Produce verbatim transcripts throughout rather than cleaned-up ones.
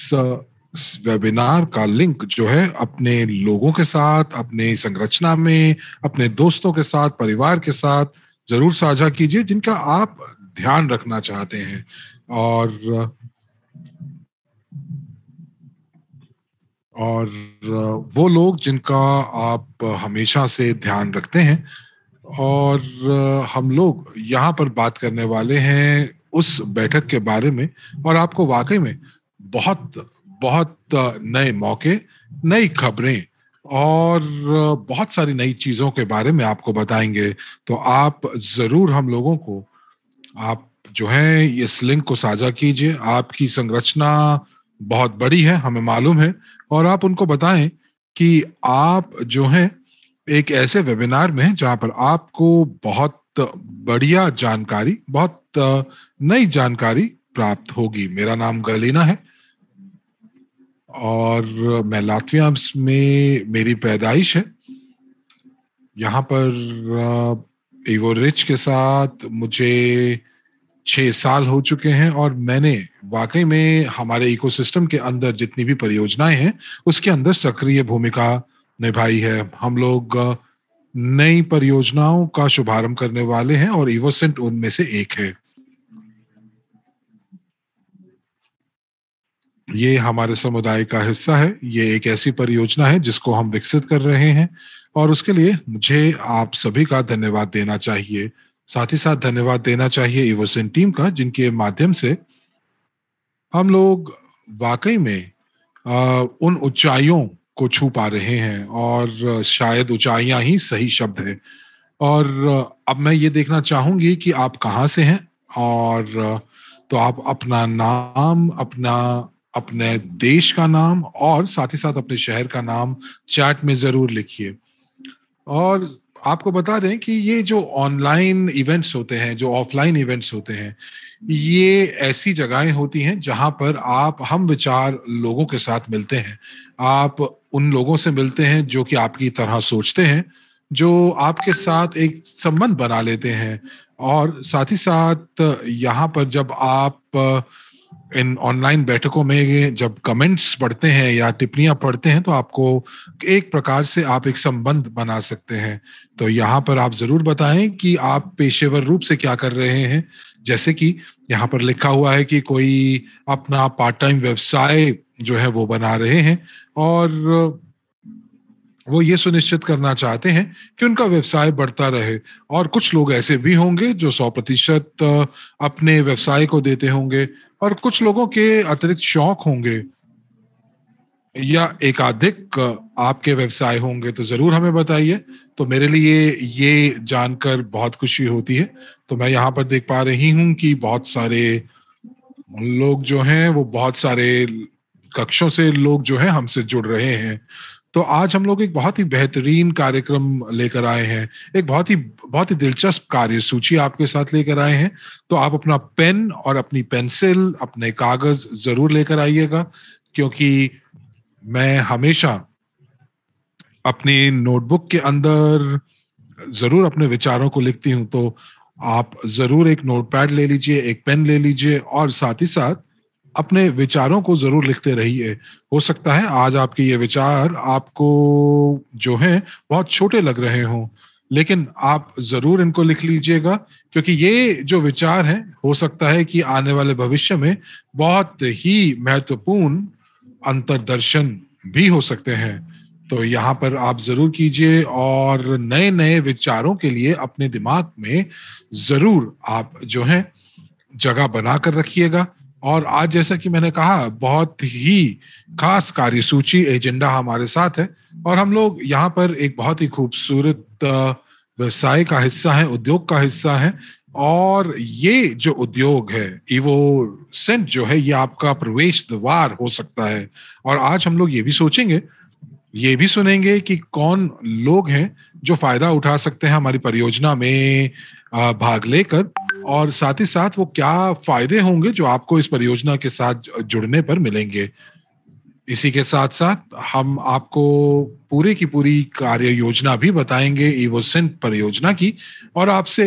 Webinar का link जो है अपने लोगों के साथ, अपने संरचना में, अपने दोस्तों के साथ, परिवार के साथ जरूर साझा कीजिए जिनका आप ध्यान रखना चाहते हैं। और और वो लोग जिनका आप हमेशा से ध्यान रखते हैं। और हम लोग यहाँ पर बात करने वाले हैं उस बैठक के बारे में, और आपको वाकई में बहुत बहुत नए मौके, नई खबरें और बहुत सारी नई चीजों के बारे में आपको बताएंगे। तो आप जरूर हम लोगों को, आप जो है इस लिंक को साझा कीजिए। आपकी संरचना बहुत बड़ी है, हमें मालूम है, और आप उनको बताएं कि आप जो हैं एक ऐसे वेबिनार में हैं जहां पर आपको बहुत बढ़िया जानकारी, बहुत नई जानकारी प्राप्त होगी। मेरा नाम गलीना है और मैं लातविया में मेरी पैदाइश है। यहाँ पर इवो रिच के साथ मुझे छह साल हो चुके हैं और मैंने वाकई में हमारे इकोसिस्टम के अंदर जितनी भी परियोजनाएं हैं उसके अंदर सक्रिय भूमिका निभाई है। हम लोग नई परियोजनाओं का शुभारंभ करने वाले हैं और इवोसेंट उनमें से एक है। ये हमारे समुदाय का हिस्सा है। ये एक ऐसी परियोजना है जिसको हम विकसित कर रहे हैं और उसके लिए मुझे आप सभी का धन्यवाद देना चाहिए। साथ ही साथ धन्यवाद देना चाहिए इवोसेंट टीम का, जिनके माध्यम से हम लोग वाकई में आ, उन ऊंचाइयों को छू पा रहे हैं, और शायद ऊंचाइयां ही सही शब्द है। और अब मैं ये देखना चाहूंगी कि आप कहाँ से हैं, और तो आप अपना नाम, अपना अपने देश का नाम और साथ ही साथ अपने शहर का नाम चैट में जरूर लिखिए। और आपको बता दें कि ये जो ऑनलाइन इवेंट्स होते हैं, जो ऑफलाइन इवेंट्स होते हैं, ये ऐसी जगहें होती हैं जहां पर आप हम विचार लोगों के साथ मिलते हैं। आप उन लोगों से मिलते हैं जो कि आपकी तरह सोचते हैं, जो आपके साथ एक संबंध बना लेते हैं। और साथ ही साथ यहाँ पर जब आप इन ऑनलाइन बैठकों में जब कमेंट्स पढ़ते हैं या टिप्पणियां पढ़ते हैं तो आपको एक प्रकार से आप एक संबंध बना सकते हैं। तो यहाँ पर आप जरूर बताएं कि आप पेशेवर रूप से क्या कर रहे हैं। जैसे कि यहाँ पर लिखा हुआ है कि कोई अपना पार्ट टाइम व्यवसाय जो है वो बना रहे हैं और वो ये सुनिश्चित करना चाहते हैं कि उनका व्यवसाय बढ़ता रहे। और कुछ लोग ऐसे भी होंगे जो सौ प्रतिशत अपने व्यवसाय को देते होंगे, और कुछ लोगों के अतिरिक्त शौक होंगे या एकाधिक आपके व्यवसाय होंगे। तो जरूर हमें बताइए। तो मेरे लिए ये जानकर बहुत खुशी होती है। तो मैं यहाँ पर देख पा रही हूँ कि बहुत सारे लोग जो हैं वो बहुत सारे कक्षों से लोग जो हैं हमसे जुड़ रहे हैं। तो आज हम लोग एक बहुत ही बेहतरीन कार्यक्रम लेकर आए हैं, एक बहुत ही बहुत ही दिलचस्प कार्यसूची आपके साथ लेकर आए हैं। तो आप अपना पेन और अपनी पेंसिल, अपने कागज जरूर लेकर आइएगा, क्योंकि मैं हमेशा अपनी नोटबुक के अंदर जरूर अपने विचारों को लिखती हूं। तो आप जरूर एक नोटपैड ले लीजिए, एक पेन ले लीजिए और साथ ही साथ अपने विचारों को जरूर लिखते रहिए। हो सकता है आज आपके ये विचार आपको जो है बहुत छोटे लग रहे हों, लेकिन आप जरूर इनको लिख लीजिएगा, क्योंकि ये जो विचार हैं हो सकता है कि आने वाले भविष्य में बहुत ही महत्वपूर्ण अंतर्दर्शन भी हो सकते हैं। तो यहाँ पर आप जरूर कीजिए और नए नए विचारों के लिए अपने दिमाग में जरूर आप जो है जगह बनाकर रखिएगा। और आज जैसा कि मैंने कहा, बहुत ही खास कार्यसूची एजेंडा हमारे साथ है और हम लोग यहाँ पर एक बहुत ही खूबसूरत व्यवसाय का हिस्सा है, उद्योग का हिस्सा है। और ये जो उद्योग है इवोसेंट जो है, ये आपका प्रवेश द्वार हो सकता है। और आज हम लोग ये भी सोचेंगे, ये भी सुनेंगे कि कौन लोग हैं जो फायदा उठा सकते हैं हमारी परियोजना में भाग लेकर, और साथ ही साथ वो क्या फायदे होंगे जो आपको इस परियोजना के साथ जुड़ने पर मिलेंगे। इसी के साथ साथ हम आपको पूरी की पूरी कार्य योजना भी बताएंगे इवोसेंट परियोजना की, और आपसे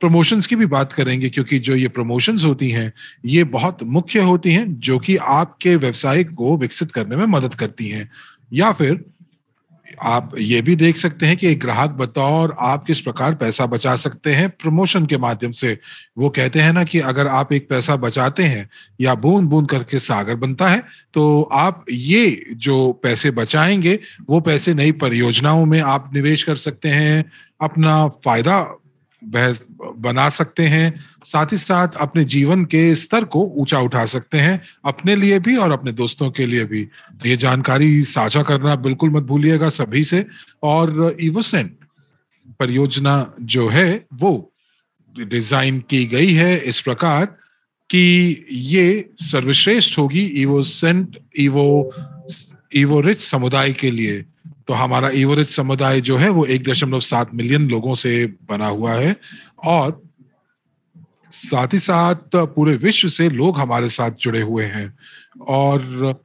प्रमोशंस की भी बात करेंगे, क्योंकि जो ये प्रमोशंस होती हैं ये बहुत मुख्य होती हैं, जो कि आपके व्यवसाय को विकसित करने में मदद करती हैं। या फिर आप ये भी देख सकते हैं कि एक ग्राहक बतौर आप किस प्रकार पैसा बचा सकते हैं प्रमोशन के माध्यम से। वो कहते हैं ना कि अगर आप एक पैसा बचाते हैं या बूंद बूंद करके सागर बनता है, तो आप ये जो पैसे बचाएंगे वो पैसे नई परियोजनाओं में आप निवेश कर सकते हैं, अपना फायदा बहस बना सकते हैं, साथ ही साथ अपने जीवन के स्तर को ऊंचा उठा सकते हैं, अपने लिए भी और अपने दोस्तों के लिए भी। तो ये जानकारी साझा करना बिल्कुल मत भूलिएगा सभी से। और इवोसेंट परियोजना जो है वो डिजाइन की गई है इस प्रकार कि ये सर्वश्रेष्ठ होगी इवोसेंट इवो इवो रिच समुदाय के लिए। तो हमारा इवो रिच समुदाय जो है वो एक दशमलव सात मिलियन लोगों से बना हुआ है, और साथ ही साथ पूरे विश्व से लोग हमारे साथ जुड़े हुए हैं। और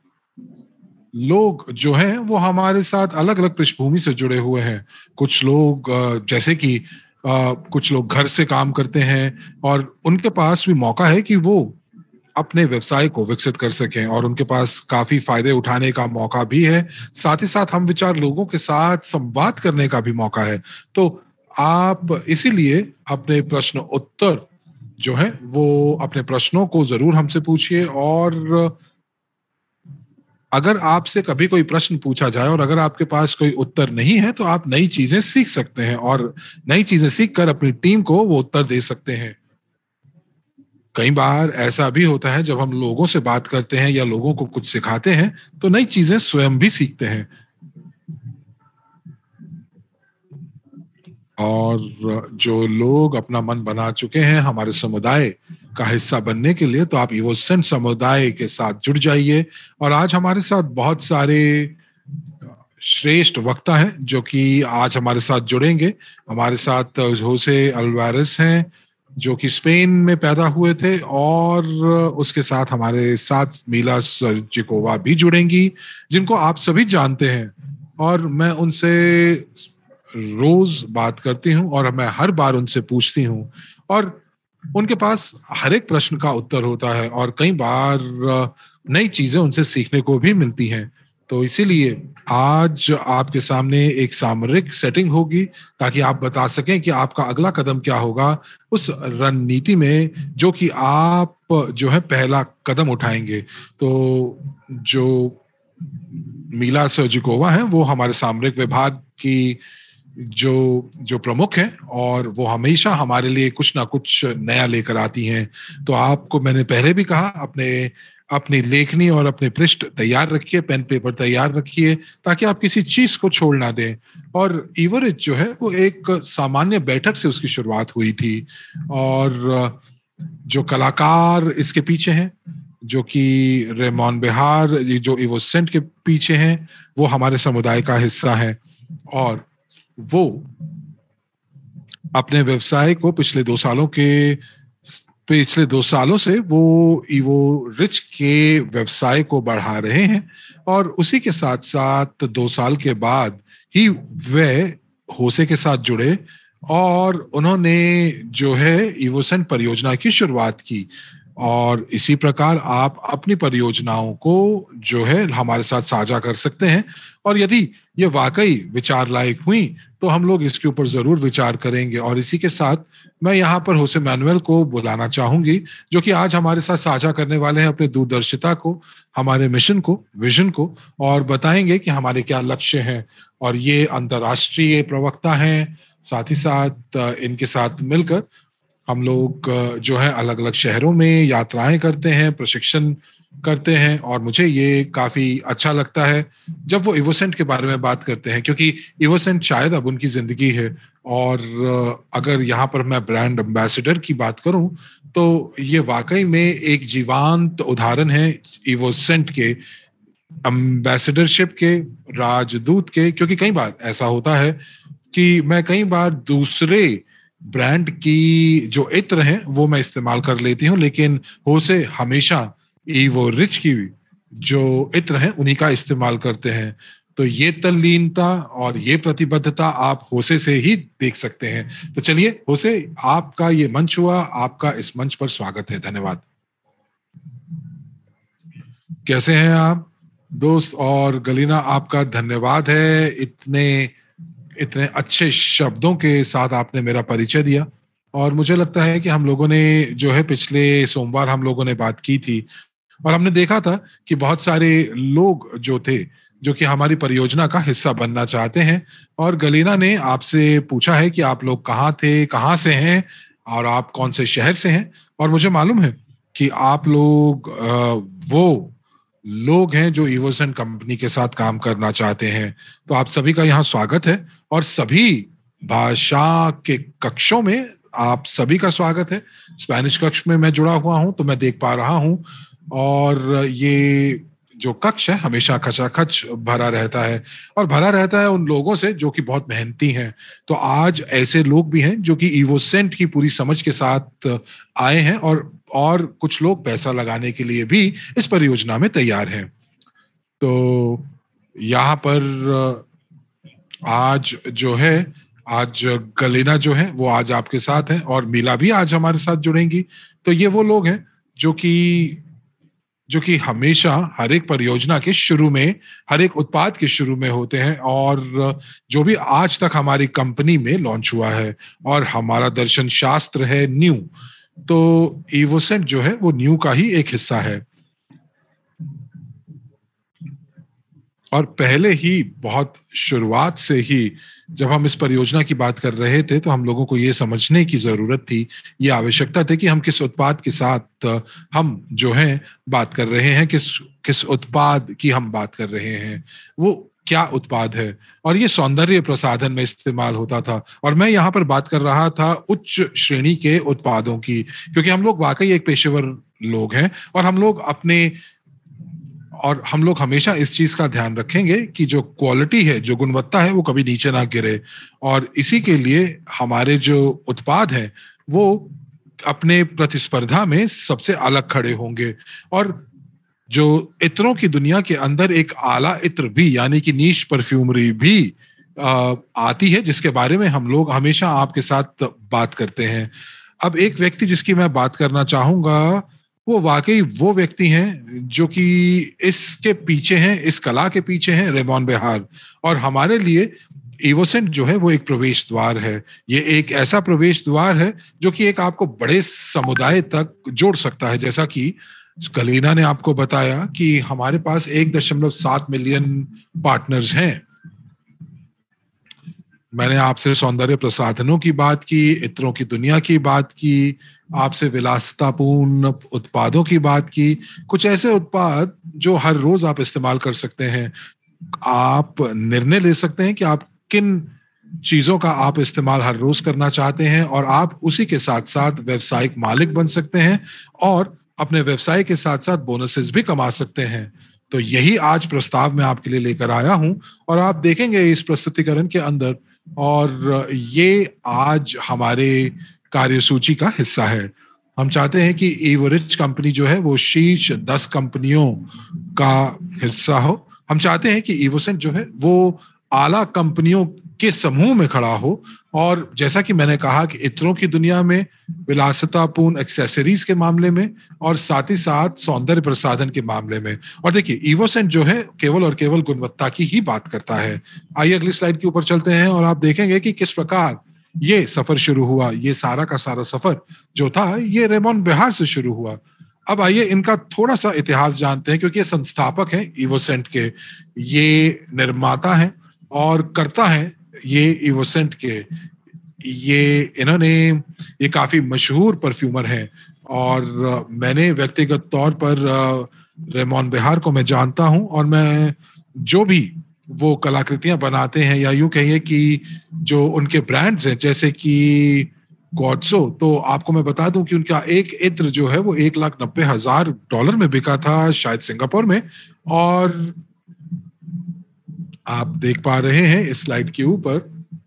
लोग जो हैं वो हमारे साथ अलग अलग पृष्ठभूमि से जुड़े हुए हैं। कुछ लोग जैसे कि कुछ लोग घर से काम करते हैं और उनके पास भी मौका है कि वो अपने व्यवसाय को विकसित कर सकें, और उनके पास काफी फायदे उठाने का मौका भी है। साथ ही साथ हम विचार लोगों के साथ संवाद करने का भी मौका है। तो आप इसीलिए अपने प्रश्न उत्तर जो है वो अपने प्रश्नों को जरूर हमसे पूछिए, और अगर आपसे कभी कोई प्रश्न पूछा जाए और अगर आपके पास कोई उत्तर नहीं है तो आप नई चीजें सीख सकते हैं, और नई चीजें सीखकर अपनी टीम को वो उत्तर दे सकते हैं। कई बार ऐसा भी होता है जब हम लोगों से बात करते हैं या लोगों को कुछ सिखाते हैं तो नई चीजें स्वयं भी सीखते हैं। और जो लोग अपना मन बना चुके हैं हमारे समुदाय का हिस्सा बनने के लिए, तो आप इवोसेंट समुदाय के साथ जुड़ जाइए। और आज हमारे साथ बहुत सारे श्रेष्ठ वक्ता हैं जो कि आज हमारे साथ जुड़ेंगे। हमारे साथ होसे अल्वारेस हैं जो कि स्पेन में पैदा हुए थे, और उसके साथ हमारे साथ मीला सर्जिकोवा भी जुड़ेंगी, जिनको आप सभी जानते हैं। और मैं उनसे रोज बात करती हूँ और मैं हर बार उनसे पूछती हूँ, और उनके पास हर एक प्रश्न का उत्तर होता है, और कई बार नई चीजें उनसे सीखने को भी मिलती हैं। तो इसीलिए आज आपके सामने एक सामरिक सेटिंग होगी ताकि आप बता सकें कि आपका अगला कदम क्या होगा उस रणनीति में जो कि आप जो है पहला कदम उठाएंगे। तो जो मीला सर्जिकोवा है वो हमारे सामरिक विभाग की जो जो प्रमुख हैं, और वो हमेशा हमारे लिए कुछ ना कुछ नया लेकर आती हैं। तो आपको मैंने पहले भी कहा, अपने अपनी लेखनी और अपने पृष्ठ तैयार रखिए, पेन पेपर तैयार रखिए, ताकि आप किसी चीज को छोड़ ना दें। और इवोरिच जो है वो एक सामान्य बैठक से उसकी शुरुआत हुई थी, और जो कलाकार इसके पीछे हैं जो कि रेमोन बिहार जो इवोसेंट के पीछे हैं, वो हमारे समुदाय का हिस्सा है, और वो अपने व्यवसाय को पिछले दो सालों के पिछले दो सालों से वो इवो रिच के व्यवसाय को बढ़ा रहे हैं। और उसी के साथ साथ दो साल के बाद ही वे होसे के साथ जुड़े और उन्होंने जो है इवोसेंट परियोजना की शुरुआत की। और इसी प्रकार आप अपनी परियोजनाओं को जो है हमारे साथ साझा कर सकते हैं, और यदि ये वाकई विचार लायक हुई तो हम लोग इसके ऊपर जरूर विचार करेंगे। और इसी के साथ मैं यहाँ पर होसे मैनुअल को बुलाना चाहूंगी, जो कि आज हमारे साथ साझा करने वाले हैं अपने दूरदर्शिता को, हमारे मिशन को, विजन को, और बताएंगे कि हमारे क्या लक्ष्य हैं। और ये अंतर्राष्ट्रीय प्रवक्ता हैं, साथ ही साथ इनके साथ मिलकर हम लोग जो है अलग अलग शहरों में यात्राएं करते हैं, प्रशिक्षण करते हैं, और मुझे ये काफी अच्छा लगता है जब वो इवोसेंट के बारे में बात करते हैं, क्योंकि इवोसेंट शायद अब उनकी जिंदगी है। और अगर यहाँ पर मैं ब्रांड एम्बेसडर की बात करूं तो ये वाकई में एक जीवंत उदाहरण है इवोसेंट के एम्बेसडरशिप के, राजदूत के। क्योंकि कई बार ऐसा होता है कि मैं कई बार दूसरे ब्रांड की जो इत्र हैं वो मैं इस्तेमाल कर लेती हूँ, लेकिन होसे हमेशा इवो रिच की जो इत्र हैं उन्हीं का इस्तेमाल करते हैं। तो ये तल्लीनता और ये प्रतिबद्धता आप होसे से ही देख सकते हैं। तो चलिए होसे, आपका ये मंच हुआ, आपका इस मंच पर स्वागत है। धन्यवाद। कैसे हैं आप दोस्त? और गलीना, आपका धन्यवाद है, इतने इतने अच्छे शब्दों के साथ आपने मेरा परिचय दिया। और मुझे लगता है कि हम लोगों ने जो है पिछले सोमवार हम लोगों ने बात की थी और हमने देखा था कि बहुत सारे लोग जो थे जो कि हमारी परियोजना का हिस्सा बनना चाहते हैं। और गलीना ने आपसे पूछा है कि आप लोग कहाँ थे, कहाँ से हैं और आप कौन से शहर से हैं। और मुझे मालूम है कि आप लोग आ, वो लोग हैं जो इवोसेंट कंपनी के साथ काम करना चाहते हैं। तो आप सभी का यहाँ स्वागत है और सभी भाषा के कक्षों में आप सभी का स्वागत है। स्पेनिश कक्ष में मैं जुड़ा हुआ हूं तो मैं देख पा रहा हूं, और ये जो कक्ष है हमेशा खचाखच भरा रहता है और भरा रहता है उन लोगों से जो कि बहुत मेहनती हैं। तो आज ऐसे लोग भी हैं जो कि इवोसेंट की पूरी समझ के साथ आए हैं और और कुछ लोग पैसा लगाने के लिए भी इस परियोजना में तैयार हैं। तो यहाँ पर आज जो है, आज गलीना जो है वो आज आपके साथ है और मीला भी आज हमारे साथ जुड़ेंगी। तो ये वो लोग हैं जो कि जो कि हमेशा हर एक परियोजना के शुरू में, हर एक उत्पाद के शुरू में होते हैं। और जो भी आज तक हमारी कंपनी में लॉन्च हुआ है, और हमारा दर्शन शास्त्र है न्यू, तो इवोसेंट जो है वो न्यू का ही एक हिस्सा है। और पहले ही बहुत शुरुआत से ही जब हम इस परियोजना की बात कर रहे थे तो हम लोगों को ये समझने की जरूरत थी, ये आवश्यकता थी कि हम किस उत्पाद के साथ हम जो है बात कर रहे हैं, किस किस उत्पाद की हम बात कर रहे हैं, वो क्या उत्पाद है। और ये सौंदर्य प्रसाधन में इस्तेमाल होता था और मैं यहाँ पर बात कर रहा था उच्च श्रेणी के उत्पादों की, क्योंकि हम लोग वाकई एक पेशेवर लोग हैं और हम लोग अपने और हम लोग हमेशा इस चीज का ध्यान रखेंगे कि जो क्वालिटी है, जो गुणवत्ता है, वो कभी नीचे ना गिरे। और इसी के लिए हमारे जो उत्पाद हैं वो अपने प्रतिस्पर्धा में सबसे अलग खड़े होंगे। और जो इत्रों की दुनिया के अंदर एक आला इत्र भी, यानी कि नीश परफ्यूमरी भी आ, आती है, जिसके बारे में हम लोग हमेशा आपके साथ बात करते हैं। अब एक व्यक्ति जिसकी मैं बात करना चाहूंगा वो वाकई वो व्यक्ति हैं जो कि इसके पीछे हैं, इस कला के पीछे हैं, रेमोन बेहार। और हमारे लिए इवोसेंट जो है वो एक प्रवेश द्वार है। ये एक ऐसा प्रवेश द्वार है जो कि एक आपको बड़े समुदाय तक जोड़ सकता है। जैसा कि गलीना ने आपको बताया कि हमारे पास एक दशमलव सात मिलियन पार्टनर्स हैं। मैंने आपसे सौंदर्य प्रसाधनों की बात की, इत्रों की दुनिया की बात की, आपसे विलासितापूर्ण उत्पादों की बात की, कुछ ऐसे उत्पाद जो हर रोज आप इस्तेमाल कर सकते हैं। आप निर्णय ले सकते हैं कि आप किन चीजों का आप इस्तेमाल हर रोज करना चाहते हैं और आप उसी के साथ साथ व्यवसायिक मालिक बन सकते हैं और अपने व्यवसाय के साथ साथ बोनसेस भी कमा सकते हैं। तो यही आज प्रस्ताव मैं आपके लिए लेकर आया हूं और आप देखेंगे इस प्रस्तुतिकरण के अंदर, और ये आज हमारे कार्यसूची का हिस्सा है। हम चाहते हैं कि इवोरिच कंपनी जो है वो शीर्ष दस कंपनियों का हिस्सा हो। हम चाहते हैं कि इवोसेंट जो है वो आला कंपनियों के समूह में खड़ा हो। और जैसा कि मैंने कहा कि इत्रों की दुनिया में, विलासितापूर्ण एक्सेसरीज के मामले में और साथ ही साथ सौंदर्य प्रसाधन के मामले में। और देखिए, इवोसेंट जो है केवल और केवल गुणवत्ता की ही बात करता है। आइए अगली स्लाइड के ऊपर चलते हैं और आप देखेंगे कि किस प्रकार ये सफर शुरू हुआ। ये सारा का सारा सफर जो था ये रेमोन बेहार से शुरू हुआ। अब आइए इनका थोड़ा सा इतिहास जानते हैं, क्योंकि ये संस्थापक हैं इवोसेंट के, ये निर्माता हैं और कर्ता हैं ये इवोसेंट के। ये इन्होंने ये काफी मशहूर परफ्यूमर हैं और मैंने व्यक्तिगत तौर पर रेमोन बेहार को मैं जानता हूं और मैं जो भी वो कलाकृतियां बनाते हैं, या यूं कहिए कि जो उनके ब्रांड्स हैं जैसे कि गॉड्सो, तो आपको मैं बता दूं कि उनका एक इत्र जो है वो एक लाख नब्बे हजार डॉलर में बिका था, शायद सिंगापुर में। और आप देख पा रहे हैं इस स्लाइड के ऊपर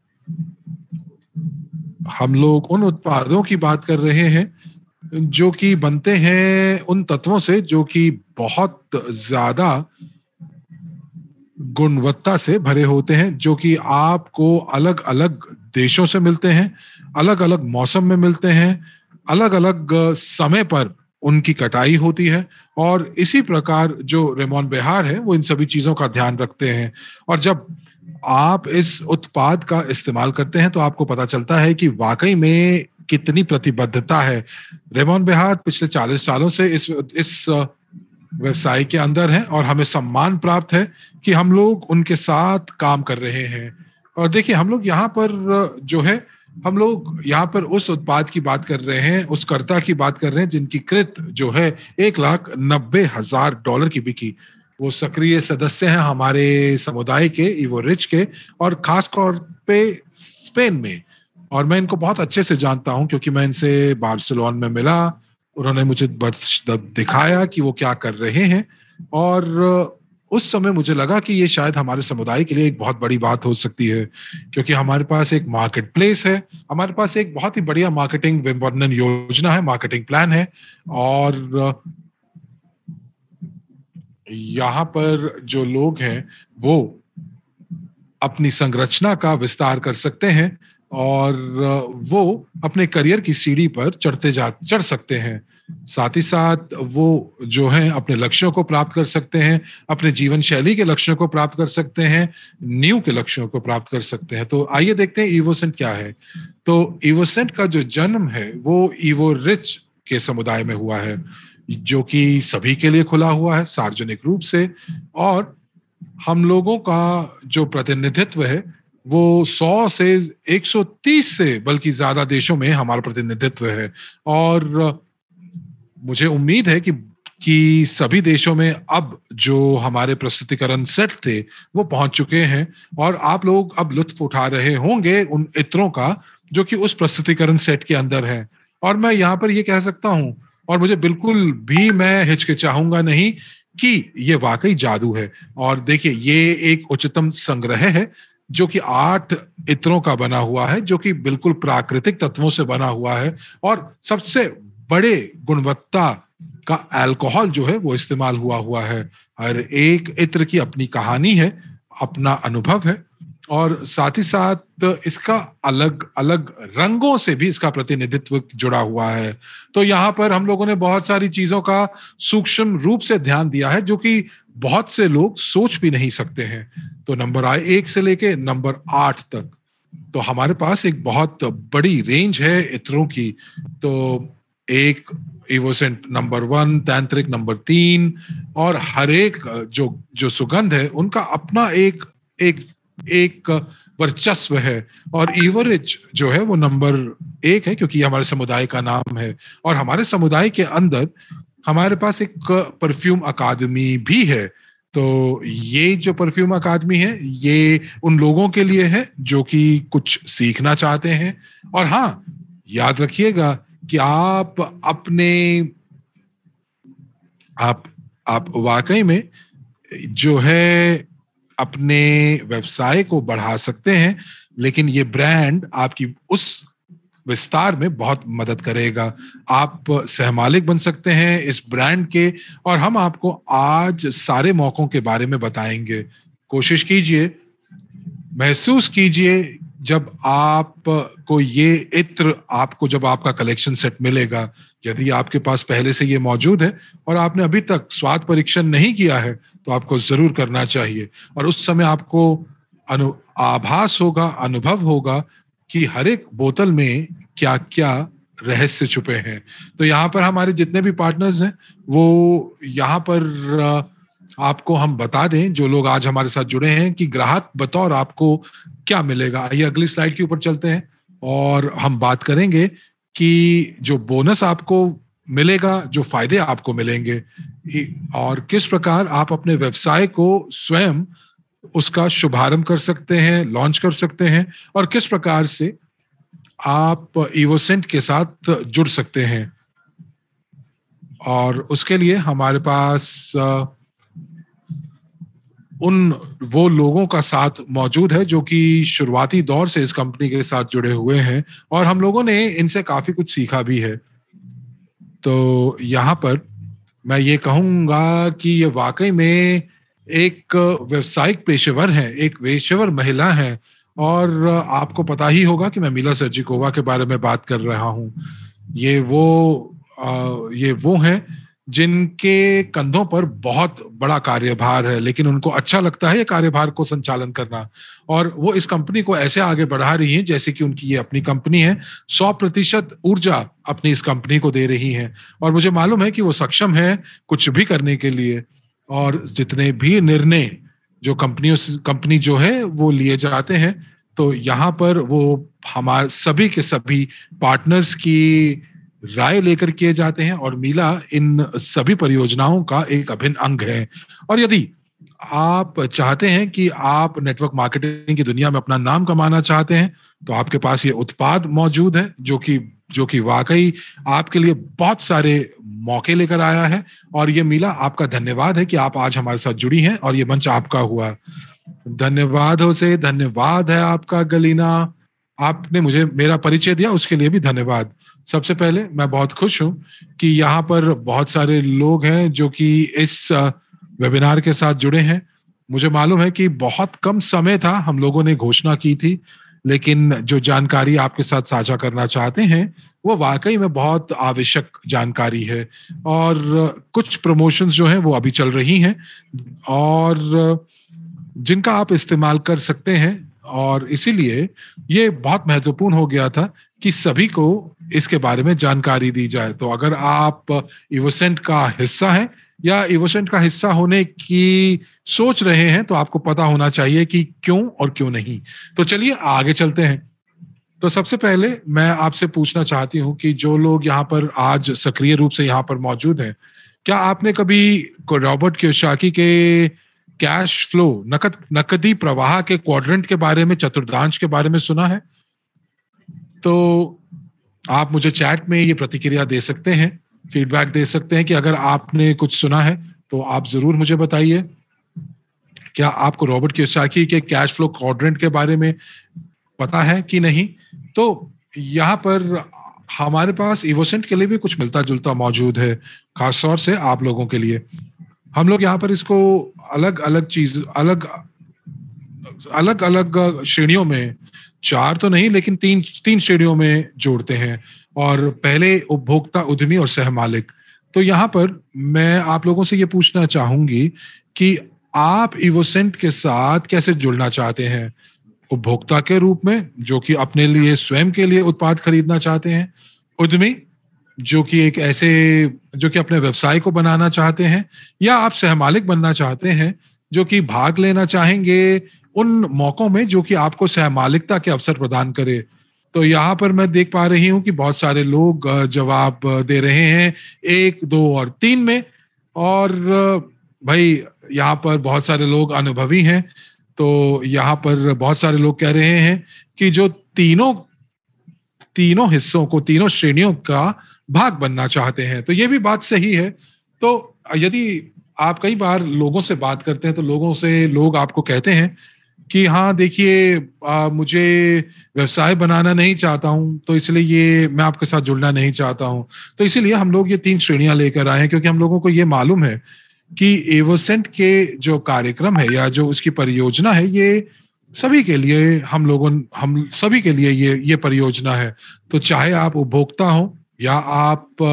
हम लोग उन उत्पादों की बात कर रहे हैं जो कि बनते हैं उन तत्वों से जो कि बहुत ज्यादा गुणवत्ता से भरे होते हैं, जो कि आपको अलग अलग देशों से मिलते हैं, अलग अलग मौसम में मिलते हैं, अलग अलग समय पर उनकी कटाई होती है। और इसी प्रकार जो रेमोन बेहार है वो इन सभी चीजों का ध्यान रखते हैं। और जब आप इस उत्पाद का इस्तेमाल करते हैं तो आपको पता चलता है कि वाकई में कितनी प्रतिबद्धता है। रेमोन बेहार पिछले चालीस सालों से इस इस व्यवसाय के अंदर हैं और हमें सम्मान प्राप्त है कि हम लोग उनके साथ काम कर रहे हैं। और देखिए, हम लोग यहाँ पर जो है हम लोग यहाँ पर उस उत्पाद की बात कर रहे हैं, उस कर्ता की बात कर रहे हैं जिनकी कृत जो है एक लाख नब्बे हजार डॉलर की बिकी। वो सक्रिय सदस्य हैं हमारे समुदाय के, इवो रिच के, और खास तौर पे स्पेन में। और मैं इनको बहुत अच्छे से जानता हूं क्योंकि मैं इनसे बार्सिलोना में मिला, उन्होंने मुझे दिखाया कि वो क्या कर रहे हैं। और उस समय मुझे लगा कि ये शायद हमारे समुदाय के लिए एक बहुत बड़ी बात हो सकती है, क्योंकि हमारे पास एक मार्केट प्लेस है, हमारे पास एक बहुत ही बढ़िया मार्केटिंग विपणन योजना है, मार्केटिंग प्लान है। और यहाँ पर जो लोग हैं वो अपनी संरचना का विस्तार कर सकते हैं और वो अपने करियर की सीढ़ी पर चढ़ते जा चढ़ सकते हैं। साथ ही साथ वो जो है अपने लक्ष्यों को प्राप्त कर सकते हैं, अपने जीवन शैली के लक्ष्यों को प्राप्त कर सकते हैं, न्यू के लक्ष्यों को प्राप्त कर सकते हैं। तो आइए देखते हैं इवोसेंट क्या है। तो इवोसेंट का जो जन्म है वो इवो रिच के समुदाय में हुआ है, जो कि सभी के लिए खुला हुआ है सार्वजनिक रूप से। और हम लोगों का जो प्रतिनिधित्व है वो सौ से एक सौ तीस से बल्कि ज्यादा देशों में हमारा प्रतिनिधित्व है। और मुझे उम्मीद है कि कि सभी देशों में अब जो हमारे प्रस्तुतिकरण सेट थे वो पहुंच चुके हैं और आप लोग अब लुत्फ उठा रहे होंगे उन इत्रों का जो कि उस प्रस्तुतिकरण सेट के अंदर है। और मैं यहाँ पर ये कह सकता हूँ, और मुझे बिल्कुल भी मैं हिचकिचाऊंगा नहीं, कि ये वाकई जादू है। और देखिए, ये एक उच्चतम संग्रह है जो कि आठ इत्रों का बना हुआ है, जो कि बिल्कुल प्राकृतिक तत्वों से बना हुआ है। और सबसे बड़े गुणवत्ता का अल्कोहल जो है वो इस्तेमाल हुआ हुआ है। हर एक इत्र की अपनी कहानी है, अपना अनुभव है, और साथ ही साथ इसका अलग अलग रंगों से भी इसका प्रतिनिधित्व जुड़ा हुआ है। तो यहाँ पर हम लोगों ने बहुत सारी चीजों का सूक्ष्म रूप से ध्यान दिया है जो कि बहुत से लोग सोच भी नहीं सकते हैं। तो नंबर आए एक से लेके नंबर आठ तक, तो हमारे पास एक बहुत बड़ी रेंज है इत्रों की। तो एक इवोसेंट नंबर वन, तांत्रिक नंबर तीन, और हर एक जो जो सुगंध है उनका अपना एक एक एक वर्चस्व है। और इवोरिच जो है वो नंबर एक है क्योंकि हमारे समुदाय का नाम है। और हमारे समुदाय के अंदर हमारे पास एक परफ्यूम अकादमी भी है। तो ये जो परफ्यूम अकादमी है ये उन लोगों के लिए है जो कि कुछ सीखना चाहते हैं। और हाँ, याद रखिएगा कि आप अपने आप आप वाकई में जो है अपने व्यवसाय को बढ़ा सकते हैं, लेकिन ये ब्रांड आपकी उस विस्तार में बहुत मदद करेगा। आप सहमालिक बन सकते हैं इस ब्रांड के, और हम आपको आज सारे मौकों के बारे में बताएंगे। कोशिश कीजिए, महसूस कीजिए जब आप को ये इत्र आपको जब आपका कलेक्शन सेट मिलेगा, यदि आपके पास पहले से ये मौजूद है और आपने अभी तक स्वाद परीक्षण नहीं किया है तो आपको जरूर करना चाहिए। और उस समय आपको अनु आभास होगा, अनुभव होगा कि हर एक बोतल में क्या क्या रहस्य छुपे हैं। तो यहाँ पर हमारे जितने भी पार्टनर्स हैं वो यहाँ पर आपको हम बता दें, जो लोग आज हमारे साथ जुड़े हैं, कि ग्राहक बतौर आपको क्या मिलेगा। आइए अगली स्लाइड के ऊपर चलते हैं और हम बात करेंगे कि जो बोनस आपको मिलेगा, जो फायदे आपको मिलेंगे, और किस प्रकार आप अपने व्यवसाय को स्वयं उसका शुभारंभ कर सकते हैं, लॉन्च कर सकते हैं, और किस प्रकार से आप इवोसेंट के साथ जुड़ सकते हैं। और उसके लिए हमारे पास उन वो लोगों का साथ मौजूद है जो कि शुरुआती दौर से इस कंपनी के साथ जुड़े हुए हैं, और हम लोगों ने इनसे काफी कुछ सीखा भी है। तो यहाँ पर मैं ये कहूँगा कि ये वाकई में एक व्यावसायिक पेशेवर हैं, एक पेशेवर महिला हैं, और आपको पता ही होगा कि मैं मीला सर्जिकोवा के बारे में बात कर रहा हूँ। ये वो अ, ये वो हैं जिनके कंधों पर बहुत बड़ा कार्यभार है, लेकिन उनको अच्छा लगता है ये कार्यभार को संचालन करना, और वो इस कंपनी को ऐसे आगे बढ़ा रही हैं जैसे कि उनकी ये अपनी कंपनी है। सौ प्रतिशत ऊर्जा अपनी इस कंपनी को दे रही हैं, और मुझे मालूम है कि वो सक्षम है कुछ भी करने के लिए, और जितने भी निर्णय जो कंपनियों से कंपनी जो है वो लिए जाते हैं, तो यहाँ पर वो हमारे सभी के सभी पार्टनर्स की राय लेकर किए जाते हैं, और मीला इन सभी परियोजनाओं का एक अभिन्न अंग है। और यदि आप चाहते हैं कि आप नेटवर्क मार्केटिंग की दुनिया में अपना नाम कमाना चाहते हैं, तो आपके पास ये उत्पाद मौजूद है जो कि जो कि वाकई आपके लिए बहुत सारे मौके लेकर आया है। और ये मीला, आपका धन्यवाद है कि आप आज हमारे साथ जुड़ी हैं और ये मंच आपका हुआ। धन्यवाद होसे, धन्यवाद है आपका गलीना, आपने मुझे मेरा परिचय दिया उसके लिए भी धन्यवाद। सबसे पहले मैं बहुत खुश हूं कि यहाँ पर बहुत सारे लोग हैं जो कि इस वेबिनार के साथ जुड़े हैं। मुझे मालूम है कि बहुत कम समय था, हम लोगों ने घोषणा की थी, लेकिन जो जानकारी आपके साथ साझा करना चाहते हैं वो वाकई में बहुत आवश्यक जानकारी है, और कुछ प्रमोशंस जो हैं वो अभी चल रही हैं और जिनका आप इस्तेमाल कर सकते हैं, और इसीलिए ये बहुत महत्वपूर्ण हो गया था कि सभी को इसके बारे में जानकारी दी जाए। तो अगर आप इवोसेंट का हिस्सा हैं या इवोसेंट का हिस्सा होने की सोच रहे हैं, तो आपको पता होना चाहिए कि क्यों और क्यों नहीं। तो चलिए आगे चलते हैं। तो सबसे पहले मैं आपसे पूछना चाहती हूँ कि जो लोग यहाँ पर आज सक्रिय रूप से यहाँ पर मौजूद हैं, क्या आपने कभी रॉबर्ट कियोसाकी के कैश फ्लो, नकद नकदी प्रवाह के क्वाड्रेंट के बारे में, चतुर्थांश के बारे में सुना है? तो आप मुझे चैट में ये प्रतिक्रिया दे सकते हैं, फीडबैक दे सकते हैं कि अगर आपने कुछ सुना है तो आप जरूर मुझे बताइए। क्या आपको रॉबर्ट कियोसाकी के कैश फ्लो क्वाड्रेंट के बारे में पता है कि नहीं? तो यहाँ पर हमारे पास इवोसेंट के लिए भी कुछ मिलता जुलता मौजूद है, खासतौर से आप लोगों के लिए। हम लोग यहाँ पर इसको अलग अलग चीज अलग अलग अलग श्रेणियों में, चार तो नहीं लेकिन तीन तीन श्रेणियों में जोड़ते हैं। और पहले उपभोक्ता, उद्यमी और सहमालिक। तो यहाँ पर मैं आप लोगों से ये पूछना चाहूंगी कि आप इवोसेंट के साथ कैसे जुड़ना चाहते हैं? उपभोक्ता के रूप में जो कि अपने लिए स्वयं के लिए उत्पाद खरीदना चाहते हैं, उद्यमी जो कि एक ऐसे जो कि अपने व्यवसाय को बनाना चाहते हैं, या आप सहमालिक बनना चाहते हैं जो कि भाग लेना चाहेंगे उन मौकों में जो कि आपको सहमालिकता के अवसर प्रदान करे। तो यहाँ पर मैं देख पा रही हूँ कि बहुत सारे लोग जवाब दे रहे हैं एक, दो और तीन में, और भाई यहाँ पर बहुत सारे लोग अनुभवी हैं। तो यहाँ पर बहुत सारे लोग कह रहे हैं कि जो तीनों तीनों हिस्सों को, तीनों श्रेणियों का भाग बनना चाहते हैं। तो ये भी बात सही है। तो यदि आप कई बार लोगों से बात करते हैं तो लोगों से लोग आपको कहते हैं कि हाँ देखिए, मुझे व्यवसाय बनाना नहीं चाहता हूं, तो इसलिए ये मैं आपके साथ जुड़ना नहीं चाहता हूं। तो इसीलिए हम लोग ये तीन श्रेणियां लेकर आए हैं, क्योंकि हम लोगों को ये मालूम है कि एवोसेंट के जो कार्यक्रम है या जो उसकी परियोजना है, ये सभी के लिए, हम लोगों हम सभी के लिए ये ये परियोजना है। तो चाहे आप उपभोक्ता हो या आप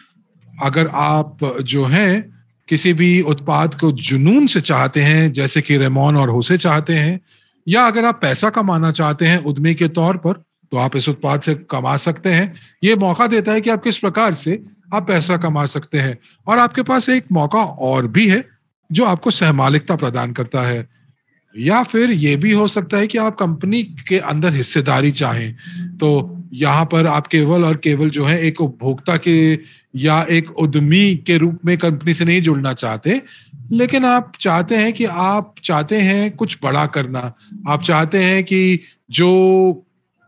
अगर आप जो हैं किसी भी उत्पाद को जुनून से चाहते हैं जैसे कि रेमोन और होसे चाहते हैं, या अगर आप पैसा कमाना चाहते हैं उद्यमी के तौर पर, तो आप इस उत्पाद से कमा सकते हैं। ये मौका देता है कि आप किस प्रकार से आप पैसा कमा सकते हैं। और आपके पास एक मौका और भी है जो आपको सहमालिकता प्रदान करता है, या फिर ये भी हो सकता है कि आप कंपनी के अंदर हिस्सेदारी चाहें। तो यहाँ पर आप केवल और केवल जो है एक उपभोक्ता के या एक उद्यमी के रूप में कंपनी से नहीं जुड़ना चाहते, लेकिन आप चाहते हैं कि आप चाहते हैं कुछ बड़ा करना। आप चाहते हैं कि जो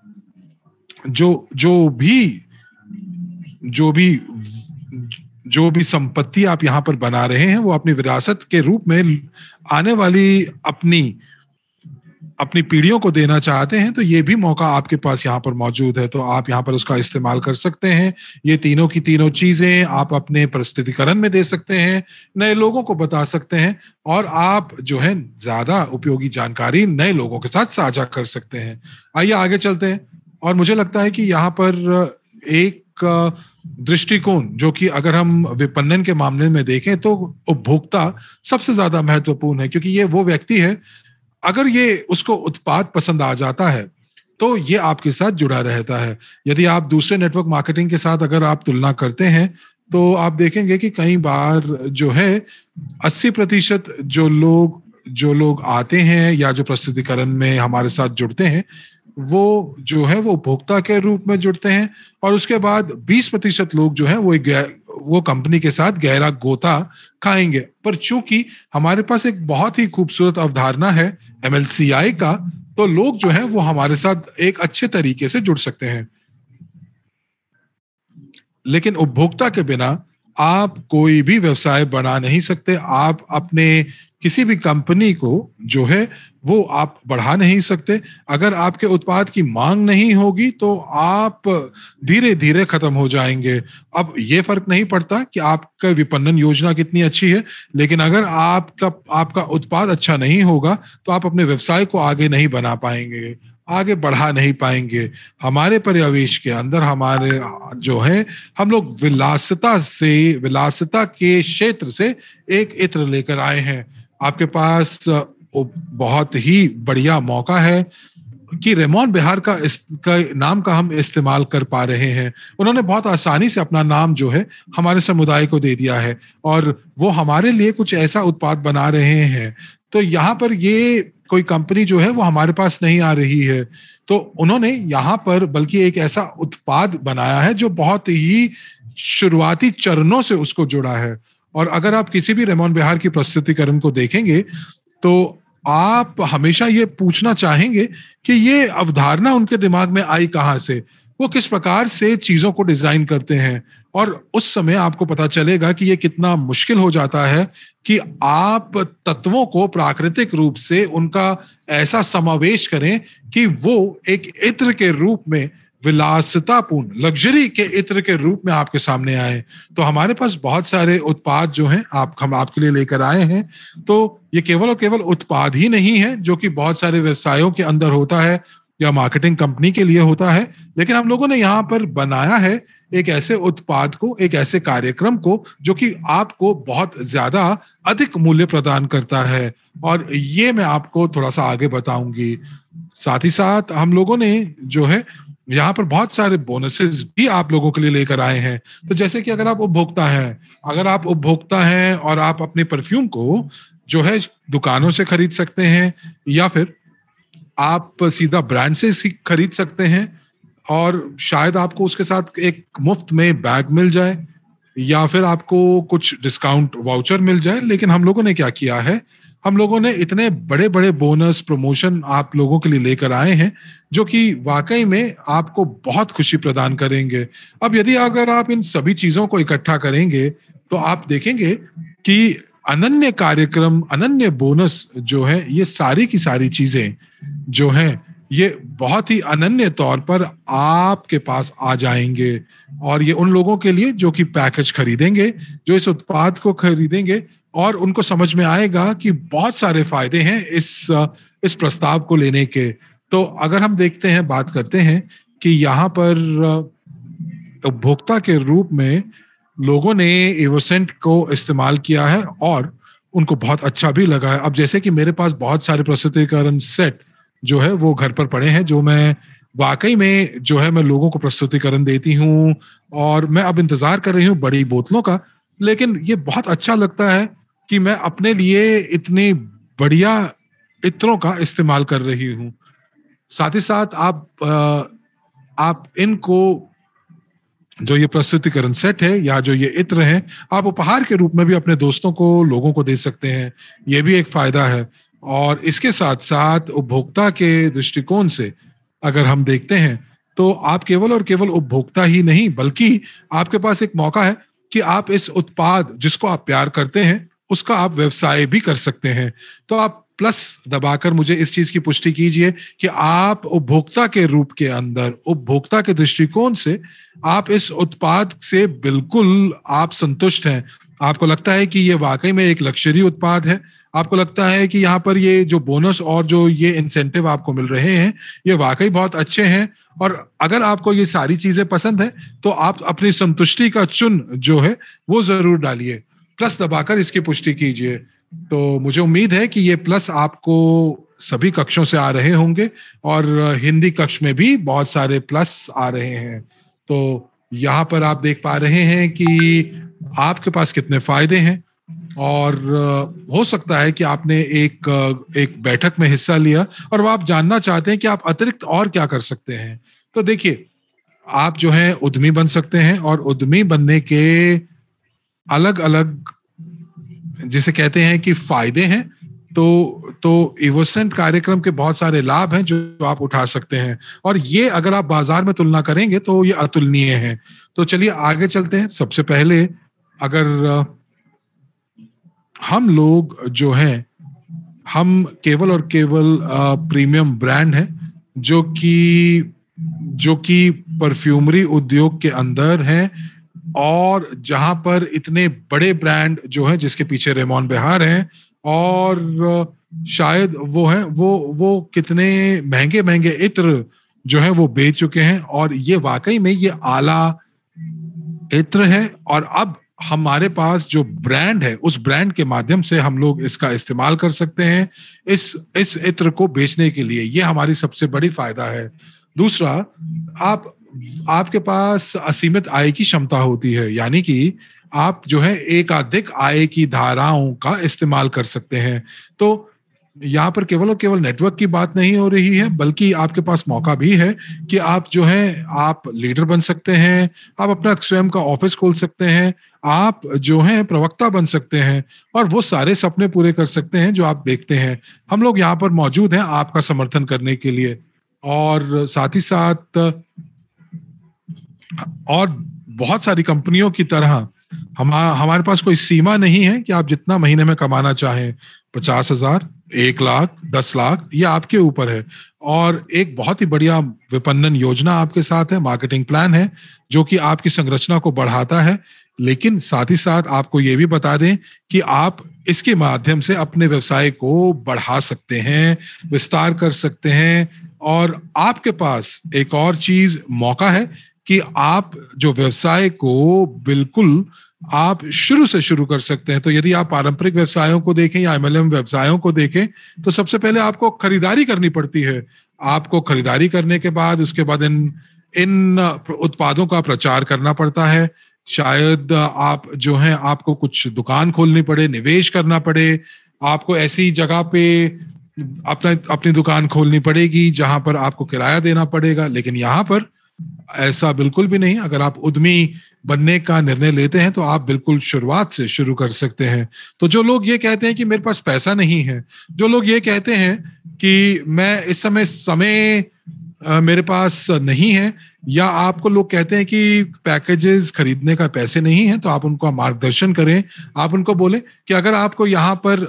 जो जो भी जो भी जो भी संपत्ति आप यहाँ पर बना रहे हैं वो अपनी विरासत के रूप में आने वाली अपनी अपनी पीढ़ियों को देना चाहते हैं, तो ये भी मौका आपके पास यहाँ पर मौजूद है, तो आप यहाँ पर उसका इस्तेमाल कर सकते हैं। ये तीनों की तीनों चीजें आप अपने प्रस्तुतिकरण में दे सकते हैं, नए लोगों को बता सकते हैं, और आप जो है ज्यादा उपयोगी जानकारी नए लोगों के साथ साझा कर सकते हैं। आइए आगे चलते हैं। और मुझे लगता है कि यहाँ पर एक दृष्टिकोण, जो कि अगर हम विपणन के मामले में देखें तो उपभोक्ता सबसे ज्यादा महत्वपूर्ण है, क्योंकि ये वो व्यक्ति है, अगर ये उसको उत्पाद पसंद आ जाता है तो ये आपके साथ जुड़ा रहता है। यदि आप दूसरे नेटवर्क मार्केटिंग के साथ अगर आप तुलना करते हैं तो आप देखेंगे कि कई बार जो है अस्सी प्रतिशत जो लोग जो लोग आते हैं या जो प्रस्तुतिकरण में हमारे साथ जुड़ते हैं, वो जो है वो उपभोक्ता के रूप में जुड़ते हैं, और उसके बाद बीस प्रतिशत लोग जो है वो एक वो कंपनी के साथ गहरा गोता खाएंगे। पर चूंकि हमारे पास एक बहुत ही खूबसूरत अवधारणा है एम एल सी आई का, तो लोग जो है वो हमारे साथ एक अच्छे तरीके से जुड़ सकते हैं। लेकिन उपभोक्ता के बिना आप कोई भी व्यवसाय बना नहीं सकते। आप अपने किसी भी कंपनी को जो है वो आप बढ़ा नहीं सकते। अगर आपके उत्पाद की मांग नहीं होगी तो आप धीरे धीरे खत्म हो जाएंगे। अब ये फर्क नहीं पड़ता कि आपका विपणन योजना कितनी अच्छी है, लेकिन अगर आपका आपका उत्पाद अच्छा नहीं होगा तो आप अपने व्यवसाय को आगे नहीं बना पाएंगे, आगे बढ़ा नहीं पाएंगे। हमारे परिवेश के अंदर हमारे जो है हम लोग विलासिता से विलासिता के क्षेत्र से एक इत्र लेकर आए हैं। आपके पास बहुत ही बढ़िया मौका है कि रेमोन बेहार का, इस, का नाम का हम इस्तेमाल कर पा रहे हैं। उन्होंने बहुत आसानी से अपना नाम जो है हमारे समुदाय को दे दिया है, और वो हमारे लिए कुछ ऐसा उत्पाद बना रहे हैं। तो यहाँ पर ये कोई कंपनी जो है वो हमारे पास नहीं आ रही है, तो उन्होंने यहाँ पर बल्कि एक ऐसा उत्पाद बनाया है जो बहुत ही शुरुआती चरणों से उसको जुड़ा है। और अगर आप किसी भी रेमोन बेहार की प्रस्तुतिकरण को देखेंगे तो आप हमेशा ये पूछना चाहेंगे कि ये अवधारणा उनके दिमाग में आई कहाँ से, वो किस प्रकार से चीजों को डिजाइन करते हैं। और उस समय आपको पता चलेगा कि ये कितना मुश्किल हो जाता है कि आप तत्वों को प्राकृतिक रूप से उनका ऐसा समावेश करें कि वो एक इत्र के रूप में, विलासितापूर्ण लग्जरी के इत्र के रूप में आपके सामने आए। तो हमारे पास बहुत सारे उत्पाद जो हैं आप हम आपके लिए लेकर आए हैं। तो ये केवल और केवल उत्पाद ही नहीं है जो कि बहुत सारे व्यवसायों के अंदर होता है या मार्केटिंग कंपनी के लिए होता है, लेकिन हम लोगों ने यहाँ पर बनाया है एक ऐसे उत्पाद को, एक ऐसे कार्यक्रम को जो कि आपको बहुत ज्यादा अधिक मूल्य प्रदान करता है। और ये मैं आपको थोड़ा सा आगे बताऊंगी। साथ ही साथ हम लोगों ने जो है यहाँ पर बहुत सारे बोनसेस भी आप लोगों के लिए लेकर आए हैं। तो जैसे कि अगर आप उपभोक्ता हैं, अगर आप उपभोक्ता हैं और आप अपने परफ्यूम को जो है दुकानों से खरीद सकते हैं, या फिर आप सीधा ब्रांड से खरीद सकते हैं, और शायद आपको उसके साथ एक मुफ्त में बैग मिल जाए या फिर आपको कुछ डिस्काउंट वाउचर मिल जाए। लेकिन हम लोगों ने क्या किया है, हम लोगों ने इतने बड़े बड़े बोनस प्रमोशन आप लोगों के लिए लेकर आए हैं जो कि वाकई में आपको बहुत खुशी प्रदान करेंगे। अब यदि अगर आप इन सभी चीजों को इकट्ठा करेंगे तो आप देखेंगे कि अनन्य कार्यक्रम, अनन्य बोनस जो है, ये सारी की सारी चीजें जो हैं ये बहुत ही अनन्य तौर पर आपके पास आ जाएंगे। और ये उन लोगों के लिए जो कि पैकेज खरीदेंगे, जो इस उत्पाद को खरीदेंगे, और उनको समझ में आएगा कि बहुत सारे फायदे हैं इस इस प्रस्ताव को लेने के। तो अगर हम देखते हैं, बात करते हैं कि यहाँ पर उपभोक्ता के रूप में लोगों ने एवोसेंट को इस्तेमाल किया है और उनको बहुत अच्छा भी लगा है। अब जैसे कि मेरे पास बहुत सारे प्रस्तुतिकरण सेट जो है वो घर पर पड़े हैं, जो मैं वाकई में जो है मैं लोगों को प्रस्तुतिकरण देती हूँ, और मैं अब इंतजार कर रही हूँ बड़ी बोतलों का। लेकिन ये बहुत अच्छा लगता है कि मैं अपने लिए इतनी बढ़िया इत्रों का इस्तेमाल कर रही हूँ। साथ ही साथ आप आप इनको, जो ये प्रस्तुतिकरण सेट है या जो ये इत्र हैं, आप उपहार के रूप में भी अपने दोस्तों को, लोगों को दे सकते हैं। ये भी एक फायदा है। और इसके साथ साथ उपभोक्ता के दृष्टिकोण से अगर हम देखते हैं तो आप केवल और केवल उपभोक्ता ही नहीं, बल्कि आपके पास एक मौका है कि आप इस उत्पाद जिसको आप प्यार करते हैं उसका आप व्यवसाय भी कर सकते हैं। तो आप प्लस दबाकर मुझे इस चीज की पुष्टि कीजिए कि आप उपभोक्ता के रूप के अंदर, उपभोक्ता के दृष्टिकोण से आप इस उत्पाद से बिल्कुल आप संतुष्ट हैं। आपको लगता है कि ये वाकई में एक लग्जरी उत्पाद है, आपको लगता है कि यहाँ पर ये जो बोनस और जो ये इंसेंटिव आपको मिल रहे हैं ये वाकई बहुत अच्छे हैं, और अगर आपको ये सारी चीजें पसंद है तो आप अपनी संतुष्टि का चुन जो है वो जरूर डालिए, प्लस दबाकर इसकी पुष्टि कीजिए। तो मुझे उम्मीद है कि ये प्लस आपको सभी कक्षों से आ रहे होंगे, और हिंदी कक्ष में भी बहुत सारे प्लस आ रहे हैं। तो यहाँ पर आप देख पा रहे हैं कि आपके पास कितने फायदे हैं, और हो सकता है कि आपने एक एक बैठक में हिस्सा लिया और वो आप जानना चाहते हैं कि आप अतिरिक्त और क्या कर सकते हैं। तो देखिए, आप जो है उद्यमी बन सकते हैं, और उद्यमी बनने के अलग अलग जिसे कहते हैं कि फायदे हैं। तो तो इवोसेंट कार्यक्रम के बहुत सारे लाभ हैं जो आप उठा सकते हैं, और ये अगर आप बाजार में तुलना करेंगे तो ये अतुलनीय है। तो चलिए आगे चलते हैं। सबसे पहले अगर हम लोग जो हैं, हम केवल और केवल प्रीमियम ब्रांड है जो कि जो कि परफ्यूमरी उद्योग के अंदर है, और जहां पर इतने बड़े ब्रांड जो हैं जिसके पीछे रेमॉन बेहार हैं, और शायद वो हैं वो वो कितने महंगे महंगे इत्र जो हैं वो बेच चुके हैं, और ये वाकई में ये आला इत्र है। और अब हमारे पास जो ब्रांड है उस ब्रांड के माध्यम से हम लोग इसका इस्तेमाल कर सकते हैं इस इस इत्र को बेचने के लिए। ये हमारी सबसे बड़ी फायदा है। दूसरा, आप आपके पास असीमित आय की क्षमता होती है, यानी कि आप जो है एकाधिक आय की धाराओं का इस्तेमाल कर सकते हैं। तो यहाँ पर केवल और केवल नेटवर्क की बात नहीं हो रही है, बल्कि आपके पास मौका भी है कि आप जो है आप लीडर बन सकते हैं, आप अपना स्वयं का ऑफिस खोल सकते हैं, आप जो है प्रवक्ता बन सकते हैं, और वो सारे सपने पूरे कर सकते हैं जो आप देखते हैं। हम लोग यहाँ पर मौजूद हैं आपका समर्थन करने के लिए, और साथ ही साथ और बहुत सारी कंपनियों की तरह हम हमारे पास कोई सीमा नहीं है कि आप जितना महीने में कमाना चाहें, पचास हजार, एक लाख, दस लाख, ये आपके ऊपर है। और एक बहुत ही बढ़िया विपणन योजना आपके साथ है, मार्केटिंग प्लान है जो कि आपकी संरचना को बढ़ाता है, लेकिन साथ ही साथ आपको ये भी बता दें कि आप इसके माध्यम से अपने व्यवसाय को बढ़ा सकते हैं, विस्तार कर सकते हैं। और आपके पास एक और चीज मौका है कि आप जो व्यवसाय को बिल्कुल आप शुरू से शुरू कर सकते हैं। तो यदि आप पारंपरिक व्यवसायों को देखें या एमएलएम व्यवसायों को देखें, तो सबसे पहले आपको खरीदारी करनी पड़ती है। आपको खरीदारी करने के बाद उसके बाद इन इन उत्पादों का प्रचार करना पड़ता है। शायद आप जो है आपको कुछ दुकान खोलनी पड़े, निवेश करना पड़े, आपको ऐसी जगह पे अपना अपनी दुकान खोलनी पड़ेगी जहां पर आपको किराया देना पड़ेगा। लेकिन यहाँ पर ऐसा बिल्कुल भी नहीं। अगर आप उद्यमी बनने का निर्णय लेते हैं तो आप बिल्कुल शुरुआत से शुरू कर सकते हैं। तो जो लोग ये कहते हैं कि मेरे पास पैसा नहीं है, जो लोग ये कहते हैं कि मैं इस समय समय मेरे पास नहीं है, या आपको लोग कहते हैं कि पैकेजेस खरीदने का पैसे नहीं है, तो आप उनको मार्गदर्शन करें। आप उनको बोलें कि अगर आपको यहाँ पर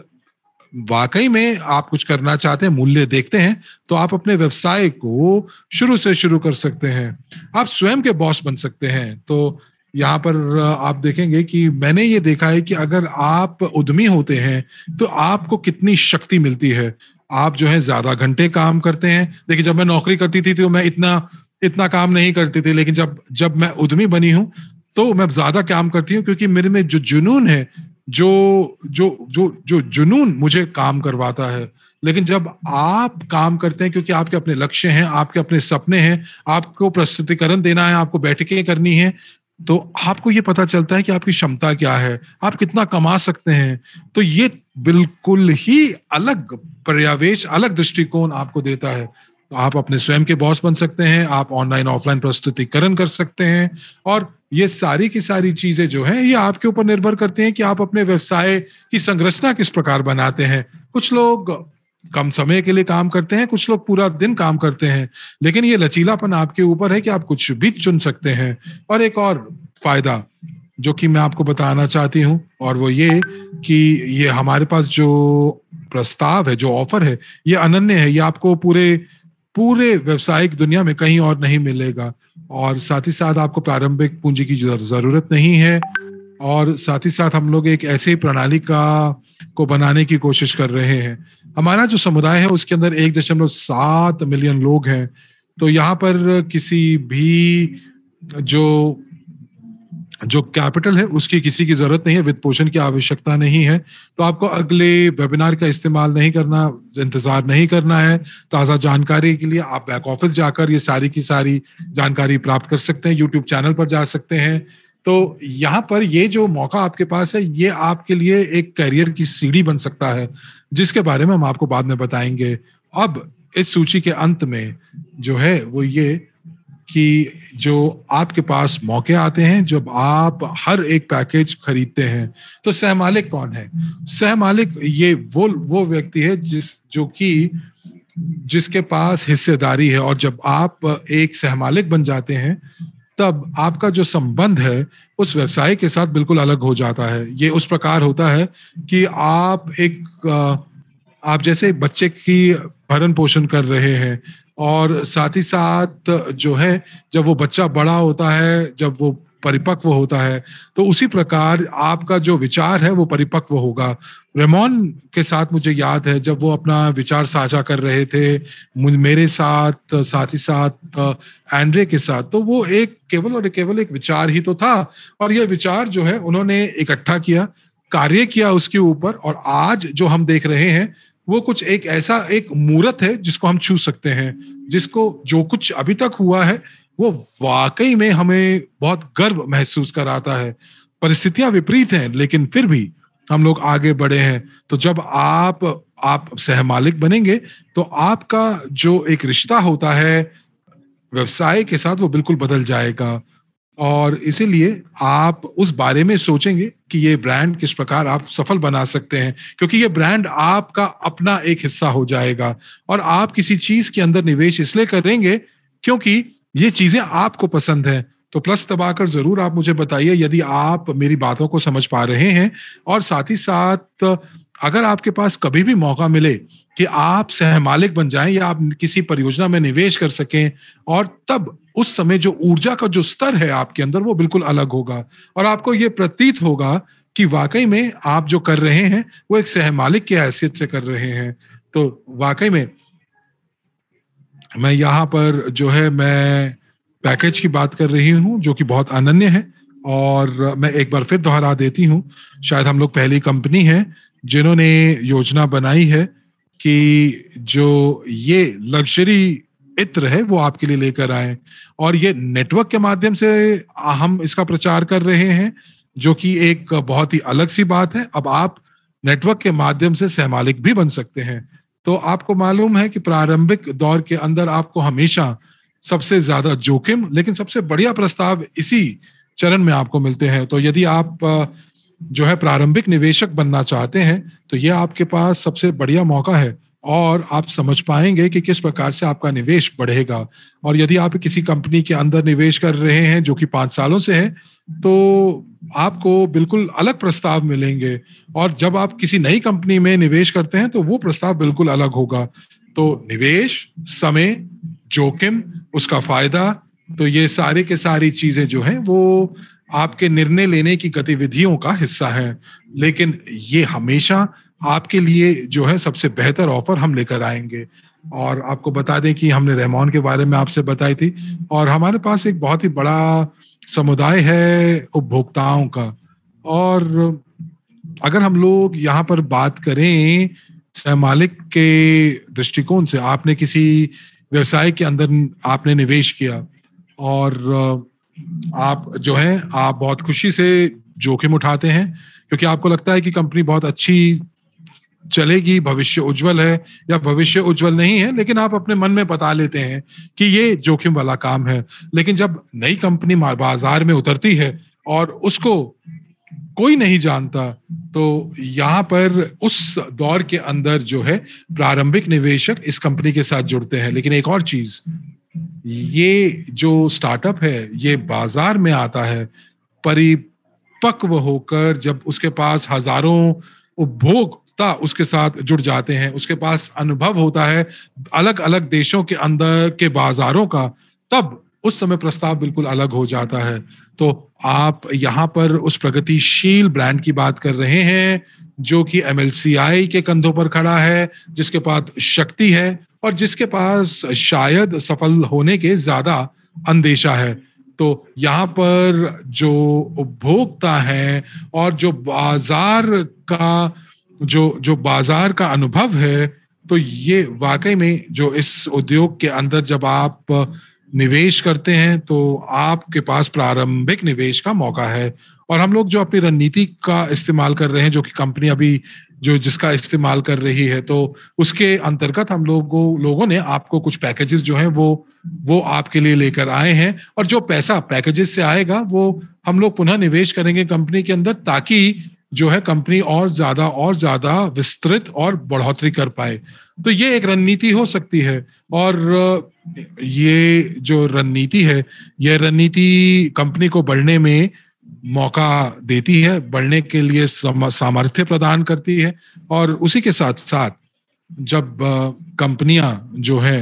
वाकई में आप कुछ करना चाहते हैं, मूल्य देखते हैं, तो आप अपने व्यवसाय को शुरू से शुरू कर सकते हैं। आप स्वयं के बॉस बन सकते हैं। तो यहाँ पर आप देखेंगे कि मैंने ये देखा है कि अगर आप उद्यमी होते हैं तो आपको कितनी शक्ति मिलती है। आप जो है ज्यादा घंटे काम करते हैं। देखिए, जब मैं नौकरी करती थी तो मैं इतना इतना काम नहीं करती थी, लेकिन जब जब मैं उद्यमी बनी हूं तो मैं ज्यादा काम करती हूँ, क्योंकि मेरे में जो जुनून है, जो जो जो जो जुनून मुझे काम करवाता है। लेकिन जब आप काम करते हैं क्योंकि आपके अपने लक्ष्य हैं, आपके अपने सपने हैं, आपको प्रस्तुतिकरण देना है, आपको बैठकें करनी है, तो आपको ये पता चलता है कि आपकी क्षमता क्या है, आप कितना कमा सकते हैं। तो ये बिल्कुल ही अलग पर्यावेश, अलग दृष्टिकोण आपको देता है। तो आप अपने स्वयं के बॉस बन सकते हैं, आप ऑनलाइन ऑफलाइन प्रस्तुतिकरण कर सकते हैं, और ये सारी की सारी चीजें जो हैं ये आपके ऊपर निर्भर करती हैं कि आप अपने व्यवसाय की संरचना किस प्रकार बनाते हैं। कुछ लोग कम समय के लिए काम करते हैं, कुछ लोग पूरा दिन काम करते हैं, लेकिन ये लचीलापन आपके ऊपर है कि आप कुछ भी चुन सकते हैं। और एक और फायदा, जो कि मैं आपको बताना चाहती हूँ, और वो ये कि ये हमारे पास जो प्रस्ताव है, जो ऑफर है, ये अनन्य है। ये आपको पूरे पूरे व्यावसायिक दुनिया में कहीं और नहीं मिलेगा। और साथ ही साथ आपको प्रारंभिक पूंजी की जरूरत नहीं है। और साथ ही साथ हम लोग एक ऐसी प्रणाली का को बनाने की कोशिश कर रहे हैं। हमारा जो समुदाय है उसके अंदर एक दशमलव सात मिलियन लोग हैं। तो यहाँ पर किसी भी जो जो कैपिटल है उसकी किसी की जरूरत नहीं है, वित्त पोषण की आवश्यकता नहीं है। तो आपको अगले वेबिनार का इस्तेमाल नहीं करना, इंतजार नहीं करना है। ताज़ा जानकारी के लिए आप बैक ऑफिस जाकर ये सारी की सारी जानकारी प्राप्त कर सकते हैं, यूट्यूब चैनल पर जा सकते हैं। तो यहाँ पर ये जो मौका आपके पास है, ये आपके लिए एक करियर की सीढ़ी बन सकता है, जिसके बारे में हम आपको बाद में बताएंगे। अब इस सूची के अंत में जो है वो ये कि जो आपके पास मौके आते हैं जब आप हर एक पैकेज खरीदते हैं। तो सहमालिक कौन है? सहमालिक ये वो वो व्यक्ति है जिस जो कि जिसके पास हिस्सेदारी है। और जब आप एक सहमालिक बन जाते हैं तब आपका जो संबंध है उस व्यवसाय के साथ बिल्कुल अलग हो जाता है। ये उस प्रकार होता है कि आप एक आप जैसे बच्चे की भरण पोषण कर रहे हैं, और साथ ही साथ जो है जब वो बच्चा बड़ा होता है, जब वो परिपक्व होता है, तो उसी प्रकार आपका जो विचार है वो परिपक्व होगा। रेमॉन के साथ मुझे याद है जब वो अपना विचार साझा कर रहे थे मेरे साथ, साथ ही साथ एंड्रे के साथ, तो वो एक केवल और केवल एक विचार ही तो था। और ये विचार जो है उन्होंने इकट्ठा किया, कार्य किया उसके ऊपर, और आज जो हम देख रहे हैं वो कुछ एक ऐसा एक मूर्त है जिसको हम छू सकते हैं, जिसको जो कुछ अभी तक हुआ है वो वाकई में हमें बहुत गर्व महसूस कराता है। परिस्थितियां विपरीत हैं लेकिन फिर भी हम लोग आगे बढ़े हैं। तो जब आप आप सहमालिक बनेंगे तो आपका जो एक रिश्ता होता है व्यवसाय के साथ वो बिल्कुल बदल जाएगा। और इसीलिए आप उस बारे में सोचेंगे कि ये ब्रांड किस प्रकार आप सफल बना सकते हैं, क्योंकि ये ब्रांड आपका अपना एक हिस्सा हो जाएगा। और आप किसी चीज के अंदर निवेश इसलिए करेंगे क्योंकि ये चीजें आपको पसंद है। तो प्लस दबाकर जरूर आप मुझे बताइए यदि आप मेरी बातों को समझ पा रहे हैं। और साथ ही साथ अगर आपके पास कभी भी मौका मिले कि आप सहमालिक बन जाएं या आप किसी परियोजना में निवेश कर सकें, और तब उस समय जो ऊर्जा का जो स्तर है आपके अंदर वो बिल्कुल अलग होगा, और आपको ये प्रतीत होगा कि वाकई में आप जो कर रहे हैं वो एक सहमालिक की हैसियत से कर रहे हैं। तो वाकई में मैं यहाँ पर जो है मैं पैकेज की बात कर रही हूँ जो कि बहुत अनन्य है। और मैं एक बार फिर दोहरा देती हूँ, शायद हम लोग पहली कंपनी है जिन्होंने योजना बनाई है कि जो ये लग्जरी इत्र है वो आपके लिए लेकर आए। और ये नेटवर्क के माध्यम से हम इसका प्रचार कर रहे हैं, जो कि एक बहुत ही अलग सी बात है। अब आप नेटवर्क के माध्यम से सहमालिक भी बन सकते हैं। तो आपको मालूम है कि प्रारंभिक दौर के अंदर आपको हमेशा सबसे ज्यादा जोखिम लेकिन सबसे बढ़िया प्रस्ताव इसी चरण में आपको मिलते हैं। तो यदि आप जो है प्रारंभिक निवेशक बनना चाहते हैं तो ये आपके पास सबसे बढ़िया मौका है, और आप समझ पाएंगे कि किस प्रकार से आपका निवेश बढ़ेगा। और यदि आप किसी कंपनी के अंदर निवेश कर रहे हैं जो कि पांच सालों से है, तो आपको बिल्कुल अलग प्रस्ताव मिलेंगे। और जब आप किसी नई कंपनी में निवेश करते हैं तो वो प्रस्ताव बिल्कुल अलग होगा। तो निवेश, समय, जोखिम, उसका फायदा, तो ये सारे के सारी चीजें जो हैं वो आपके निर्णय लेने की गतिविधियों का हिस्सा है। लेकिन ये हमेशा आपके लिए जो है सबसे बेहतर ऑफर हम लेकर आएंगे। और आपको बता दें कि हमने रेमॉन के बारे में आपसे बताई थी, और हमारे पास एक बहुत ही बड़ा समुदाय है उपभोक्ताओं का। और अगर हम लोग यहाँ पर बात करें सहमालिक के दृष्टिकोण से, आपने किसी व्यवसाय के अंदर आपने निवेश किया और आप जो है आप बहुत खुशी से जोखिम उठाते हैं क्योंकि आपको लगता है कि कंपनी बहुत अच्छी चलेगी, भविष्य उज्जवल है, या भविष्य उज्जवल नहीं है, लेकिन आप अपने मन में बता लेते हैं कि ये जोखिम वाला काम है। लेकिन जब नई कंपनी बाजार में उतरती है और उसको कोई नहीं जानता, तो यहाँ पर उस दौर के अंदर जो है प्रारंभिक निवेशक इस कंपनी के साथ जुड़ते हैं। लेकिन एक और चीज, ये जो स्टार्टअप है ये बाजार में आता है परि परिपक्व होकर जब उसके पास हजारों उपभोक्ता उसके साथ जुड़ जाते हैं, उसके पास अनुभव होता है अलग अलग देशों के अंदर के बाजारों का, तब उस समय प्रस्ताव बिल्कुल अलग हो जाता है। तो आप यहाँ पर उस प्रगतिशील ब्रांड की बात कर रहे हैं जो कि एम एल सी आई के कंधों पर खड़ा है, जिसके पास शक्ति है और जिसके पास शायद सफल होने के ज्यादा अंदेशा है। तो यहाँ पर जो उपभोक्ता है और जो बाजार का जो जो बाजार का अनुभव है, तो ये वाकई में जो इस उद्योग के अंदर जब आप निवेश करते हैं तो आपके पास प्रारंभिक निवेश का मौका है। और हम लोग जो अपनी रणनीति का इस्तेमाल कर रहे हैं, जो कि कंपनी अभी जो जिसका इस्तेमाल कर रही है, तो उसके अंतर्गत हम लोगों लोगों ने आपको कुछ पैकेजेस जो हैं वो वो आपके लिए लेकर आए हैं। और जो पैसा पैकेजेस से आएगा वो हम लोग पुनः निवेश करेंगे कंपनी के अंदर, ताकि जो है कंपनी और ज्यादा और ज्यादा विस्तृत और बढ़ोतरी कर पाए। तो ये एक रणनीति हो सकती है। और ये जो रणनीति है, ये रणनीति कंपनी को बढ़ने में मौका देती है, बढ़ने के लिए सामर्थ्य प्रदान करती है। और उसी के साथ साथ जब कंपनियां जो है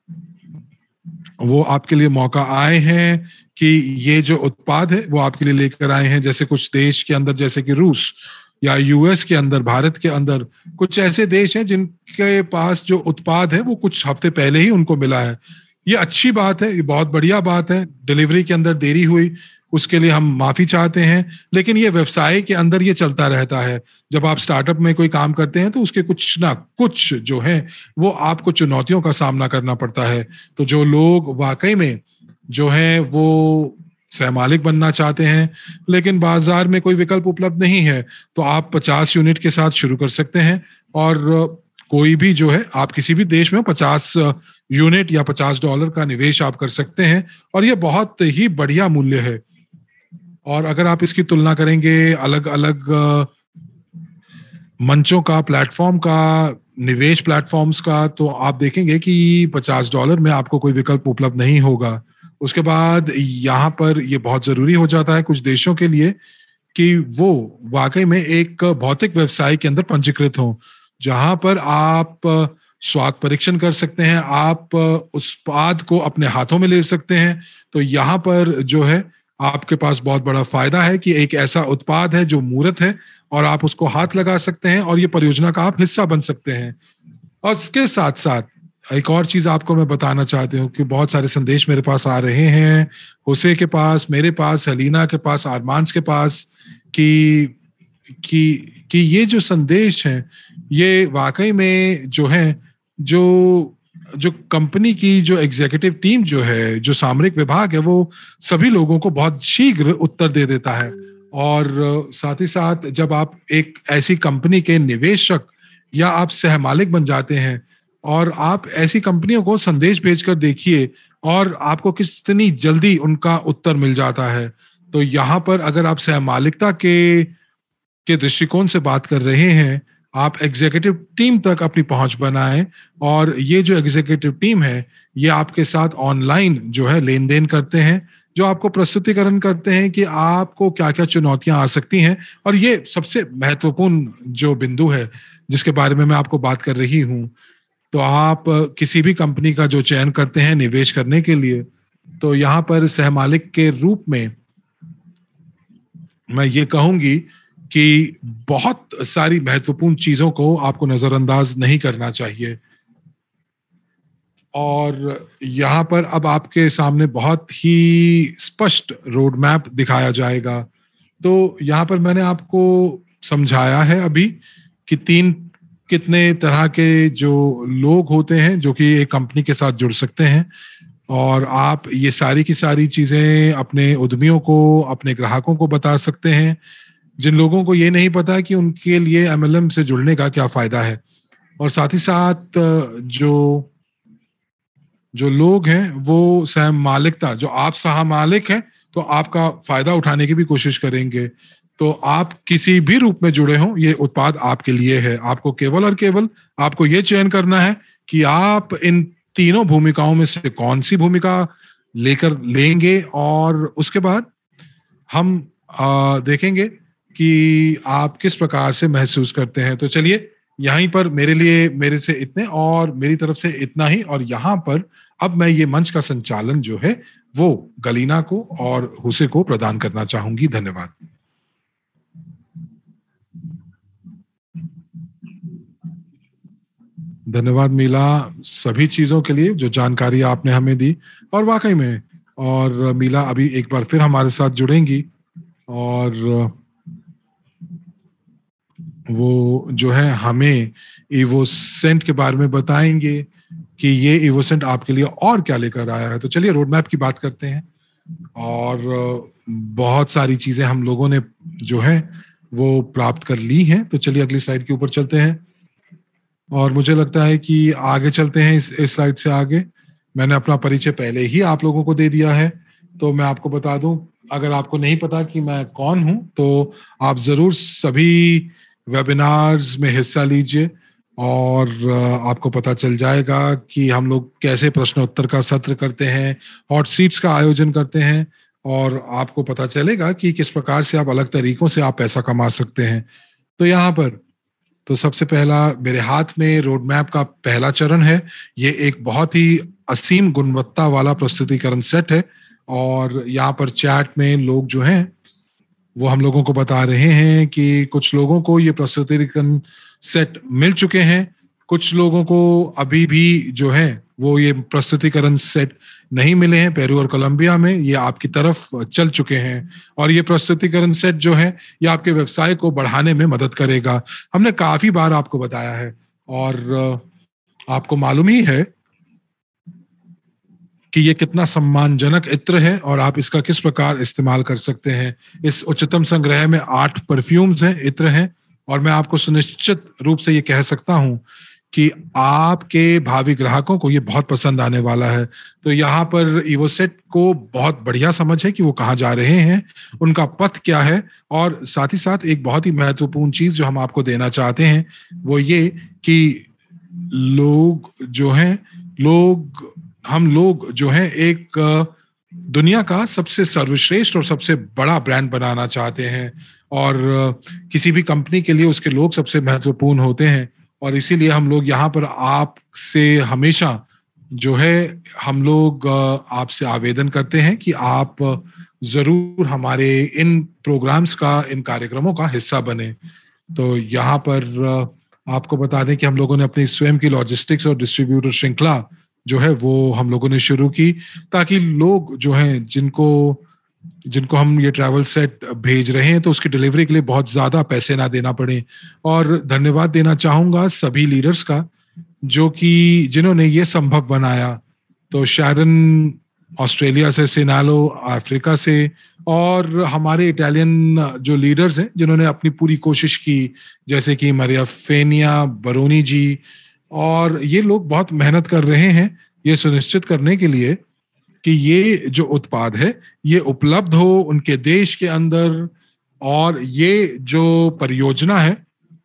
वो आपके लिए मौका आए हैं कि ये जो उत्पाद है वो आपके लिए लेकर आए हैं, जैसे कुछ देश के अंदर, जैसे कि रूस या यू एस के अंदर, भारत के अंदर कुछ ऐसे देश हैं जिनके पास जो उत्पाद है वो कुछ हफ्ते पहले ही उनको मिला है। ये अच्छी बात है, ये बहुत बढ़िया बात है। डिलीवरी के अंदर देरी हुई, उसके लिए हम माफी चाहते हैं, लेकिन ये व्यवसाय के अंदर ये चलता रहता है। जब आप स्टार्टअप में कोई काम करते हैं तो उसके कुछ ना कुछ जो है वो आपको चुनौतियों का सामना करना पड़ता है। तो जो लोग वाकई में जो है वो सहमालिक बनना चाहते हैं लेकिन बाजार में कोई विकल्प उपलब्ध नहीं है, तो आप पचास यूनिट के साथ शुरू कर सकते हैं। और कोई भी जो है, आप किसी भी देश में पचास यूनिट या पचास डॉलर का निवेश आप कर सकते हैं और ये बहुत ही बढ़िया मूल्य है। और अगर आप इसकी तुलना करेंगे अलग अलग मंचों का, प्लेटफॉर्म का, निवेश प्लेटफॉर्म्स का, तो आप देखेंगे कि पचास डॉलर में आपको कोई विकल्प उपलब्ध नहीं होगा। उसके बाद यहाँ पर ये बहुत जरूरी हो जाता है कुछ देशों के लिए कि वो वाकई में एक भौतिक व्यवसाय के अंदर पंजीकृत हों, जहां पर आप स्वाद परीक्षण कर सकते हैं, आप उस उत्पाद को अपने हाथों में ले सकते हैं। तो यहाँ पर जो है आपके पास बहुत बड़ा फायदा है कि एक ऐसा उत्पाद है जो मूर्त है और आप उसको हाथ लगा सकते हैं और ये परियोजना का आप हिस्सा बन सकते हैं। और इसके साथ साथ एक और चीज आपको मैं बताना चाहती हूँ कि बहुत सारे संदेश मेरे पास आ रहे हैं, हुसे के पास, मेरे पास, हलीना के पास, आरमांस के पास, कि कि कि ये जो संदेश हैं ये वाकई में जो है जो जो कंपनी की जो एग्जीक्यूटिव टीम जो है, जो सामरिक विभाग है, वो सभी लोगों को बहुत शीघ्र उत्तर दे देता है। और साथ ही साथ जब आप एक ऐसी कंपनी के निवेशक या आप सहमालिक बन जाते हैं और आप ऐसी कंपनियों को संदेश भेजकर देखिए और आपको कितनी जल्दी उनका उत्तर मिल जाता है। तो यहाँ पर अगर आप सहमालिकता के के दृष्टिकोण से बात कर रहे हैं, आप एग्जीक्यूटिव टीम तक अपनी पहुंच बनाएं और ये जो एग्जीक्यूटिव टीम है ये आपके साथ ऑनलाइन जो है लेन देन करते हैं, जो आपको प्रस्तुतिकरण करते हैं कि आपको क्या क्या चुनौतियां आ सकती हैं। और ये सबसे महत्वपूर्ण जो बिंदु है जिसके बारे में मैं आपको बात कर रही हूँ, तो आप किसी भी कंपनी का जो चयन करते हैं निवेश करने के लिए, तो यहाँ पर सहमालिक के रूप में मैं ये कहूंगी कि बहुत सारी महत्वपूर्ण चीजों को आपको नजरअंदाज नहीं करना चाहिए। और यहाँ पर अब आपके सामने बहुत ही स्पष्ट रोड मैप दिखाया जाएगा। तो यहाँ पर मैंने आपको समझाया है अभी कि तीन कितने तरह के जो लोग होते हैं जो कि एक कंपनी के साथ जुड़ सकते हैं, और आप ये सारी की सारी चीजें अपने उद्यमियों को, अपने ग्राहकों को बता सकते हैं, जिन लोगों को ये नहीं पता कि उनके लिए एम एल एम से जुड़ने का क्या फायदा है। और साथ ही साथ जो जो लोग हैं वो सहमालिकता, जो आप सहमालिक हैं तो आपका फायदा उठाने की भी कोशिश करेंगे। तो आप किसी भी रूप में जुड़े हों, ये उत्पाद आपके लिए है। आपको केवल और केवल आपको ये चयन करना है कि आप इन तीनों भूमिकाओं में से कौन सी भूमिका लेकर लेंगे, और उसके बाद हम आ, देखेंगे कि आप किस प्रकार से महसूस करते हैं। तो चलिए, यहीं पर मेरे लिए मेरे से इतने और मेरी तरफ से इतना ही। और यहाँ पर अब मैं ये मंच का संचालन जो है वो गलीना को और हुसे को प्रदान करना चाहूंगी। धन्यवाद। धन्यवाद मीला, सभी चीजों के लिए जो जानकारी आपने हमें दी। और वाकई में, और मीला अभी एक बार फिर हमारे साथ जुड़ेंगी और वो जो है हमें इवोसेंट के बारे में बताएंगे कि ये इवोसेंट आपके लिए और क्या लेकर आया है। तो चलिए रोड मैप की बात करते हैं। और बहुत सारी चीजें हम लोगों ने जो है वो प्राप्त कर ली हैं। तो चलिए अगली स्लाइड के ऊपर चलते हैं। और मुझे लगता है कि आगे चलते हैं। इस इस स्लाइड से आगे मैंने अपना परिचय पहले ही आप लोगों को दे दिया है। तो मैं आपको बता दूं, अगर आपको नहीं पता कि मैं कौन हूं, तो आप जरूर सभी वेबिनार्स में हिस्सा लीजिए और आपको पता चल जाएगा कि हम लोग कैसे प्रश्नोत्तर का सत्र करते हैं, हॉट सीट्स का आयोजन करते हैं, और आपको पता चलेगा कि किस प्रकार से आप अलग तरीकों से आप पैसा कमा सकते हैं। तो यहाँ पर तो सबसे पहला मेरे हाथ में रोड मैप का पहला चरण है। ये एक बहुत ही असीम गुणवत्ता वाला प्रस्तुतिकरण सेट है। और यहाँ पर चैट में लोग जो हैं वो हम लोगों को बता रहे हैं कि कुछ लोगों को ये प्रस्तुतिकरण सेट मिल चुके हैं, कुछ लोगों को अभी भी जो है वो ये प्रस्तुतिकरण सेट नहीं मिले हैं। पेरू और कोलंबिया में ये आपकी तरफ चल चुके हैं। और ये प्रस्तुतिकरण सेट जो है ये आपके व्यवसाय को बढ़ाने में मदद करेगा। हमने काफी बार आपको बताया है और आपको मालूम ही है कि ये कितना सम्मानजनक इत्र है और आप इसका किस प्रकार इस्तेमाल कर सकते हैं। इस उच्चतम संग्रह में आठ परफ्यूम्स हैं, इत्र हैं। और मैं आपको सुनिश्चित रूप से ये कह सकता हूं कि आपके भावी ग्राहकों को ये बहुत पसंद आने वाला है। तो यहाँ पर इवोसेट को बहुत बढ़िया समझ है कि वो कहाँ जा रहे हैं, उनका पथ क्या है। और साथ ही साथ एक बहुत ही महत्वपूर्ण चीज जो हम आपको देना चाहते हैं वो ये कि लोग जो हैं लोग हम लोग जो हैं एक दुनिया का सबसे सर्वश्रेष्ठ और सबसे बड़ा ब्रांड बनाना चाहते हैं। और किसी भी कंपनी के लिए उसके लोग सबसे महत्वपूर्ण होते हैं। और इसीलिए हम लोग यहाँ पर आपसे हमेशा जो है हम लोग आपसे आवेदन करते हैं कि आप जरूर हमारे इन प्रोग्राम्स का, इन कार्यक्रमों का हिस्सा बने। तो यहाँ पर आपको बता दें कि हम लोगों ने अपनी स्वयं की लॉजिस्टिक्स और डिस्ट्रीब्यूटर श्रृंखला जो है वो हम लोगों ने शुरू की, ताकि लोग जो हैं जिनको जिनको हम ये ट्रैवल सेट भेज रहे हैं तो उसकी डिलीवरी के लिए बहुत ज्यादा पैसे ना देना पड़े। और धन्यवाद देना चाहूंगा सभी लीडर्स का जो कि जिन्होंने ये संभव बनाया। तो शैरन ऑस्ट्रेलिया से, सिनालो अफ्रीका से, और हमारे इटालियन जो लीडर्स हैं जिन्होंने अपनी पूरी कोशिश की, जैसे कि मरिया फेनिया बरोनी जी। और ये लोग बहुत मेहनत कर रहे हैं ये सुनिश्चित करने के लिए कि ये जो उत्पाद है ये उपलब्ध हो उनके देश के अंदर। और ये जो परियोजना है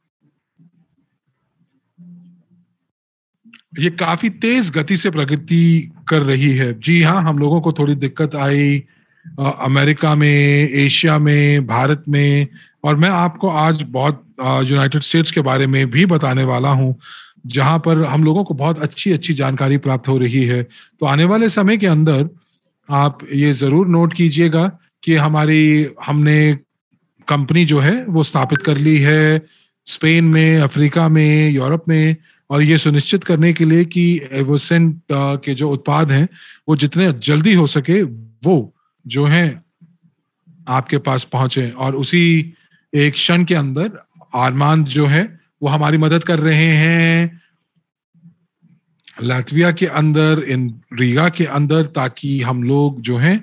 ये काफी तेज गति से प्रगति कर रही है। जी हाँ, हम लोगों को थोड़ी दिक्कत आई अमेरिका में, एशिया में, भारत में, और मैं आपको आज बहुत यूनाइटेड स्टेट्स के बारे में भी बताने वाला हूं जहां पर हम लोगों को बहुत अच्छी अच्छी जानकारी प्राप्त हो रही है। तो आने वाले समय के अंदर आप ये जरूर नोट कीजिएगा कि हमारी हमने कंपनी जो है वो स्थापित कर ली है स्पेन में, अफ्रीका में, यूरोप में। और ये सुनिश्चित करने के लिए कि एवोसेंट के जो उत्पाद हैं वो जितने जल्दी हो सके वो जो है आपके पास पहुंचे। और उसी एक क्षण के अंदर आरमान जो है वो हमारी मदद कर रहे हैं लातविया के अंदर, इन रीगा के अंदर, ताकि हम लोग जो हैं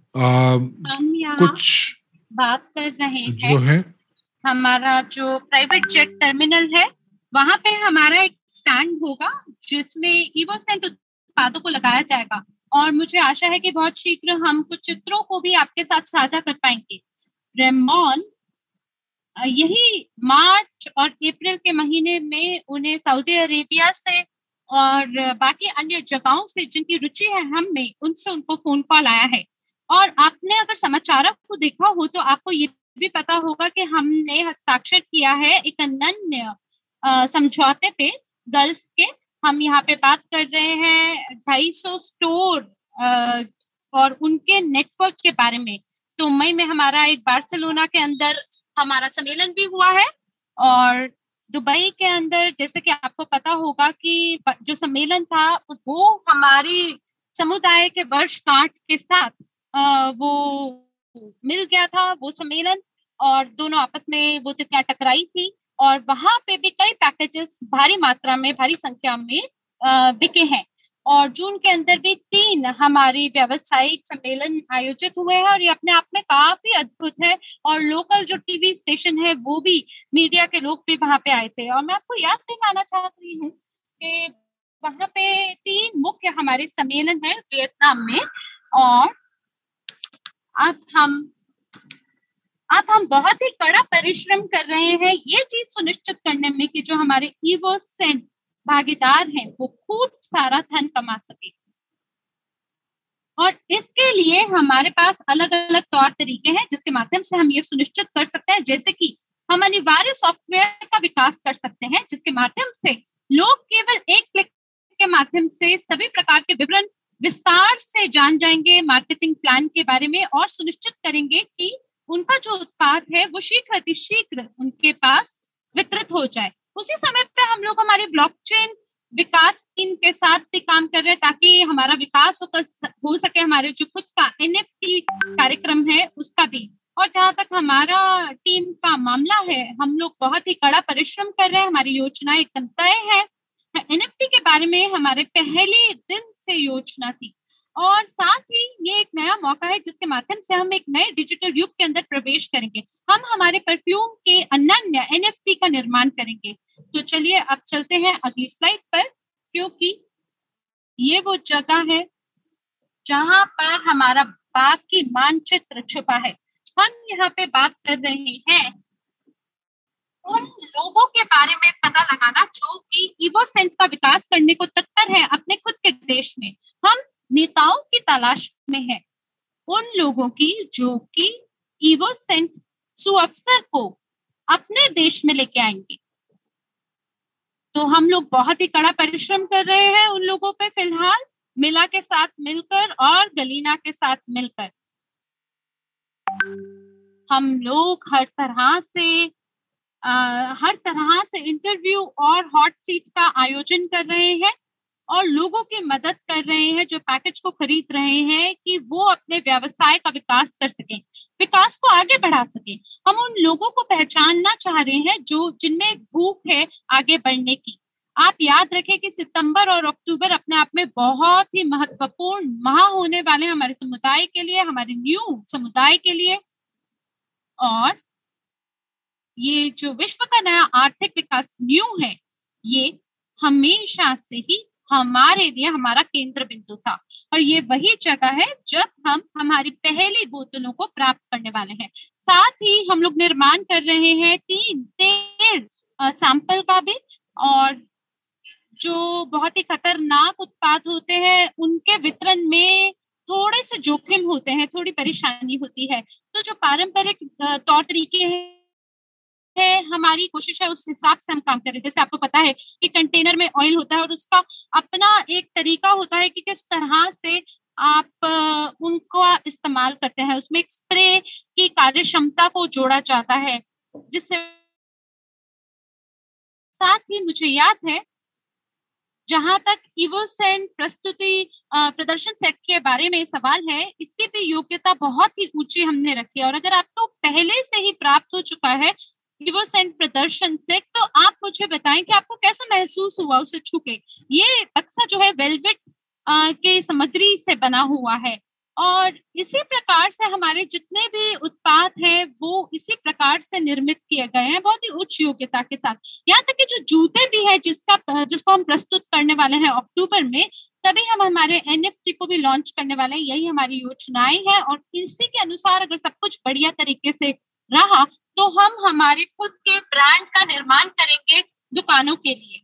कुछ बात कर रहे हैं जो है हमारा जो प्राइवेट जेट टर्मिनल है वहां पे हमारा एक स्टैंड होगा जिसमें इवोसेंट उत्पादों को लगाया जाएगा। और मुझे आशा है कि बहुत शीघ्र हम कुछ चित्रों को भी आपके साथ साझा कर पाएंगे। रेमॉन यही मार्च और अप्रैल के महीने में उन्हें सऊदी अरेबिया से और बाकी अन्य जगहों से जिनकी रुचि है हमने उनसे उनको फोन कॉल आया है और आपने अगर समाचारों को देखा हो तो आपको ये भी पता होगा कि हमने हस्ताक्षर किया है एक अनन्य समझौते पे गल्फ के। हम यहाँ पे बात कर रहे हैं ढाई सौ स्टोर आ, और उनके नेटवर्क के बारे में। तो मई में हमारा एक बार्सिलोना के अंदर हमारा सम्मेलन भी हुआ है, और दुबई के अंदर जैसे कि आपको पता होगा कि जो सम्मेलन था वो हमारी समुदाय के वर्षगांठ के साथ आ, वो मिल गया था वो सम्मेलन, और दोनों आपस में वो तितलियां टकराई थी, और वहां पे भी कई पैकेजेस भारी मात्रा में भारी संख्या में बिके हैं। और जून के अंदर भी तीन हमारी व्यावसायिक सम्मेलन आयोजित हुए हैं, और ये अपने आप में काफी अद्भुत है। और लोकल जो टीवी स्टेशन है वो भी, मीडिया के लोग भी वहां पे आए थे। और मैं आपको याद दिलाना चाह रही हूँ कि वहां पे तीन मुख्य हमारे सम्मेलन है वियतनाम में, और अब हम अब हम बहुत ही कड़ा परिश्रम कर रहे हैं ये चीज सुनिश्चित करने में कि जो हमारे इवोसेंट भागीदार हैं वो खूब सारा धन कमा सके। और इसके लिए हमारे पास अलग अलग तौर तरीके हैं जिसके माध्यम से हम ये सुनिश्चित कर सकते हैं, जैसे कि हम अनिवार्य सॉफ्टवेयर का विकास कर सकते हैं जिसके माध्यम से लोग केवल एक क्लिक के माध्यम से सभी प्रकार के विवरण विस्तार से जान जाएंगे मार्केटिंग प्लान के बारे में, और सुनिश्चित करेंगे कि उनका जो उत्पाद है वो शीघ्र अतिशीघ्र उनके पास वितरित हो जाए। उसी समय पे हम लोग हमारे ब्लॉकचेन विकास टीम के साथ भी काम कर रहे हैं ताकि हमारा विकास हो सके, हमारे जो खुद का एनएफटी कार्यक्रम है उसका भी। और जहां तक हमारा टीम का मामला है, हम लोग बहुत ही कड़ा परिश्रम कर रहे हैं, हमारी योजनाएं एकदम तय है। एनएफटी के बारे में हमारे पहले दिन से योजना थी, और साथ ही ये एक नया मौका है जिसके माध्यम से हम एक नए डिजिटल युग के अंदर प्रवेश करेंगे। हम हमारे परफ्यूम के अनन्य एनएफटी का निर्माण करेंगे। तो चलिए अब चलते हैं अगली स्लाइड पर, क्योंकि ये वो जगह है जहां पर हमारा बाकी मानचित्र छुपा है। हम यहाँ पे बात कर रहे हैं उन लोगों के बारे में पता लगाना जो कि इवोसेंट का विकास करने को तत्पर है अपने खुद के देश में। हम नेताओं की तलाश में है, उन लोगों की जो कि इवोसेंट सुअवसर को अपने देश में लेके आएंगे। तो हम लोग बहुत ही कड़ा परिश्रम कर रहे हैं उन लोगों पे फिलहाल, मिला के साथ मिलकर और गलीना के साथ मिलकर हम लोग हर तरह से आ, हर तरह से इंटरव्यू और हॉट सीट का आयोजन कर रहे हैं, और लोगों की मदद कर रहे हैं जो पैकेज को खरीद रहे हैं कि वो अपने व्यवसाय का विकास कर सकें, विकास को आगे बढ़ा सकें। हम उन लोगों को पहचानना चाह रहे हैं जो जिनमें भूख है आगे बढ़ने की। आप याद रखें कि सितंबर और अक्टूबर अपने आप में बहुत ही महत्वपूर्ण माह होने वाले हमारे समुदाय के लिए, हमारे न्यू समुदाय के लिए। और ये जो विश्व का नया आर्थिक विकास न्यू है, ये हमेशा से ही हमारे लिए हमारा केंद्र बिंदु था, और ये वही जगह है जब हम हमारी पहली बोतलों को प्राप्त करने वाले हैं। साथ ही हम लोग निर्माण कर रहे हैं तीन तेल सैंपल का भी, और जो बहुत ही खतरनाक उत्पाद होते हैं उनके वितरण में थोड़े से जोखिम होते हैं, थोड़ी परेशानी होती है। तो जो पारंपरिक तौर तरीके हैं है हमारी कोशिश है उस हिसाब से हम काम करें। जैसे आपको पता है कि कंटेनर में ऑयल होता है और उसका अपना एक तरीका होता है कि किस तरह से आप उनको इस्तेमाल करते हैं। उसमें एक स्प्रे की कार्य क्षमता को जोड़ा जाता है, जिससे साथ ही मुझे याद है जहां तक इवोसेंट प्रस्तुति प्रदर्शन सेट के बारे में सवाल है, इसकी भी योग्यता बहुत ही ऊंची हमने रखी है। और अगर आपको पहले से ही प्राप्त हो चुका है इवोसेंट प्रदर्शन सेट, तो आप मुझे बताएं कि आपको कैसा महसूस हुआ उसे छू के। ये बक्सा जो है वेलवेट के सामग्री से बना हुआ है, और इसी प्रकार से हमारे जितने भी उत्पाद हैं वो इसी प्रकार से निर्मित किए गए हैं बहुत ही उच्च योग्यता के साथ। यहाँ तक कि जो जूते भी है जिसका जिसको हम प्रस्तुत करने वाले हैं अक्टूबर में, तभी हम हमारे एनएफटी को भी लॉन्च करने वाले हैं। यही हमारी योजनाएं हैं, और इसी के अनुसार अगर सब कुछ बढ़िया तरीके से रहा तो हम हमारे खुद के ब्रांड का निर्माण करेंगे दुकानों के लिए।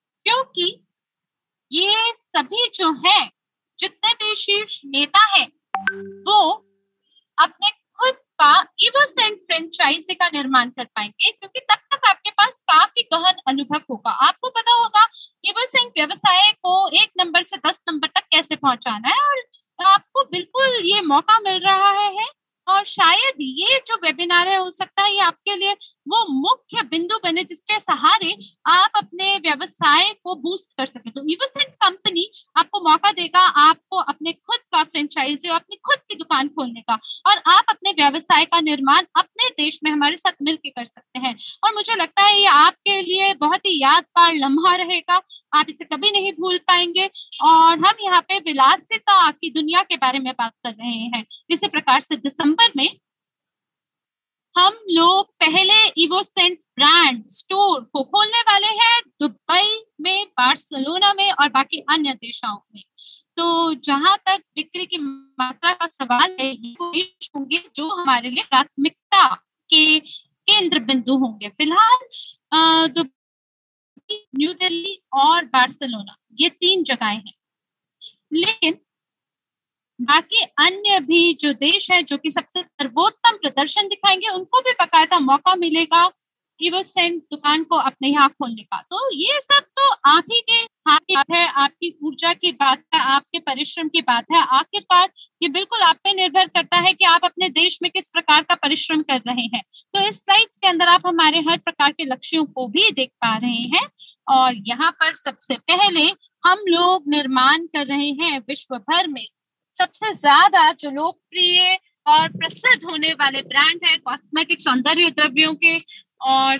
क्योंकि ये सभी जो है जितने भी शीर्ष नेता हैं वो अपने खुद का इवोसेंट फ्रेंचाइजी का निर्माण कर पाएंगे, क्योंकि तब तक आपके पास काफी गहन अनुभव होगा। आपको पता होगा इवोसेंट व्यवसाय को एक नंबर से दस नंबर तक कैसे पहुंचाना है, और आपको बिल्कुल ये मौका मिल रहा है। और शायद ये जो वेबिनार है, हो सकता है ये आपके लिए वो मुख्य बिंदु बने जिसके सहारे आप अपने व्यवसाय को बूस्ट कर सके। तो इवोसेंट कंपनी आपको मौका देगा आपको अपने खुद का फ्रेंचाइजी और अपनी खुद की दुकान खोलने का, और आप अपने व्यवसाय का निर्माण अपने देश में हमारे साथ मिलकर कर सकते हैं। और मुझे लगता है ये आपके लिए बहुत ही यादगार लम्हा रहेगा, आप इसे कभी नहीं भूल पाएंगे। और हम यहाँ पे विलासिता की दुनिया के बारे में बात कर रहे हैं। इसी प्रकार से दिसंबर में हम लोग पहले इवोसेंट ब्रांड स्टोर को खोलने वाले हैं दुबई में, बार्सिलोना में और बाकी अन्य देशों में। तो जहां तक बिक्री की मात्रा का सवाल है, ये होंगे जो हमारे लिए प्राथमिकता के केंद्र बिंदु होंगे। फिलहाल दुबई, न्यू दिल्ली और बार्सिलोना ये तीन जगहें हैं, लेकिन बाकी अन्य भी जो देश है जो कि सबसे सर्वोत्तम प्रदर्शन दिखाएंगे, उनको भी बकायदा मौका मिलेगा इवोसेंट दुकान को अपने यहाँ खोलने का। तो ये सब तो आप ही के हाथ की बात है, आपकी ऊर्जा की बात है, आपके परिश्रम की बात है। आखिरकार ये बिल्कुल आप पे निर्भर करता है कि आप अपने देश में किस प्रकार का परिश्रम कर रहे हैं। तो इस स्लाइड के अंदर आप हमारे हर प्रकार के लक्ष्यों को भी देख पा रहे हैं। और यहाँ पर सबसे पहले हम लोग निर्माण कर रहे हैं विश्व भर में सबसे ज्यादा जो लोकप्रिय और प्रसिद्ध होने वाले ब्रांड है कॉस्मेटिक सौंदर्य द्रव्यों के, और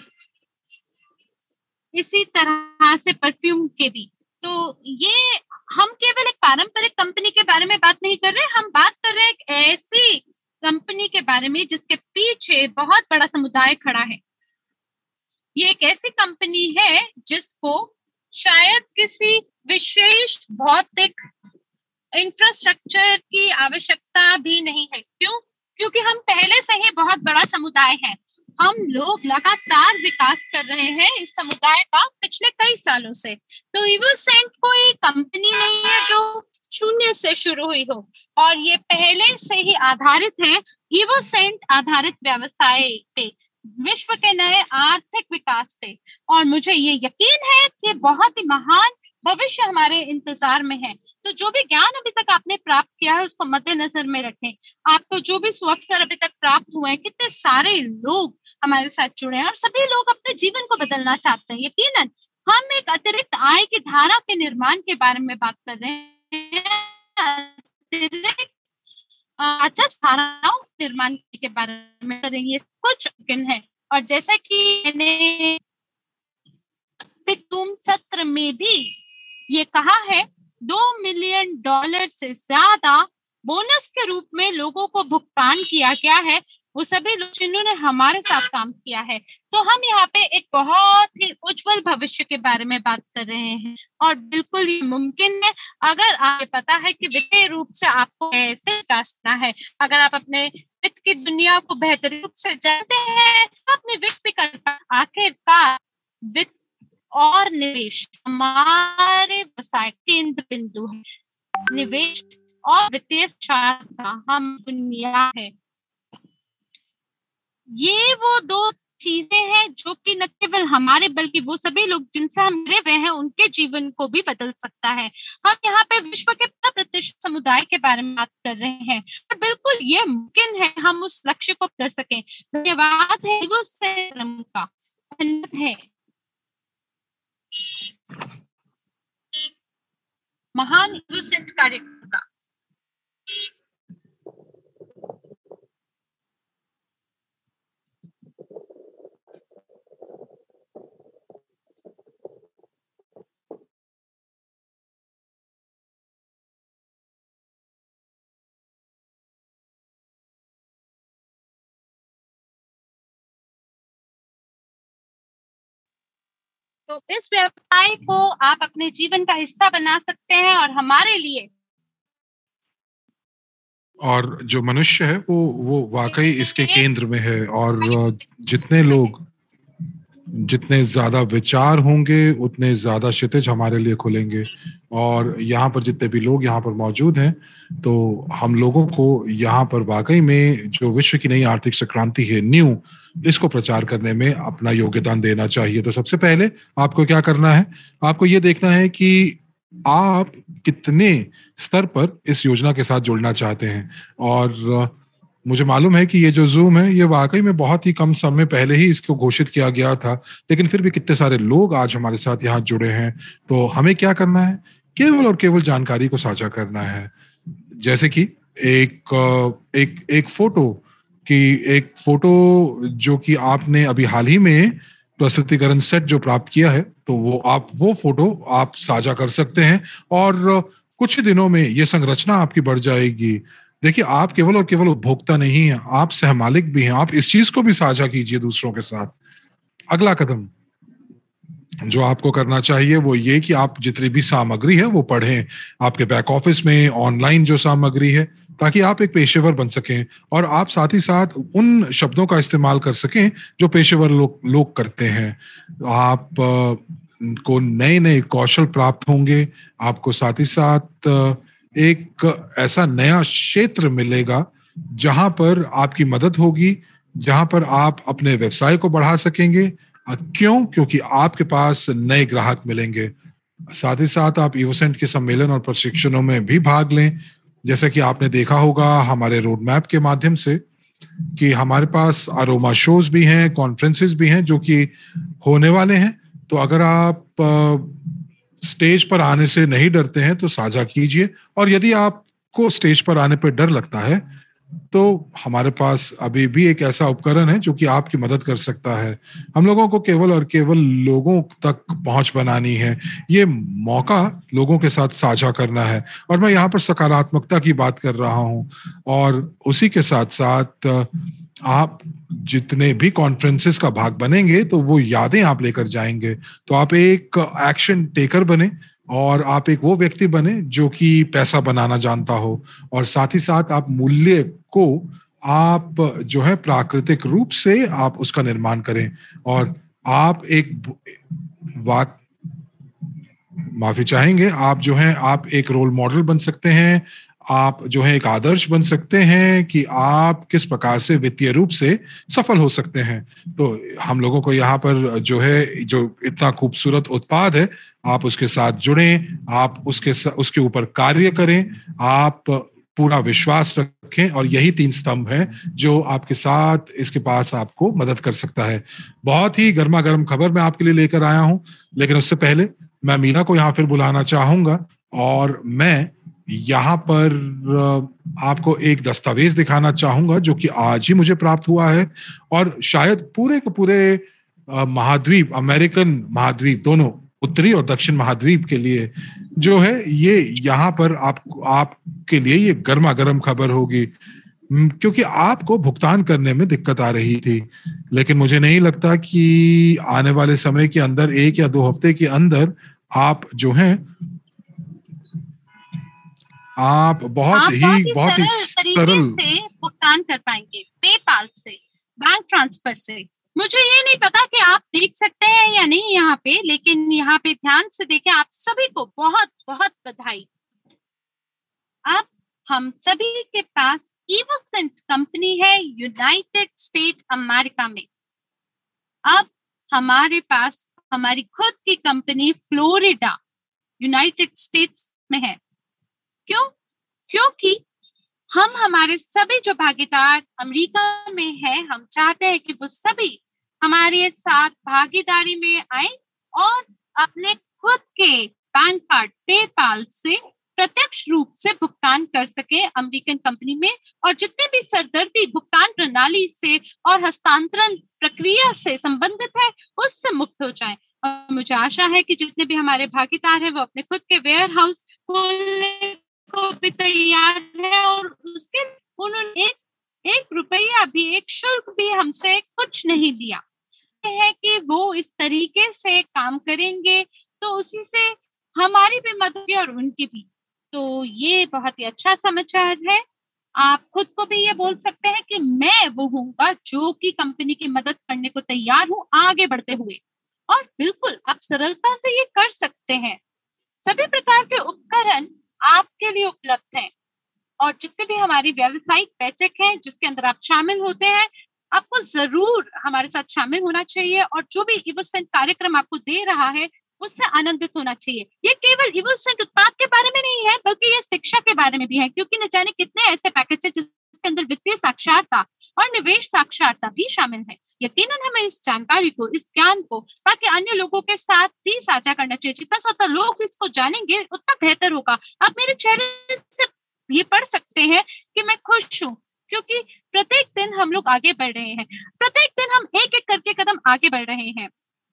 इसी तरह से परफ्यूम के भी। तो ये हम केवल एक पारंपरिक कंपनी के बारे में बात नहीं कर रहे, हम बात कर रहे हैं एक ऐसी कंपनी के बारे में जिसके पीछे बहुत बड़ा समुदाय खड़ा है। ये एक ऐसी कंपनी है जिसको शायद किसी विशेष भौतिक इंफ्रास्ट्रक्चर की आवश्यकता भी नहीं है। क्यों? क्योंकि हम पहले से ही बहुत बड़ा समुदाय है। हम लोग लगातार विकास कर रहे हैं इस समुदाय का पिछले कई सालों से। तो इवोसेंट कोई कंपनी नहीं है जो शून्य से शुरू हुई हो, और ये पहले से ही आधारित है इवोसेंट आधारित व्यवसाय पे, विश्व के नए आर्थिक विकास पे। और मुझे ये यकीन है कि बहुत ही महान भविष्य हमारे इंतजार में है। तो जो भी ज्ञान अभी तक आपने प्राप्त किया है उसको मद्देनजर में रखें। आपको जो भी सुअवसर अभी तक प्राप्त हुए हैं, कितने सारे लोग हमारे साथ जुड़े हैं और सभी लोग अपने जीवन को बदलना चाहते हैं। यकीनन हम एक अतिरिक्त आय की धारा के निर्माण के बारे में बात कर रहे हैं, अतिरिक्त धाराओं के निर्माण के बारे में करेंगे। कुछ है, और जैसे कि मैंने तुम सत्र में भी ये कहा है, दो मिलियन डॉलर से ज्यादा बोनस के रूप में लोगों को भुगतान किया गया है, वो सभी लोग जिन्होंने हमारे साथ काम किया है। तो हम यहाँ पे एक बहुत ही उज्जवल भविष्य के बारे में बात कर रहे हैं, और बिल्कुल ये मुमकिन है अगर आपको पता है कि वित्तीय रूप से आपको कैसे विकासना है। अगर आप अपने वित्त की दुनिया को बेहतरीन रूप से जानते हैं तो अपने वित्त भी कर पाए। आखिरकार वित्त और निवेश हमारे व्यवसाय केंद्र बिंदु है। निवेश और वित्तीय का हम दुनिया है। ये वो दो चीजें हैं जो कि न केवल हमारे बल्कि वो सभी लोग जिनसे हम मिले हुए हैं उनके जीवन को भी बदल सकता है। हम यहाँ पे विश्व के प्रतिष्ठित समुदाय के बारे में बात कर रहे हैं, और बिल्कुल ये मुमकिन है हम उस लक्ष्य को कर सकें। धन्यवाद है वो का धन्यवाद है महान इवोसेंट कार्यक्रम का। तो इस व्यवसाय को आप अपने जीवन का हिस्सा बना सकते हैं, और हमारे लिए और जो मनुष्य है वो वो वाकई इसके केंद्र में है। और जितने लोग जितने ज्यादा विचार होंगे उतने ज्यादा क्षितिज हमारे लिए खुलेंगे। और यहाँ पर जितने भी लोग यहाँ पर मौजूद हैं, तो हम लोगों को यहाँ पर वाकई में जो विश्व की नई आर्थिक संक्रांति है, न्यू, इसको प्रचार करने में अपना योगदान देना चाहिए। तो सबसे पहले आपको क्या करना है? आपको ये देखना है कि आप कितने स्तर पर इस योजना के साथ जुड़ना चाहते हैं। और मुझे मालूम है कि ये जो ज़ूम है, ये वाकई में बहुत ही कम समय पहले ही इसको घोषित किया गया था, लेकिन फिर भी कितने सारे लोग आज हमारे साथ यहाँ जुड़े हैं। तो हमें क्या करना है? केवल और केवल जानकारी को साझा करना है। जैसे कि एक एक एक फोटो की एक फोटो जो कि आपने अभी हाल ही में प्रस्तुतिकरण सेट जो प्राप्त किया है, तो वो आप वो फोटो आप साझा कर सकते हैं और कुछ ही दिनों में ये संरचना आपकी बढ़ जाएगी। देखिए, आप केवल और केवल उपभोक्ता नहीं हैं, आप सहमालिक भी हैं। आप इस चीज को भी साझा कीजिए दूसरों के साथ। अगला कदम जो आपको करना चाहिए वो ये कि आप जितनी भी सामग्री है वो पढ़ें, आपके बैक ऑफिस में ऑनलाइन जो सामग्री है, ताकि आप एक पेशेवर बन सकें और आप साथ ही साथ उन शब्दों का इस्तेमाल कर सकें जो पेशेवर लोग लोग करते हैं। आप को नए नए कौशल प्राप्त होंगे। आपको साथ ही साथ एक ऐसा नया क्षेत्र मिलेगा जहां पर आपकी मदद होगी, जहां पर आप अपने व्यवसाय को बढ़ा सकेंगे। क्यों? क्योंकि आपके पास नए ग्राहक मिलेंगे। साथ ही साथ आप इवोसेंट के सम्मेलन और प्रशिक्षणों में भी भाग लें। जैसा कि आपने देखा होगा हमारे रोड मैप के माध्यम से कि हमारे पास अरोमा शोज भी हैं, कॉन्फ्रेंसेस भी हैं जो कि होने वाले हैं। तो अगर आप स्टेज पर आने से नहीं डरते हैं तो साझा कीजिए, और यदि आपको स्टेज पर आने पर डर लगता है तो हमारे पास अभी भी एक ऐसा उपकरण है जो कि आपकी मदद कर सकता है। हम लोगों को केवल और केवल लोगों तक पहुंच बनानी है, ये मौका लोगों के साथ साझा करना है। और मैं यहाँ पर सकारात्मकता की बात कर रहा हूं, और उसी के साथ साथ आप जितने भी कॉन्फ्रेंसेस का भाग बनेंगे तो वो यादें आप लेकर जाएंगे। तो आप एक एक्शन टेकर बने और आप एक वो व्यक्ति बने जो कि पैसा बनाना जानता हो, और साथ ही साथ आप मूल्य को आप जो है प्राकृतिक रूप से आप उसका निर्माण करें। और आप एक बात माफी चाहेंगे, आप जो है आप एक रोल मॉडल बन सकते हैं। आप जो है एक आदर्श बन सकते हैं कि आप किस प्रकार से वित्तीय रूप से सफल हो सकते हैं। तो हम लोगों को यहाँ पर जो है जो इतना खूबसूरत उत्पाद है, आप उसके साथ जुड़ें, आप उसके उसके ऊपर कार्य करें, आप पूरा विश्वास रखें, और यही तीन स्तंभ है जो आपके साथ इसके पास आपको मदद कर सकता है। बहुत ही गर्मा गर्म खबर मैं आपके लिए लेकर आया हूं, लेकिन उससे पहले मैं मीना को यहाँ फिर बुलाना चाहूंगा, और मैं यहाँ पर आपको एक दस्तावेज दिखाना चाहूंगा जो कि आज ही मुझे प्राप्त हुआ है, और शायद पूरे के पूरे महाद्वीप, अमेरिकन महाद्वीप, दोनों उत्तरी और दक्षिण महाद्वीप के लिए जो है ये यहाँ पर आप आपके लिए ये गर्मा गर्म खबर होगी, क्योंकि आपको भुगतान करने में दिक्कत आ रही थी। लेकिन मुझे नहीं लगता कि आने वाले समय के अंदर, एक या दो हफ्ते के अंदर, आप जो हैं आप बहुत आप ही बहुत ही बहुत ही सरल तरीके से भुगतान कर पाएंगे, पेपाल से, बैंक ट्रांसफर से। मुझे ये नहीं पता कि आप देख सकते हैं या नहीं यहाँ पे, लेकिन यहाँ पे ध्यान से देखें। आप सभी को बहुत बहुत बधाई। अब हम सभी के पास इवोसेंट कंपनी है यूनाइटेड स्टेट अमेरिका में। अब हमारे पास हमारी खुद की कंपनी फ्लोरिडा, यूनाइटेड स्टेट्स में है। क्यों? क्योंकि हम हमारे सभी जो भागीदार अमेरिका में हैं, हम चाहते हैं कि वो सभी हमारे साथ भागीदारी में आए और अपने खुद के बैंक कार्ड पेपाल से प्रत्यक्ष रूप से भुगतान कर सके अमेरिकन कंपनी में, और जितने भी सरदर्दी भुगतान प्रणाली से और हस्तांतरण प्रक्रिया से संबंधित है उससे मुक्त हो जाए। और मुझे आशा है कि जितने भी हमारे भागीदार हैं वो अपने खुद के वेयर हाउस खोलने को भी तैयार है, और उसके उन्होंने एक एक रुपया भी, एक शुल्क भी हमसे कुछ नहीं लिया है कि वो इस तरीके से काम करेंगे, तो उसी से हमारी भी मदद और उनकी भी। तो ये बहुत ही अच्छा समाचार है। आप खुद को भी ये बोल सकते हैं कि मैं वो हूँगा जो कि कंपनी की मदद करने को तैयार हूँ आगे बढ़ते हुए। और बिल्कुल आप सरलता से ये कर सकते हैं। सभी प्रकार के उपकरण आपके लिए उपलब्ध हैं और जितने भी हमारी व्यावसायिक बैठक है जिसके अंदर आप शामिल होते हैं, आपको जरूर हमारे साथ शामिल होना चाहिए और जो भी इवोसेंट कार्यक्रम आपको दे रहा है उससे आनंदित होना चाहिए। ये केवल इवोसेंट उत्पाद के बारे में नहीं है बल्कि ये शिक्षा के बारे में भी है, क्योंकि न जाने कितने ऐसे पैकेज है जिसके अंदर वित्तीय साक्षरता और निवेश साक्षरता भी शामिल है। यकीनन हमें इस जानकारी को, इस ज्ञान को बाकी अन्य लोगों के साथ भी साझा करना चाहिए। जितना ज्यादा लोग इसको जानेंगे उतना बेहतर होगा। आप मेरे चेहरे से ये पढ़ सकते हैं कि मैं खुश हूँ, क्योंकि प्रत्येक दिन हम लोग आगे बढ़ रहे हैं, प्रत्येक दिन हम एक एक करके कदम आगे बढ़ रहे हैं।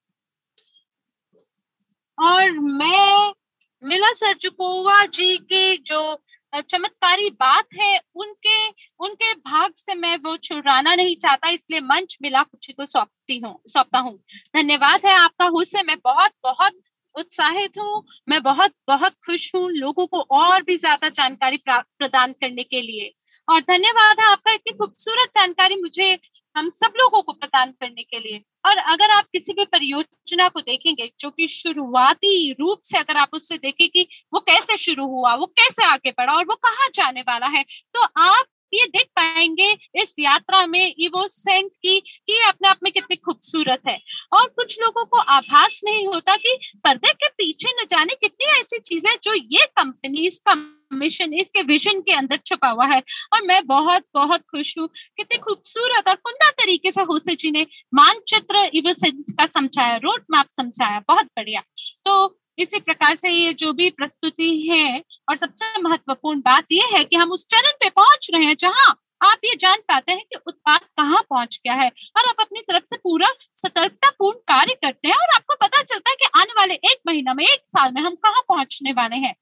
और मैं मिला सर्जुकोवा जी के जो चमत्कारी बात है उनके उनके भाग से मैं वो छुड़ाना नहीं चाहता, इसलिए मंच मिला कुछ को सौंपती हूँ सौंपता हूँ। धन्यवाद है आपका हुस्से, मैं बहुत बहुत उत्साहित हूँ, मैं बहुत बहुत खुश हूँ लोगों को और भी ज्यादा जानकारी प्रदान करने के लिए। और धन्यवाद है आपका इतनी खूबसूरत जानकारी मुझे हम सब लोगों को प्रदान करने के लिए। और अगर आप किसी भी परियोजना को देखेंगे जो कि शुरुआती रूप से अगर आप उससे देखें कि वो कैसे शुरू हुआ, वो कैसे आगे बढ़ा और वो कहाँ जाने वाला है, तो आप ये देख पाएंगे इस यात्रा में इवोसेंट की कि अपने आप में कितनी खूबसूरत है। और कुछ लोगों को आभास नहीं होता कि पर्दे के पीछे न जाने कितनी ऐसी चीजें जो ये कंपनी इसका मिशन, इसके विजन के अंदर छुपा हुआ है। और मैं बहुत बहुत खुश हूँ, कितनी खूबसूरत और कुंदा तरीके से होसे जी ने मानचित्र इवोसेंट का समझाया, रोड मैप समझाया, बहुत बढ़िया। तो इसी प्रकार से ये जो भी प्रस्तुति है, और सबसे महत्वपूर्ण बात यह है कि हम उस चरण पे पहुंच रहे हैं जहां आप ये जान पाते हैं कि उत्पाद कहाँ पहुंच गया है और आप अपनी तरफ से पूरा सतर्कता पूर्ण कार्य करते हैं और आपको पता चलता है कि आने वाले एक महीना में, एक साल में हम कहाँ पहुंचने वाले हैं।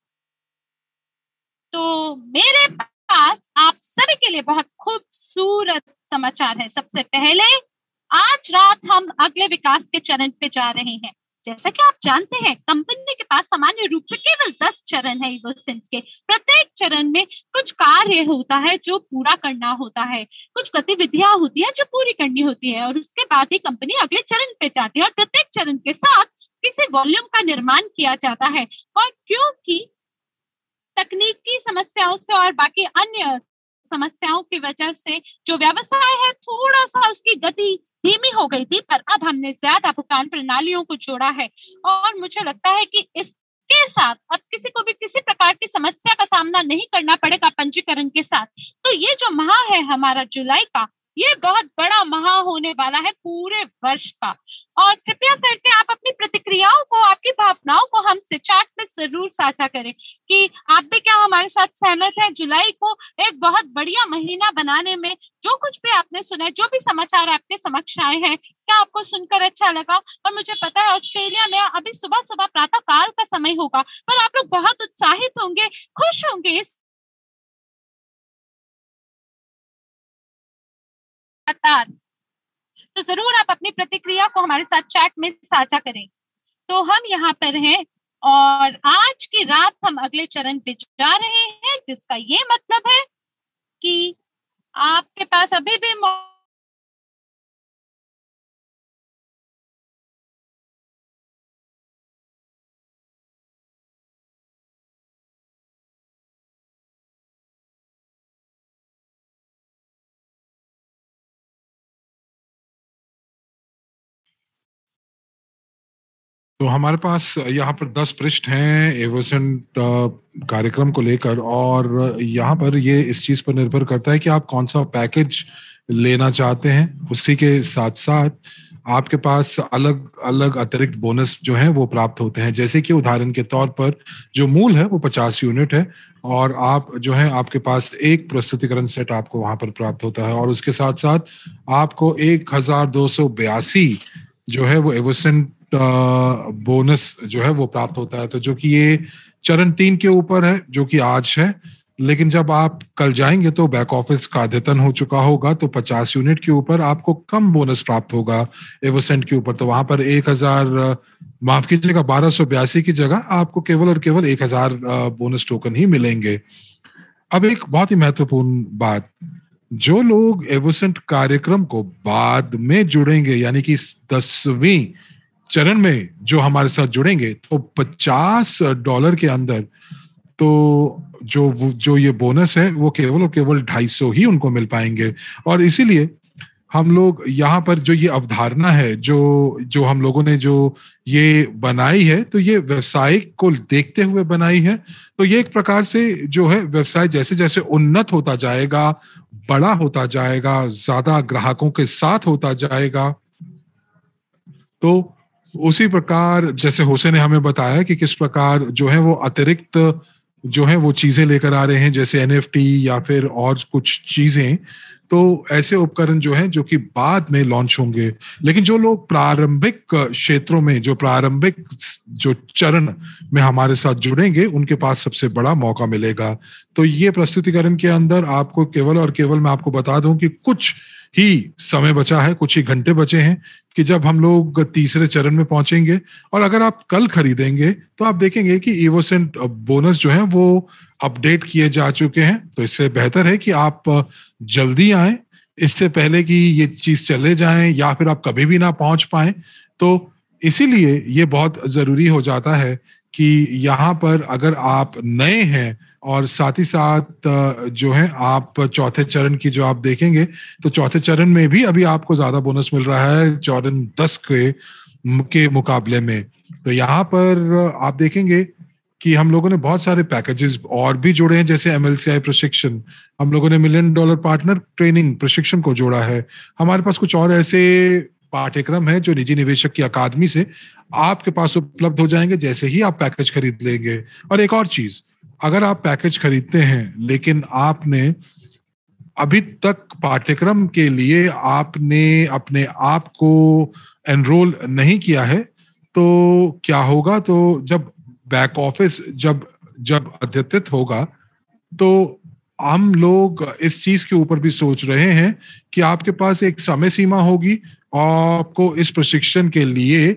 तो मेरे पास आप सभी के लिए बहुत खूबसूरत समाचार है। सबसे पहले आज रात हम अगले विकास के चरण पे जा रहे हैं। जैसा कि आप जानते हैं कंपनी के पास सामान्य रूप से केवल दस चरण है इवोसेंट के। प्रत्येक चरण में कुछ कार्य होता है जो पूरा करना होता है, कुछ गतिविधियां होती है जो पूरी करनी होती है और उसके बाद ही कंपनी अगले चरण पे जाती है और प्रत्येक चरण के साथ किसी वॉल्यूम का निर्माण किया जाता है। और क्योंकि तकनीकी समस्याओं से और बाकी अन्य समस्याओं की वजह से जो व्यवसाय है थोड़ा सा उसकी गति धीमी हो गई थी, पर अब हमने ज्यादा भुगतान प्रणालियों को जोड़ा है और मुझे लगता है कि इसके साथ अब किसी को भी किसी प्रकार की समस्या का सामना नहीं करना पड़ेगा पंजीकरण के साथ। तो ये जो माह है हमारा जुलाई का, ये बहुत बड़ा माह होने वाला है पूरे वर्ष का। और कृपया करके आप अपनी प्रतिक्रियाओं को, आपकी भावनाओं को हमसे चैट में जरूर साझा करें कि आप भी क्या हमारे साथ सहमत हैं जुलाई को एक बहुत बढ़िया महीना बनाने में। जो कुछ भी आपने सुना, जो भी समाचार आपके समक्ष आए हैं, क्या आपको सुनकर अच्छा लगा? और मुझे पता है ऑस्ट्रेलिया में अभी सुबह सुबह प्रातः काल का समय होगा, पर आप लोग बहुत उत्साहित होंगे, खुश होंगे इस तो जरूर आप अपनी प्रतिक्रिया को हमारे साथ चैट में साझा करें। तो हम यहाँ पर हैं और आज की रात हम अगले चरण पे जा रहे हैं, जिसका ये मतलब है कि आपके पास अभी भी तो हमारे पास यहाँ पर दस पृष्ठ हैं एवोसेंट कार्यक्रम को लेकर, और यहाँ पर ये इस चीज पर निर्भर करता है कि आप कौन सा पैकेज लेना चाहते हैं। उसी के साथ साथ आपके पास अलग अलग अतिरिक्त बोनस जो हैं वो प्राप्त होते हैं। जैसे कि उदाहरण के तौर पर जो मूल है वो पचास यूनिट है और आप जो है आपके पास एक प्रस्तुतिकरण सेट आपको वहां पर प्राप्त होता है और उसके साथ साथ आपको एक हजार दो सौ बयासी जो है वो एवोसेंट बोनस जो है वो प्राप्त होता है। तो जो कि ये चरण तीन के ऊपर है जो कि आज है, लेकिन जब आप कल जाएंगे तो बैक ऑफिस का अद्यतन हो चुका होगा, तो पचास यूनिट के ऊपर आपको कम बोनस प्राप्त होगा एवोसेंट के ऊपर। तो वहां पर एक हजार माफ कीजिएगा बारह सौ बयासी की जगह आपको केवल और केवल एक हजार बोनस टोकन ही मिलेंगे। अब एक बहुत ही महत्वपूर्ण बात, जो लोग एवोसेंट कार्यक्रम को बाद में जुड़ेंगे, यानी कि दसवीं चरण में जो हमारे साथ जुड़ेंगे, तो पचास डॉलर के अंदर तो जो जो ये बोनस है वो केवल और केवल ढाई सौ ही उनको मिल पाएंगे। और इसीलिए हम लोग यहाँ पर जो ये अवधारणा है, जो जो हम लोगों ने जो ये बनाई है, तो ये व्यवसाय को देखते हुए बनाई है। तो ये एक प्रकार से जो है व्यवसाय जैसे जैसे उन्नत होता जाएगा, बड़ा होता जाएगा, ज्यादा ग्राहकों के साथ होता जाएगा, तो उसी प्रकार जैसे हुसैन ने हमें बताया कि किस प्रकार जो है वो अतिरिक्त जो है वो चीजें लेकर आ रहे हैं, जैसे एनएफटी या फिर और कुछ चीजें। तो ऐसे उपकरण जो हैं जो कि बाद में लॉन्च होंगे, लेकिन जो लोग प्रारंभिक क्षेत्रों में, जो प्रारंभिक जो चरण में हमारे साथ जुड़ेंगे, उनके पास सबसे बड़ा मौका मिलेगा। तो ये प्रस्तुतिकरण के अंदर आपको केवल और केवल मैं आपको बता दूं कि कुछ ही समय बचा है, कुछ ही घंटे बचे हैं कि जब हम लोग तीसरे चरण में पहुंचेंगे। और अगर आप कल खरीदेंगे तो आप देखेंगे कि एवोसेंट बोनस जो है वो अपडेट किए जा चुके हैं। तो इससे बेहतर है कि आप जल्दी आएं, इससे पहले कि ये चीज चले जाएं या फिर आप कभी भी ना पहुंच पाएं। तो इसीलिए ये बहुत जरूरी हो जाता है कि यहाँ पर अगर आप नए हैं और साथ ही साथ जो है आप चौथे चरण की जो आप देखेंगे, तो चौथे चरण में भी अभी आपको ज्यादा बोनस मिल रहा है चरण दस के के मुकाबले में। तो यहाँ पर आप देखेंगे कि हम लोगों ने बहुत सारे पैकेजेस और भी जोड़े हैं, जैसे एमएलसीआई प्रशिक्षण, हम लोगों ने मिलियन डॉलर पार्टनर ट्रेनिंग प्रशिक्षण को जोड़ा है। हमारे पास कुछ और ऐसे पाठ्यक्रम है जो निजी निवेशक की अकादमी से आपके पास उपलब्ध हो जाएंगे जैसे ही आप पैकेज खरीद लेंगे। और एक और चीज, अगर आप पैकेज खरीदते हैं लेकिन आपने अभी तक पाठ्यक्रम के लिए आपने अपने आप को एनरोल नहीं किया है, तो क्या होगा, तो जब बैक ऑफिस जब जब अद्यतित होगा, तो हम लोग इस चीज के ऊपर भी सोच रहे हैं कि आपके पास एक समय सीमा होगी और आपको इस प्रशिक्षण के लिए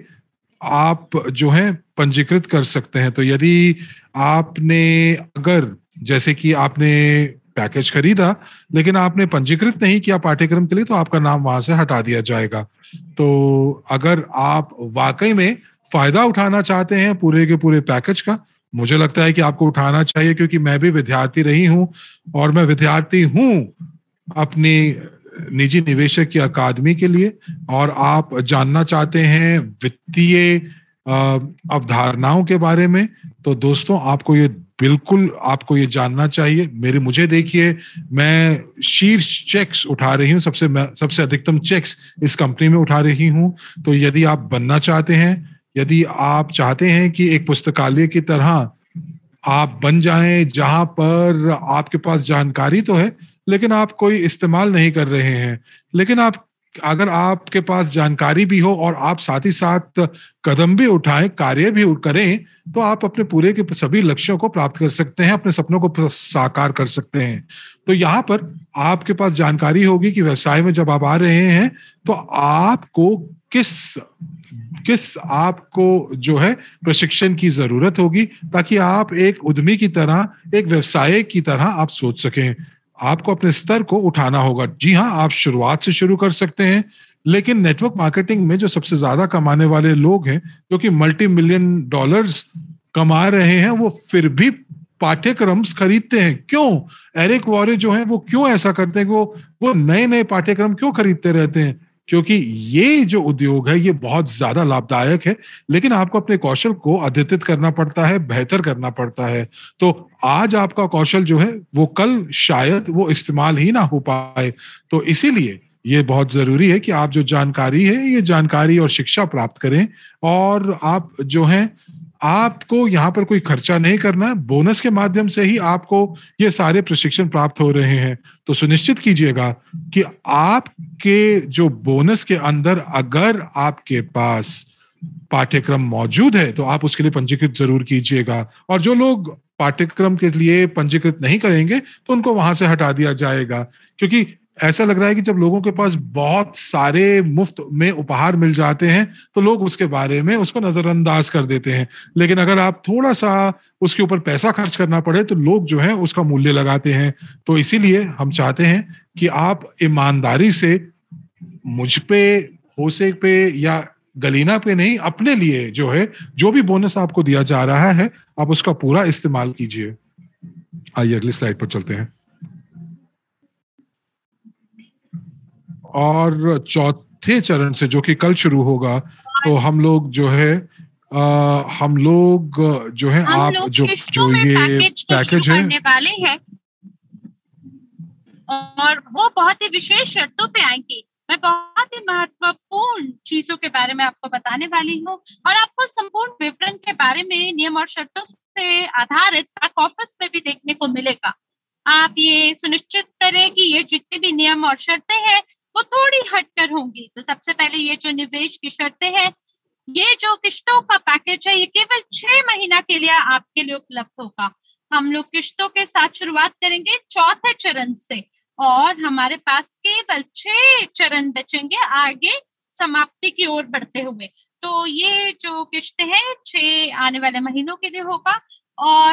आप जो है पंजीकृत कर सकते हैं। तो यदि आपने अगर जैसे कि आपने पैकेज खरीदा लेकिन आपने पंजीकृत नहीं किया पाठ्यक्रम के लिए, तो आपका नाम वहां से हटा दिया जाएगा। तो अगर आप वाकई में फायदा उठाना चाहते हैं पूरे के पूरे पैकेज का, मुझे लगता है कि आपको उठाना चाहिए, क्योंकि मैं भी विद्यार्थी रही हूं और मैं विद्यार्थी हूं अपनी निजी निवेशक की अकादमी के लिए। और आप जानना चाहते हैं वित्तीय अवधारणाओं के बारे में, तो दोस्तों आपको ये बिल्कुल आपको ये जानना चाहिए। मेरे मुझे देखिए, मैं शीर्ष चेक्स उठा रही हूँ, सबसे सबसे अधिकतम चेक्स इस कंपनी में उठा रही हूँ। तो यदि आप बनना चाहते हैं, यदि आप चाहते हैं कि एक पुस्तकालय की तरह आप बन जाएं जहां पर आपके पास जानकारी तो है लेकिन आप कोई इस्तेमाल नहीं कर रहे हैं, लेकिन आप अगर आपके पास जानकारी भी हो और आप साथ ही साथ कदम भी उठाएं, कार्य भी करें, तो आप अपने पूरे के सभी लक्ष्यों को प्राप्त कर सकते हैं, अपने सपनों को साकार कर सकते हैं। तो यहाँ पर आपके पास जानकारी होगी कि व्यवसाय में जब आप आ रहे हैं तो आपको किस किस आपको जो है प्रशिक्षण की जरूरत होगी, ताकि आप एक उद्यमी की तरह, एक व्यवसाय की तरह आप सोच सकें। आपको अपने स्तर को उठाना होगा। जी हाँ, आप शुरुआत से शुरू कर सकते हैं, लेकिन नेटवर्क मार्केटिंग में जो सबसे ज्यादा कमाने वाले लोग हैं, जो कि मल्टी मिलियन डॉलर्स कमा रहे हैं, वो फिर भी पाठ्यक्रम खरीदते हैं। क्यों? एरिक वॉरे जो है वो क्यों ऐसा करते हैं? वो वो नए नए पाठ्यक्रम क्यों खरीदते रहते हैं? क्योंकि ये जो उद्योग है ये बहुत ज्यादा लाभदायक है, लेकिन आपको अपने कौशल को अद्यतित करना पड़ता है, बेहतर करना पड़ता है। तो आज आपका कौशल जो है वो कल शायद वो इस्तेमाल ही ना हो पाए। तो इसीलिए ये बहुत जरूरी है कि आप जो जानकारी है, ये जानकारी और शिक्षा प्राप्त करें। और आप जो है, आपको यहाँ पर कोई खर्चा नहीं करना है, बोनस के माध्यम से ही आपको ये सारे प्रशिक्षण प्राप्त हो रहे हैं। तो सुनिश्चित कीजिएगा कि आपके जो बोनस के अंदर अगर आपके पास पाठ्यक्रम मौजूद है तो आप उसके लिए पंजीकृत जरूर कीजिएगा। और जो लोग पाठ्यक्रम के लिए पंजीकृत नहीं करेंगे तो उनको वहां से हटा दिया जाएगा, क्योंकि ऐसा लग रहा है कि जब लोगों के पास बहुत सारे मुफ्त में उपहार मिल जाते हैं तो लोग उसके बारे में उसको नजरअंदाज कर देते हैं, लेकिन अगर आप थोड़ा सा उसके ऊपर पैसा खर्च करना पड़े तो लोग जो है उसका मूल्य लगाते हैं। तो इसीलिए हम चाहते हैं कि आप ईमानदारी से मुझ पे, होसे पे या गलीना पे नहीं, अपने लिए जो है जो भी बोनस आपको दिया जा रहा है आप उसका पूरा इस्तेमाल कीजिए। आइए अगली स्लाइड पर चलते हैं। और चौथे चरण से जो कि कल शुरू होगा, तो हम लोग जो है आ, हम लोग जो है हम आप जो जो ये पैकेज, पैकेज है करने वाले हैं और वो बहुत ही विशेष शर्तों पे आएंगी। मैं बहुत ही महत्वपूर्ण चीजों के बारे में आपको बताने वाली हूँ और आपको संपूर्ण विवरण के बारे में नियम और शर्तों से आधारित बैक ऑफिस में भी देखने को मिलेगा। आप ये सुनिश्चित करें कि ये जितने भी नियम और शर्तें हैं वो थोड़ी हटकर होंगी। तो सबसे पहले ये जो निवेश की शर्तें हैं, ये जो किश्तों का पैकेज है ये केवल छह महीना के लिए आपके लिए उपलब्ध होगा। हम लोग किश्तों के साथ शुरुआत करेंगे चौथे चरण से और हमारे पास केवल छह चरण बचेंगे आगे समाप्ति की ओर बढ़ते हुए। तो ये जो किश्त है छह आने वाले महीनों के लिए होगा और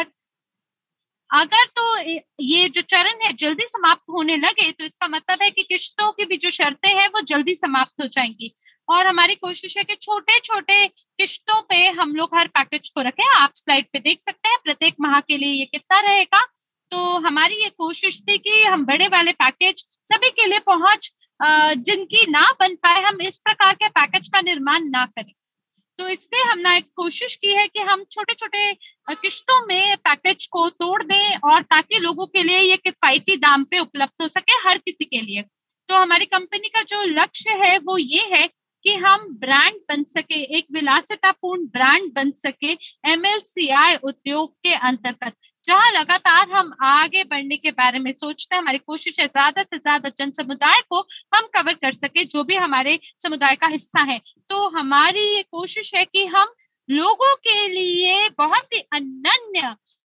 अगर तो ये जो चरण है जल्दी समाप्त होने लगे तो इसका मतलब है कि किश्तों की भी जो शर्तें हैं वो जल्दी समाप्त हो जाएंगी। और हमारी कोशिश है कि छोटे छोटे किश्तों पे हम लोग हर पैकेज को रखें। आप स्लाइड पे देख सकते हैं प्रत्येक माह के लिए ये कितना रहेगा। तो हमारी ये कोशिश थी कि हम बड़े वाले पैकेज सभी के लिए पहुंच जिनकी ना बन पाए, हम इस प्रकार के पैकेज का निर्माण ना करें। तो इसलिए हमने एक कोशिश की है कि हम छोटे छोटे किश्तों में पैकेज को तोड़ दें और ताकि लोगों के लिए ये किफायती दाम पे उपलब्ध हो सके हर किसी के लिए। तो हमारी कंपनी का जो लक्ष्य है वो ये है कि हम ब्रांड बन सके, एक विलासितापूर्ण ब्रांड बन सके एमएलसीआई उद्योग के अंतर्गत, जहां लगातार हम आगे बढ़ने के बारे में सोचते हैं। हमारी कोशिश है ज्यादा से ज्यादा जन समुदाय को हम कवर कर सके जो भी हमारे समुदाय का हिस्सा है। तो हमारी ये कोशिश है कि हम लोगों के लिए बहुत ही अनन्य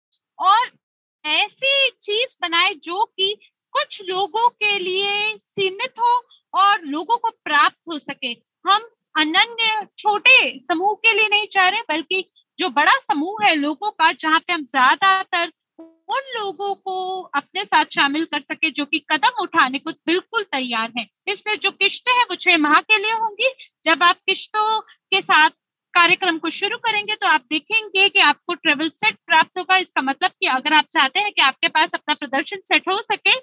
और ऐसी चीज बनाए जो कि कुछ लोगों के लिए सीमित हो और लोगों को प्राप्त हो सके। हम अनन्य छोटे समूह के लिए नहीं चाह रहे बल्कि जो बड़ा समूह है लोगों का, जहां पे हम ज्यादातर उन लोगों को अपने साथ शामिल कर सके जो कि कदम उठाने को बिल्कुल तैयार हैं। इसलिए जो किश्तें हैं वो छह माह के लिए होंगी। जब आप किश्तों के साथ कार्यक्रम को शुरू करेंगे तो आप देखेंगे कि आपको ट्रेवल सेट प्राप्त होगा। इसका मतलब कि अगर आप चाहते हैं कि आपके पास अपना प्रदर्शन सेट हो सके,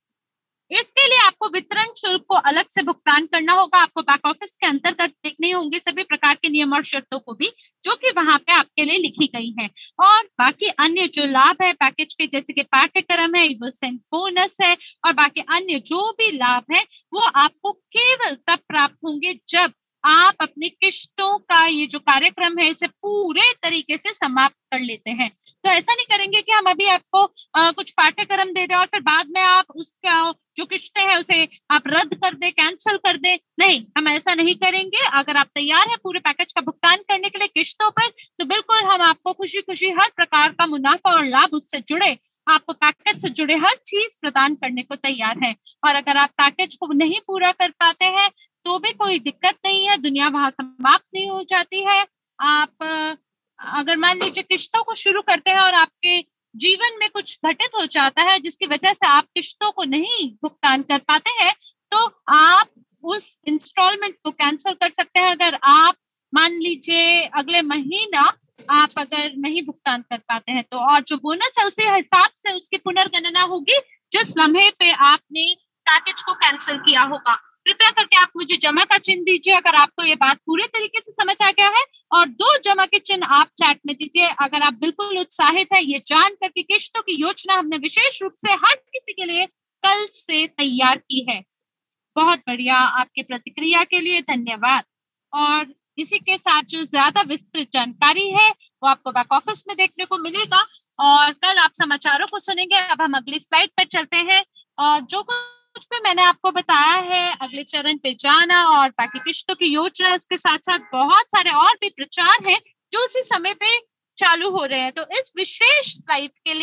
इसके लिए आपको वितरण शुल्क को अलग से भुगतान करना होगा। आपको बैक ऑफिस के अंतर्गत देखने होंगे सभी प्रकार के नियम और शर्तों को भी जो कि वहां पे आपके लिए लिखी गई है। और बाकी अन्य जो लाभ है पैकेज के, जैसे कि पाठ्यक्रम है, इवोसेंट बोनस है और बाकी अन्य जो भी लाभ है वो आपको केवल तब प्राप्त होंगे जब आप अपनी किश्तों का ये जो कार्यक्रम है इसे पूरे तरीके से समाप्त कर लेते हैं। तो ऐसा नहीं करेंगे कि हम अभी आपको आ, कुछ पाठ्यक्रम दे दें और फिर बाद में आप उसका जो किश्तें हैं उसे आप रद्द कर दे, कैंसिल कर दे। नहीं, हम ऐसा नहीं करेंगे। अगर आप तैयार हैं पूरे पैकेज का भुगतान करने के लिए किश्तों पर, तो बिल्कुल हम आपको खुशी खुशी हर प्रकार का मुनाफा और लाभ उससे जुड़े, आपको पैकेज से जुड़े हर चीज प्रदान करने को तैयार है। और अगर आप पैकेज को नहीं पूरा कर पाते हैं तो भी कोई दिक्कत नहीं है, दुनिया वहां समाप्त नहीं हो जाती है। आप अगर मान लीजिए किश्तों को शुरू करते हैं और आपके जीवन में कुछ घटित हो जाता है जिसकी वजह से आप किश्तों को नहीं भुगतान कर पाते हैं, तो आप उस इंस्टॉलमेंट को कैंसिल कर सकते हैं। अगर आप मान लीजिए अगले महीना आप अगर नहीं भुगतान कर पाते हैं तो, और जो बोनस है उसी हिसाब से उसकी पुनर्गणना होगी जिस लम्हे पे आपने पैकेज को कैंसिल किया होगा। कृपया करके आप मुझे जमा का चिन्ह दीजिए अगर आपको ये बात पूरे तरीके से समझ आ गया है, और दो जमा के चिन्ह आप चैट में दीजिए अगर आप बिल्कुल उत्साहित है ये जानकर कि किश्तों की योजना हमने विशेष रूप से हर किसी के लिए कल से तैयार की है। बहुत बढ़िया, आपकी प्रतिक्रिया के लिए धन्यवाद। और इसी के साथ जो ज्यादा विस्तृत जानकारी है वो आपको बैक ऑफिस में देखने को मिलेगा और कल आप समाचारों को सुनेंगे। अब हम अगली स्लाइड पर चलते हैं और जो कुछ भी मैंने आपको बताया है अगले चरण पे जाना और बाकी किश्तों की योजना, उसके साथ साथ बहुत सारे और भी प्रचार हैं जो उसी समय पे चालू हो रहे हैं। तो इस विशेष स्लाइड के लिए कृपया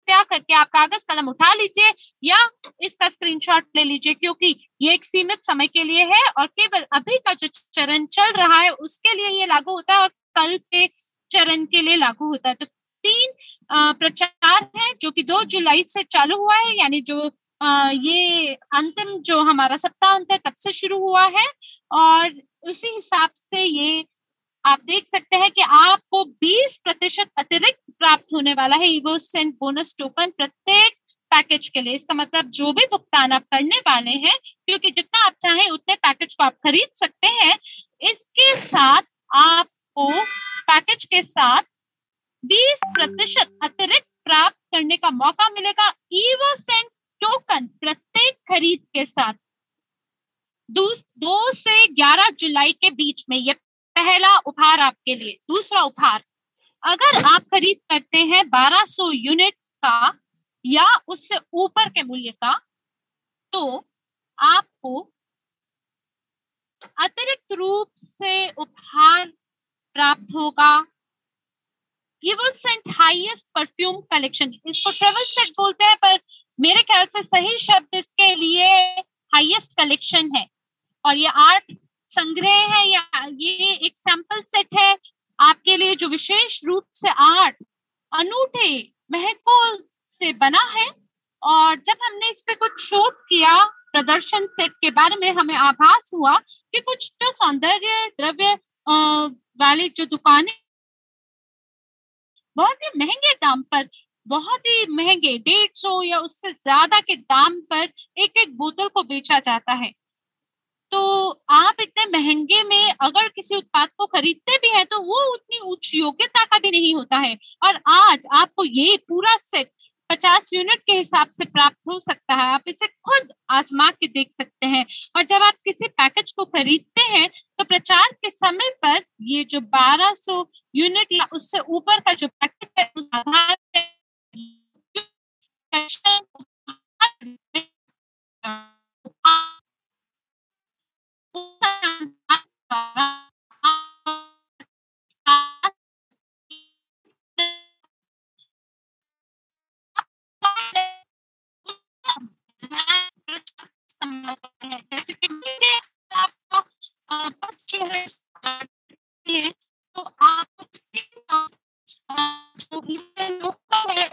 कृपया करके आप कागज कलम उठा लीजिए या इसका स्क्रीनशॉट ले लीजिए, क्योंकि ये एक सीमित समय के लिए है और केवल अभी का जो चरण चल रहा है उसके लिए ये लागू होता है और कल के चरण के लिए लागू होता है। तो तीन प्रचार है जो कि दो जुलाई से चालू हुआ है, यानी जो आ, ये अंतिम जो हमारा सप्ताह अंत है तब से शुरू हुआ है, और उसी हिसाब से ये आप देख सकते हैं कि आपको बीस प्रतिशत अतिरिक्त प्राप्त होने वाला है evoCent बोनस टोकन प्रत्येक पैकेज के लिए। इसका मतलब जो भी भुगतान आप करने वाले हैं, क्योंकि जितना आप चाहें उतने पैकेज को आप खरीद सकते हैं, इसके साथ आपको पैकेज के साथ बीस प्रतिशत अतिरिक्त प्राप्त करने का मौका मिलेगा evoCent टोकन प्रत्येक खरीद के साथ। दो से ग्यारह जुलाई के बीच में ये पहला उपहार आपके लिए। दूसरा उपहार, अगर आप खरीद करते हैं बारह सौ यूनिट का या उससे ऊपर के मूल्य का, तो आपको अतिरिक्त रूप से उपहार प्राप्त होगा evoCent हाईएस्ट परफ्यूम कलेक्शन। इसको ट्रेवल सेट बोलते हैं, पर मेरे ख्याल से सही शब्द इसके लिए हाईएस्ट कलेक्शन है। और ये आठ संग्रह है या ये एक सैंपल सेट है आपके लिए, जो विशेष रूप से आठ अनूठे महकों से बना है। और जब हमने इस पे कुछ शूट किया प्रदर्शन सेट के बारे में, हमें आभास हुआ कि कुछ जो सौंदर्य द्रव्य वाली जो दुकानें बहुत ही महंगे दाम पर, बहुत ही महंगे डेढ़ सौ या उससे ज्यादा के दाम पर एक एक बोतल को बेचा जाता है, तो आप इतने महंगे में अगर किसी उत्पाद को खरीदते भी हैं तो वो उतनी उच्च योग्यता का भी नहीं होता है। और आज आपको ये पूरा सेट पचास यूनिट के हिसाब से प्राप्त हो सकता है। आप इसे खुद आजमा के देख सकते हैं। और जब आप किसी पैकेज को खरीदते हैं तो प्रचार के समय पर ये जो बारह सौ यूनिट या उससे ऊपर का जो पैकेज है उस आधार पर जैसे कि मुझे आपको जो है तो आप जो लोग है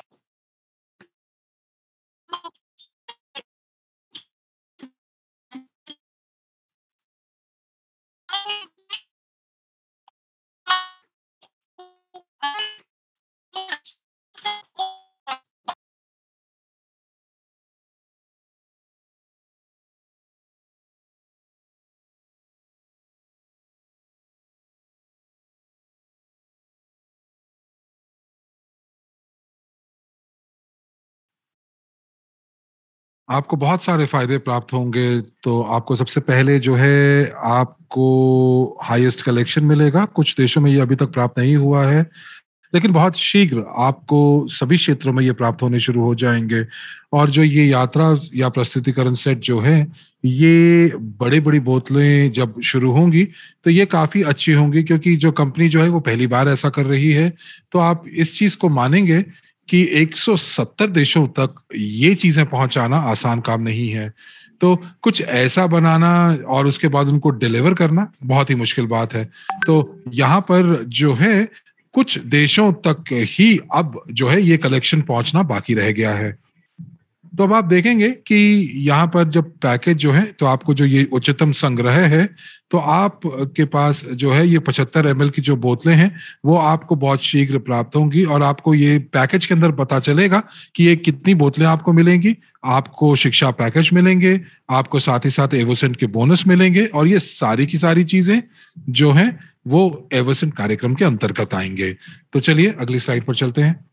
आपको बहुत सारे फायदे प्राप्त होंगे। तो आपको सबसे पहले जो है आपको हाईएस्ट कलेक्शन मिलेगा। कुछ देशों में ये अभी तक प्राप्त नहीं हुआ है, लेकिन बहुत शीघ्र आपको सभी क्षेत्रों में ये प्राप्त होने शुरू हो जाएंगे। और जो ये यात्रा या प्रस्तुतिकरण सेट जो है, ये बड़ी बड़ी बोतलें जब शुरू होंगी तो ये काफी अच्छी होंगी, क्योंकि जो कंपनी जो है वो पहली बार ऐसा कर रही है। तो आप इस चीज को मानेंगे कि एक सौ सत्तर देशों तक ये चीजें पहुंचाना आसान काम नहीं है। तो कुछ ऐसा बनाना और उसके बाद उनको डिलीवर करना बहुत ही मुश्किल बात है। तो यहाँ पर जो है कुछ देशों तक ही अब जो है ये कलेक्शन पहुंचना बाकी रह गया है। तो अब आप देखेंगे कि यहाँ पर जब पैकेज जो है, तो आपको जो ये उच्चतम संग्रह है, तो आप के पास जो है ये पचहत्तर एम एल की जो बोतलें हैं वो आपको बहुत शीघ्र प्राप्त होंगी। और आपको ये पैकेज के अंदर पता चलेगा कि ये कितनी बोतलें आपको मिलेंगी। आपको शिक्षा पैकेज मिलेंगे, आपको साथ ही साथ evoCent के बोनस मिलेंगे, और ये सारी की सारी चीजें जो हैं वो evoCent कार्यक्रम के अंतर्गत आएंगे। तो चलिए अगली स्लाइड पर चलते हैं।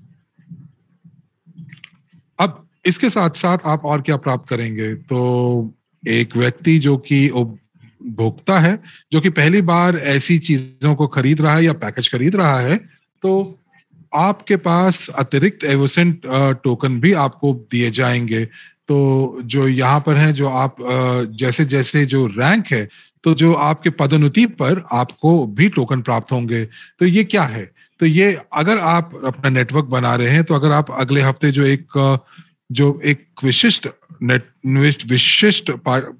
अब इसके साथ साथ आप और क्या प्राप्त करेंगे? तो एक व्यक्ति जो कि उपभोक्ता है, जो कि पहली बार ऐसी चीजों को खरीद रहा है या पैकेज खरीद रहा है, तो आपके पास अतिरिक्त evoCent टोकन भी आपको दिए जाएंगे। तो जो यहाँ पर है, जो आप जैसे जैसे जो रैंक है, तो जो आपके पदोन्नति पर आपको भी टोकन प्राप्त होंगे। तो ये क्या है? तो ये अगर आप अपना नेटवर्क बना रहे हैं, तो अगर आप अगले हफ्ते जो एक जो एक विशिष्ट नेट विशिष्ट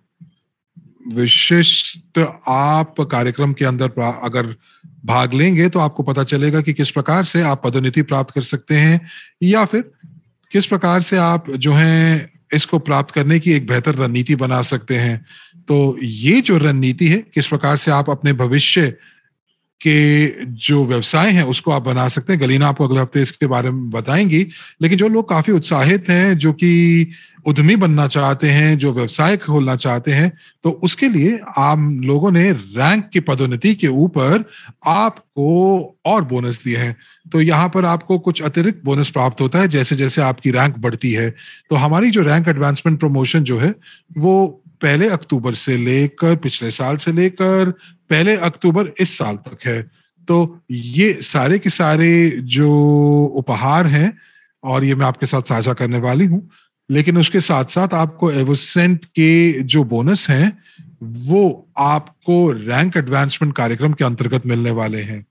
विशिष्ट आप कार्यक्रम के अंदर अगर भाग लेंगे, तो आपको पता चलेगा कि किस प्रकार से आप पदोन्नति प्राप्त कर सकते हैं, या फिर किस प्रकार से आप जो है इसको प्राप्त करने की एक बेहतर रणनीति बना सकते हैं। तो ये जो रणनीति है, किस प्रकार से आप अपने भविष्य के जो व्यवसाय हैं उसको आप बना सकते हैं, गलीना आपको अगले हफ्ते इसके बारे में बताएंगी। लेकिन जो लोग काफी उत्साहित हैं, जो कि उद्यमी बनना चाहते हैं, जो व्यवसाय खोलना चाहते हैं, तो उसके लिए आप लोगों ने रैंक की पदोन्नति के ऊपर आपको और बोनस दिए हैं। तो यहाँ पर आपको कुछ अतिरिक्त बोनस प्राप्त होता है जैसे जैसे आपकी रैंक बढ़ती है। तो हमारी जो रैंक एडवांसमेंट प्रमोशन जो है वो पहले अक्टूबर से लेकर पिछले साल से लेकर पहले अक्टूबर इस साल तक है। तो ये सारे के सारे जो उपहार हैं, और ये मैं आपके साथ साझा करने वाली हूं, लेकिन उसके साथ साथ आपको एवोसेंट के जो बोनस हैं वो आपको रैंक एडवांसमेंट कार्यक्रम के अंतर्गत मिलने वाले हैं।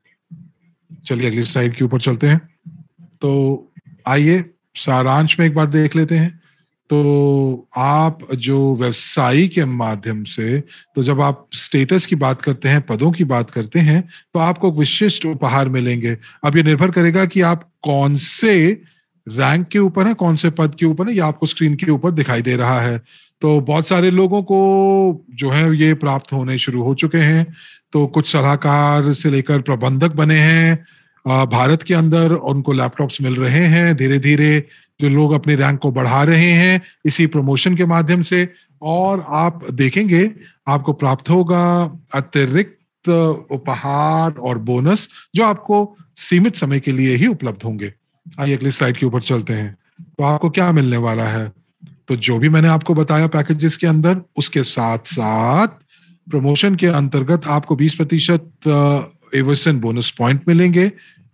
चलिए अगली स्लाइड के ऊपर चलते हैं। तो आइए सारांश में एक बार देख लेते हैं। तो आप जो व्यवसायी के माध्यम से, तो जब आप स्टेटस की बात करते हैं, पदों की बात करते हैं, तो आपको विशिष्ट उपहार मिलेंगे। अब ये निर्भर करेगा कि आप कौन से रैंक के ऊपर है, कौन से पद के ऊपर है, या आपको स्क्रीन के ऊपर दिखाई दे रहा है। तो बहुत सारे लोगों को जो है ये प्राप्त होने शुरू हो चुके हैं। तो कुछ सलाहकार से लेकर प्रबंधक बने हैं भारत के अंदर, उनको लैपटॉप्स मिल रहे हैं। धीरे धीरे जो लोग अपनी रैंक को बढ़ा रहे हैं इसी प्रमोशन के माध्यम से, और आप देखेंगे आपको प्राप्त होगा अतिरिक्त उपहार और बोनस जो आपको सीमित समय के लिए ही उपलब्ध होंगे। आइए अगली स्लाइड के ऊपर चलते हैं। तो आपको क्या मिलने वाला है? तो जो भी मैंने आपको बताया पैकेजेस के अंदर, उसके साथ साथ प्रमोशन के अंतर्गत आपको बीस प्रतिशत एवोसेंट बोनस पॉइंट मिलेंगे।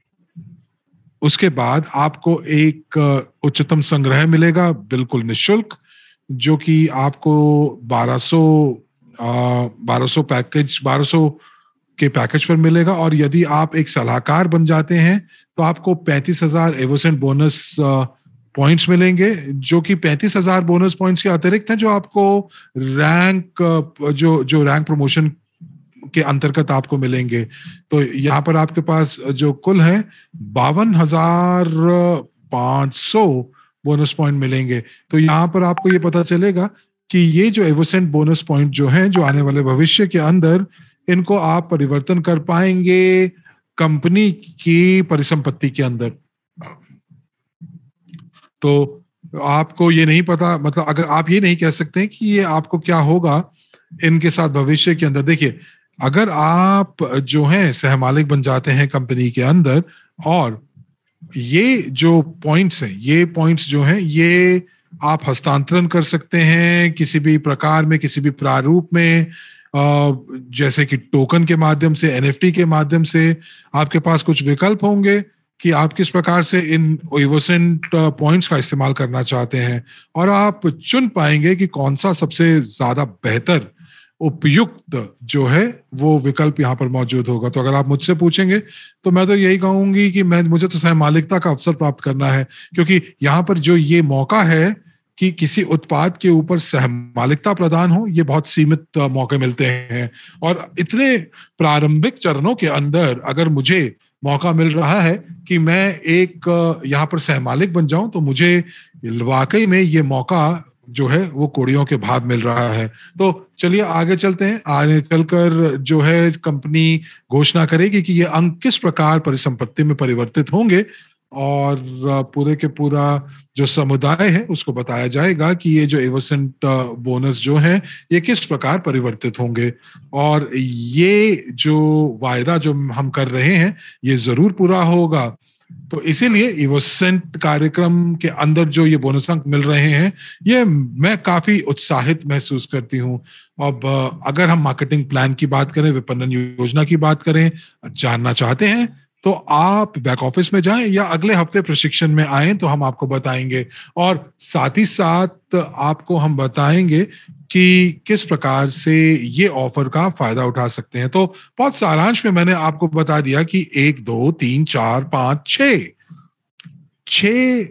उसके बाद आपको एक उच्चतम संग्रह मिलेगा बिल्कुल निःशुल्क, जो कि आपको बारह सौ बारह सौ पैकेज बारह सौ के पैकेज पर मिलेगा। और यदि आप एक सलाहकार बन जाते हैं तो आपको पैंतीस हजार एवोसेंट बोनस पॉइंट्स मिलेंगे, जो कि पैंतीस हजार बोनस पॉइंट्स के अतिरिक्त हैं, जो आपको रैंक जो जो रैंक प्रमोशन के अंतर्गत आपको मिलेंगे। तो यहाँ पर आपके पास जो कुल है बावन हजार पांच सौ बोनस पॉइंट मिलेंगे। तो यहाँ पर आपको ये पता चलेगा कि ये जो एवोसेंट बोनस पॉइंट जो है, जो आने वाले भविष्य के अंदर इनको आप परिवर्तन कर पाएंगे कंपनी की परिसंपत्ति के अंदर। तो आपको ये नहीं पता, मतलब अगर आप ये नहीं कह सकते कि ये आपको क्या होगा इनके साथ भविष्य के अंदर। देखिए, अगर आप जो है सहमालिक बन जाते हैं कंपनी के अंदर, और ये जो पॉइंट्स हैं, ये पॉइंट्स जो हैं ये आप हस्तांतरण कर सकते हैं किसी भी प्रकार में, किसी भी प्रारूप में, जैसे कि टोकन के माध्यम से, एनएफटी के माध्यम से। आपके पास कुछ विकल्प होंगे कि आप किस प्रकार से इन एवोसेंट पॉइंट्स का इस्तेमाल करना चाहते हैं, और आप चुन पाएंगे कि कौन सा सबसे ज्यादा बेहतर उपयुक्त जो है वो विकल्प यहाँ पर मौजूद होगा। तो अगर आप मुझसे पूछेंगे तो मैं तो यही कहूंगी कि मैं मुझे तो सहमालिकता का अवसर प्राप्त करना है, क्योंकि यहाँ पर जो ये मौका है कि किसी उत्पाद के ऊपर सहमालिकता प्रदान हो, ये बहुत सीमित मौके मिलते हैं। और इतने प्रारंभिक चरणों के अंदर अगर मुझे मौका मिल रहा है कि मैं एक यहाँ पर सहमालिक बन जाऊं, तो मुझे वाकई में ये मौका जो है वो कोड़ियों के भाव मिल रहा है। तो चलिए आगे चलते हैं। आगे चलकर जो है कंपनी घोषणा करेगी कि ये अंक किस प्रकार परिसंपत्ति में परिवर्तित होंगे, और पूरे के पूरा जो समुदाय है उसको बताया जाएगा कि ये जो एवोसेंट बोनस जो है ये किस प्रकार परिवर्तित होंगे। और ये जो वायदा जो हम कर रहे हैं ये जरूर पूरा होगा। तो इसीलिए एवोसेंट कार्यक्रम के अंदर जो ये बोनस अंक मिल रहे हैं, ये मैं काफी उत्साहित महसूस करती हूँ। अब अगर हम मार्केटिंग प्लान की बात करें, विपणन योजना की बात करें, जानना चाहते हैं तो आप बैक ऑफिस में जाएं या अगले हफ्ते प्रशिक्षण में आएं, तो हम आपको बताएंगे। और साथ ही साथ आपको हम बताएंगे कि किस प्रकार से ये ऑफर का फायदा उठा सकते हैं। तो बहुत सारांश में मैंने आपको बता दिया कि एक, दो, तीन, चार, पांच, छह छह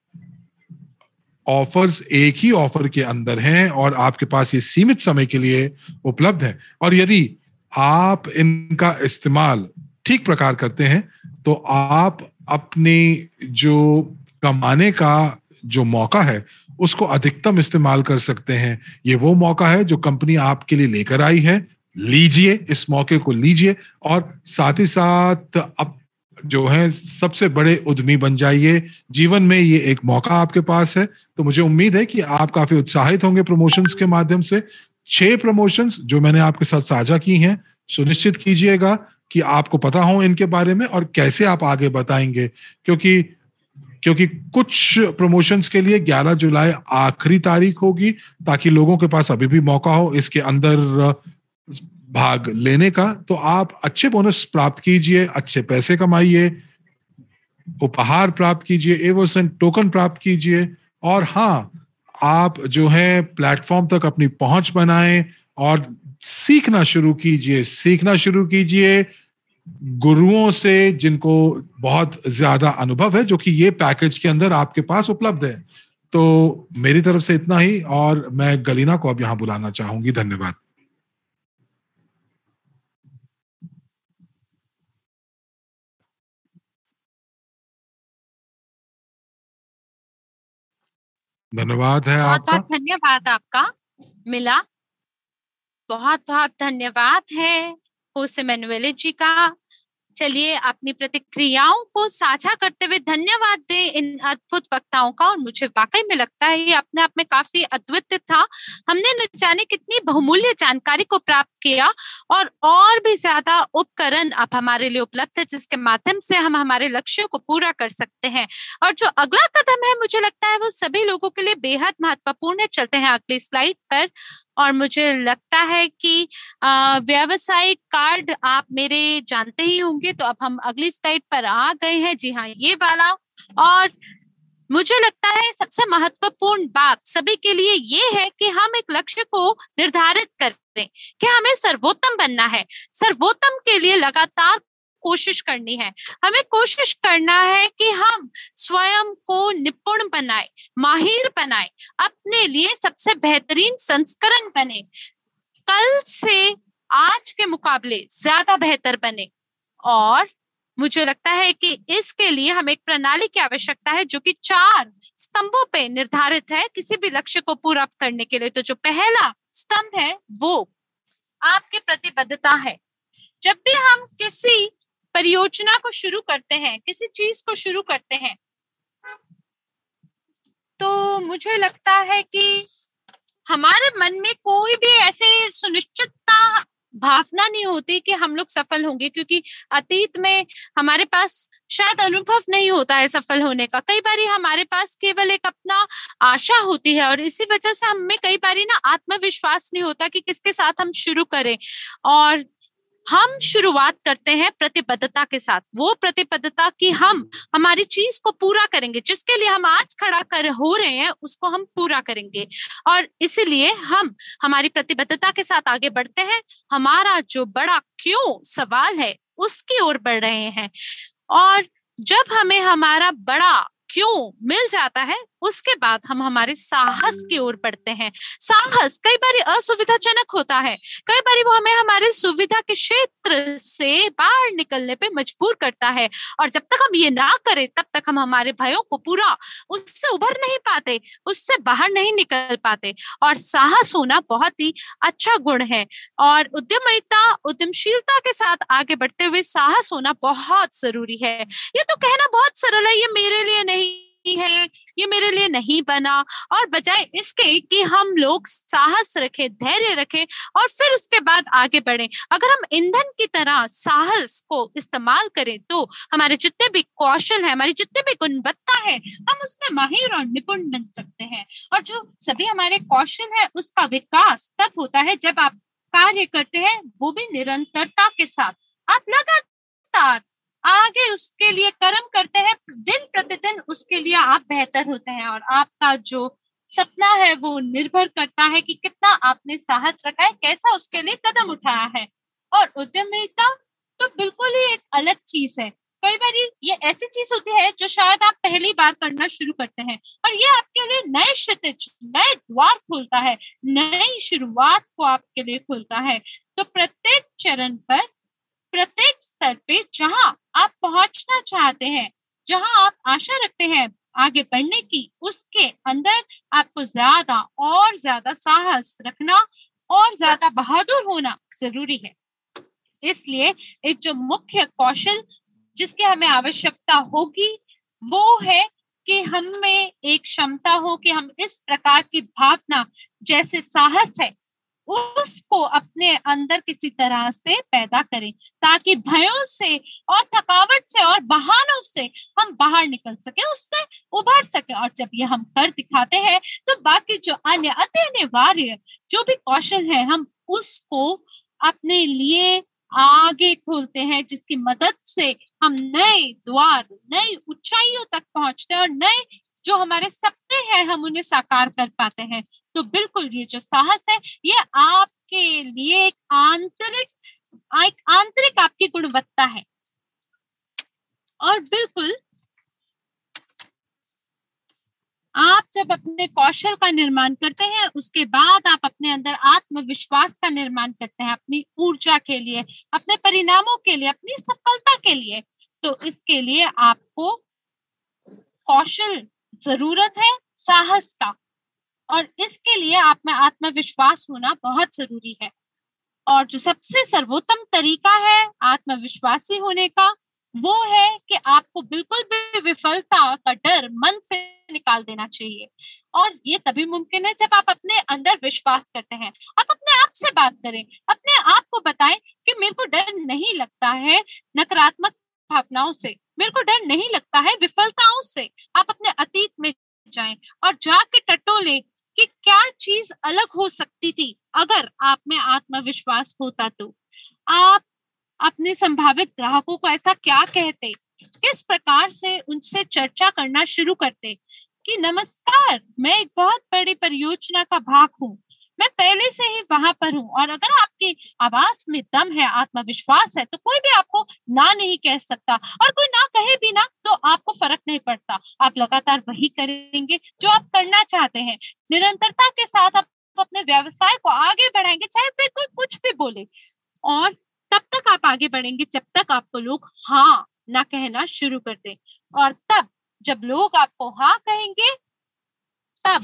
ऑफर्स एक ही ऑफर के अंदर हैं और आपके पास ये सीमित समय के लिए उपलब्ध है। और यदि आप इनका इस्तेमाल ठीक प्रकार करते हैं तो आप अपने जो कमाने का जो मौका है उसको अधिकतम इस्तेमाल कर सकते हैं। ये वो मौका है जो कंपनी आपके लिए लेकर आई है। लीजिए, इस मौके को लीजिए और साथ ही साथ अब जो है सबसे बड़े उद्यमी बन जाइए। जीवन में ये एक मौका आपके पास है। तो मुझे उम्मीद है कि आप काफी उत्साहित होंगे प्रमोशंस के माध्यम से। छह प्रमोशंस जो मैंने आपके साथ साझा की हैं, सुनिश्चित कीजिएगा कि आपको पता हो इनके बारे में और कैसे आप आगे बताएंगे, क्योंकि क्योंकि कुछ प्रमोशंस के लिए ग्यारह जुलाई आखिरी तारीख होगी, ताकि लोगों के पास अभी भी मौका हो इसके अंदर भाग लेने का। तो आप अच्छे बोनस प्राप्त कीजिए, अच्छे पैसे कमाइए, उपहार प्राप्त कीजिए, एवोस एंड टोकन प्राप्त कीजिए। और हाँ, आप जो है प्लेटफॉर्म तक अपनी पहुंच बनाएं और सीखना शुरू कीजिए सीखना शुरू कीजिए गुरुओं से जिनको बहुत ज्यादा अनुभव है, जो कि ये पैकेज के अंदर आपके पास उपलब्ध है। तो मेरी तरफ से इतना ही और मैं गलीना को अब यहां बुलाना चाहूंगी। धन्यवाद। धन्यवाद है बहुत आपका। बहुत धन्यवाद आपका मिला। बहुत बहुत धन्यवाद है होसे मैनुएल जी का। चलिए अपनी प्रतिक्रियाओं को साझा करते हुए धन्यवाद दे इन अद्भुत वक्ताओं का। और मुझे वाकई में लगता है ये अपने आप में काफी अद्वितीय था। हमने न जाने कितनी बहुमूल्य जानकारी को प्राप्त किया और और भी ज्यादा उपकरण अब हमारे लिए उपलब्ध है जिसके माध्यम से हम हमारे लक्ष्यों को पूरा कर सकते हैं। और जो अगला कदम है मुझे लगता है वो सभी लोगों के लिए बेहद महत्वपूर्ण है। चलते हैं अगली स्लाइड पर। और मुझे लगता है कि व्यावसायिक कार्ड आप मेरे जानते ही होंगे। तो अब हम अगली स्लाइड पर आ गए हैं। जी हाँ, ये वाला। और मुझे लगता है सबसे महत्वपूर्ण बात सभी के लिए ये है कि हम एक लक्ष्य को निर्धारित करें कि हमें सर्वोत्तम बनना है। सर्वोत्तम के लिए लगातार कोशिश करनी है। हमें कोशिश करना है कि हम स्वयं को निपुण बनाए, माहिर बनाए, अपने लिए सबसे बेहतरीन संस्करण बने, कल से आज के मुकाबले ज्यादा बेहतर बने। और मुझे लगता है कि इसके लिए हमें एक प्रणाली की आवश्यकता है जो कि चार स्तंभों पे निर्धारित है किसी भी लक्ष्य को पूरा करने के लिए। तो जो पहला स्तंभ है वो आपकी प्रतिबद्धता है। जब भी हम किसी परियोजना को शुरू करते हैं, किसी चीज को शुरू करते हैं, तो मुझे लगता है कि हमारे मन में कोई भी ऐसे सुनिश्चितता भावना नहीं होती कि हम लोग सफल होंगे, क्योंकि अतीत में हमारे पास शायद अनुभव नहीं होता है सफल होने का। कई बारी हमारे पास केवल एक अपना आशा होती है और इसी वजह से हमें कई बारी ना आत्मविश्वास नहीं होता कि किसके साथ हम शुरू करें। और हम शुरुआत करते हैं प्रतिबद्धता के साथ, वो प्रतिबद्धता कि हम हमारी चीज को पूरा करेंगे, जिसके लिए हम आज खड़ा कर हो रहे हैं उसको हम पूरा करेंगे। और इसीलिए हम हमारी प्रतिबद्धता के साथ आगे बढ़ते हैं। हमारा जो बड़ा क्यों सवाल है उसकी ओर बढ़ रहे हैं। और जब हमें हमारा बड़ा क्यों मिल जाता है उसके बाद हम हमारे साहस की ओर बढ़ते हैं। साहस कई बार असुविधाजनक होता है, कई बार वो हमें हमारे सुविधा के क्षेत्र से बाहर निकलने पे मजबूर करता है। और जब तक हम ये ना करें तब तक हम हमारे भयों को पूरा उससे उभर नहीं पाते, उससे बाहर नहीं निकल पाते। और साहस होना बहुत ही अच्छा गुण है और उद्यमिता उद्यमशीलता के साथ आगे बढ़ते हुए साहस होना बहुत जरूरी है। ये तो कहना बहुत सरल है, ये मेरे लिए नहीं है, ये मेरे लिए नहीं बना। और बजाय इसके कि हम लोग साहस रखें, धैर्य रखें और फिर उसके बाद आगे बढ़ें, अगर हम ईंधन की तरह साहस को इस्तेमाल करें तो हमारे जितने भी कौशल है, हमारी जितने भी गुणवत्ता है, हम उसमें माहिर और निपुण बन सकते हैं। और जो सभी हमारे कौशल है उसका विकास तब होता है जब आप कार्य करते हैं, वो भी निरंतरता के साथ। आप लगातार आगे उसके लिए कर्म करते हैं, दिन प्रतिदिन उसके लिए आप बेहतर होते हैं और आपका जो सपना है वो निर्भर करता है कि कितना आपने साहस रखा है, कैसा उसके लिए कदम उठाया है। और उद्यमिता तो बिल्कुल ही एक अलग चीज है। कई बार ये ऐसी चीज होती है जो शायद आप पहली बार करना शुरू करते हैं और ये आपके लिए नए क्षितिज, नए द्वार खोलता है, नई शुरुआत को आपके लिए खोलता है। तो प्रत्येक चरण पर, प्रत्येक स्तर पे जहां आप पहुंचना चाहते हैं, जहां आप आशा रखते हैं आगे बढ़ने की, उसके अंदर आपको ज्यादा और ज्यादा साहस रखना और ज्यादा बहादुर होना जरूरी है। इसलिए एक जो मुख्य कौशल जिसकी हमें आवश्यकता होगी वो है कि हमें एक क्षमता हो कि हम इस प्रकार की भावना जैसे साहस है उसको अपने अंदर किसी तरह से पैदा करें, ताकि भयों से और थकावट से और बहानों से हम बाहर निकल सके, उससे उभर सके। और जब ये हम कर दिखाते हैं तो बाकी जो अन्य अति अनिवार्य जो भी कौशल है हम उसको अपने लिए आगे खोलते हैं, जिसकी मदद से हम नए द्वार, नई ऊंचाइयों तक पहुंचते हैं और नए जो हमारे सपने हैं हम उन्हें साकार कर पाते हैं। तो बिल्कुल ये जो साहस है ये आपके लिए एक आंतरिक एक आंतरिक आपकी गुणवत्ता है। और बिल्कुल आप जब अपने कौशल का निर्माण करते हैं उसके बाद आप अपने अंदर आत्मविश्वास का निर्माण करते हैं, अपनी ऊर्जा के लिए, अपने परिणामों के लिए, अपनी सफलता के लिए। तो इसके लिए आपको कौशल जरूरत है, साहस का, और इसके लिए आप में आत्मविश्वास होना बहुत जरूरी है। और जो सबसे सर्वोत्तम तरीका है आत्मविश्वासी होने का वो है कि आपको बिल्कुल भी विफलता का डर मन से निकाल देना चाहिए। और ये तभी मुमकिन है जब आप अपने अंदर विश्वास करते हैं। आप अपने आप से बात करें, अपने आप को बताएं कि मेरे को डर नहीं लगता है नकारात्मक भावनाओं से, मेरे को डर नहीं लगता है विफलताओं से। आप अपने अतीत में जाएं और जाके टटोले कि क्या चीज अलग हो सकती थी अगर आप में आत्मविश्वास होता। तो आप अपने संभावित ग्राहकों को ऐसा क्या कहते, किस प्रकार से उनसे चर्चा करना शुरू करते कि नमस्कार, मैं एक बहुत बड़ी परियोजना का भाग हूँ, मैं पहले से ही वहां पर हूँ। और अगर आपकी आवाज में दम है, आत्मविश्वास है, तो कोई भी आपको ना नहीं कह सकता। और कोई ना कहे भी ना तो आपको फर्क नहीं पड़ता, आप लगातार वही करेंगे जो आप करना चाहते हैं। निरंतरता के साथ आप अपने व्यवसाय को आगे बढ़ाएंगे, चाहे फिर कोई कुछ भी बोले। और तब तक आप आगे बढ़ेंगे जब तक आपको लोग हाँ ना कहना शुरू कर दें। और तब जब लोग आपको हाँ कहेंगे तब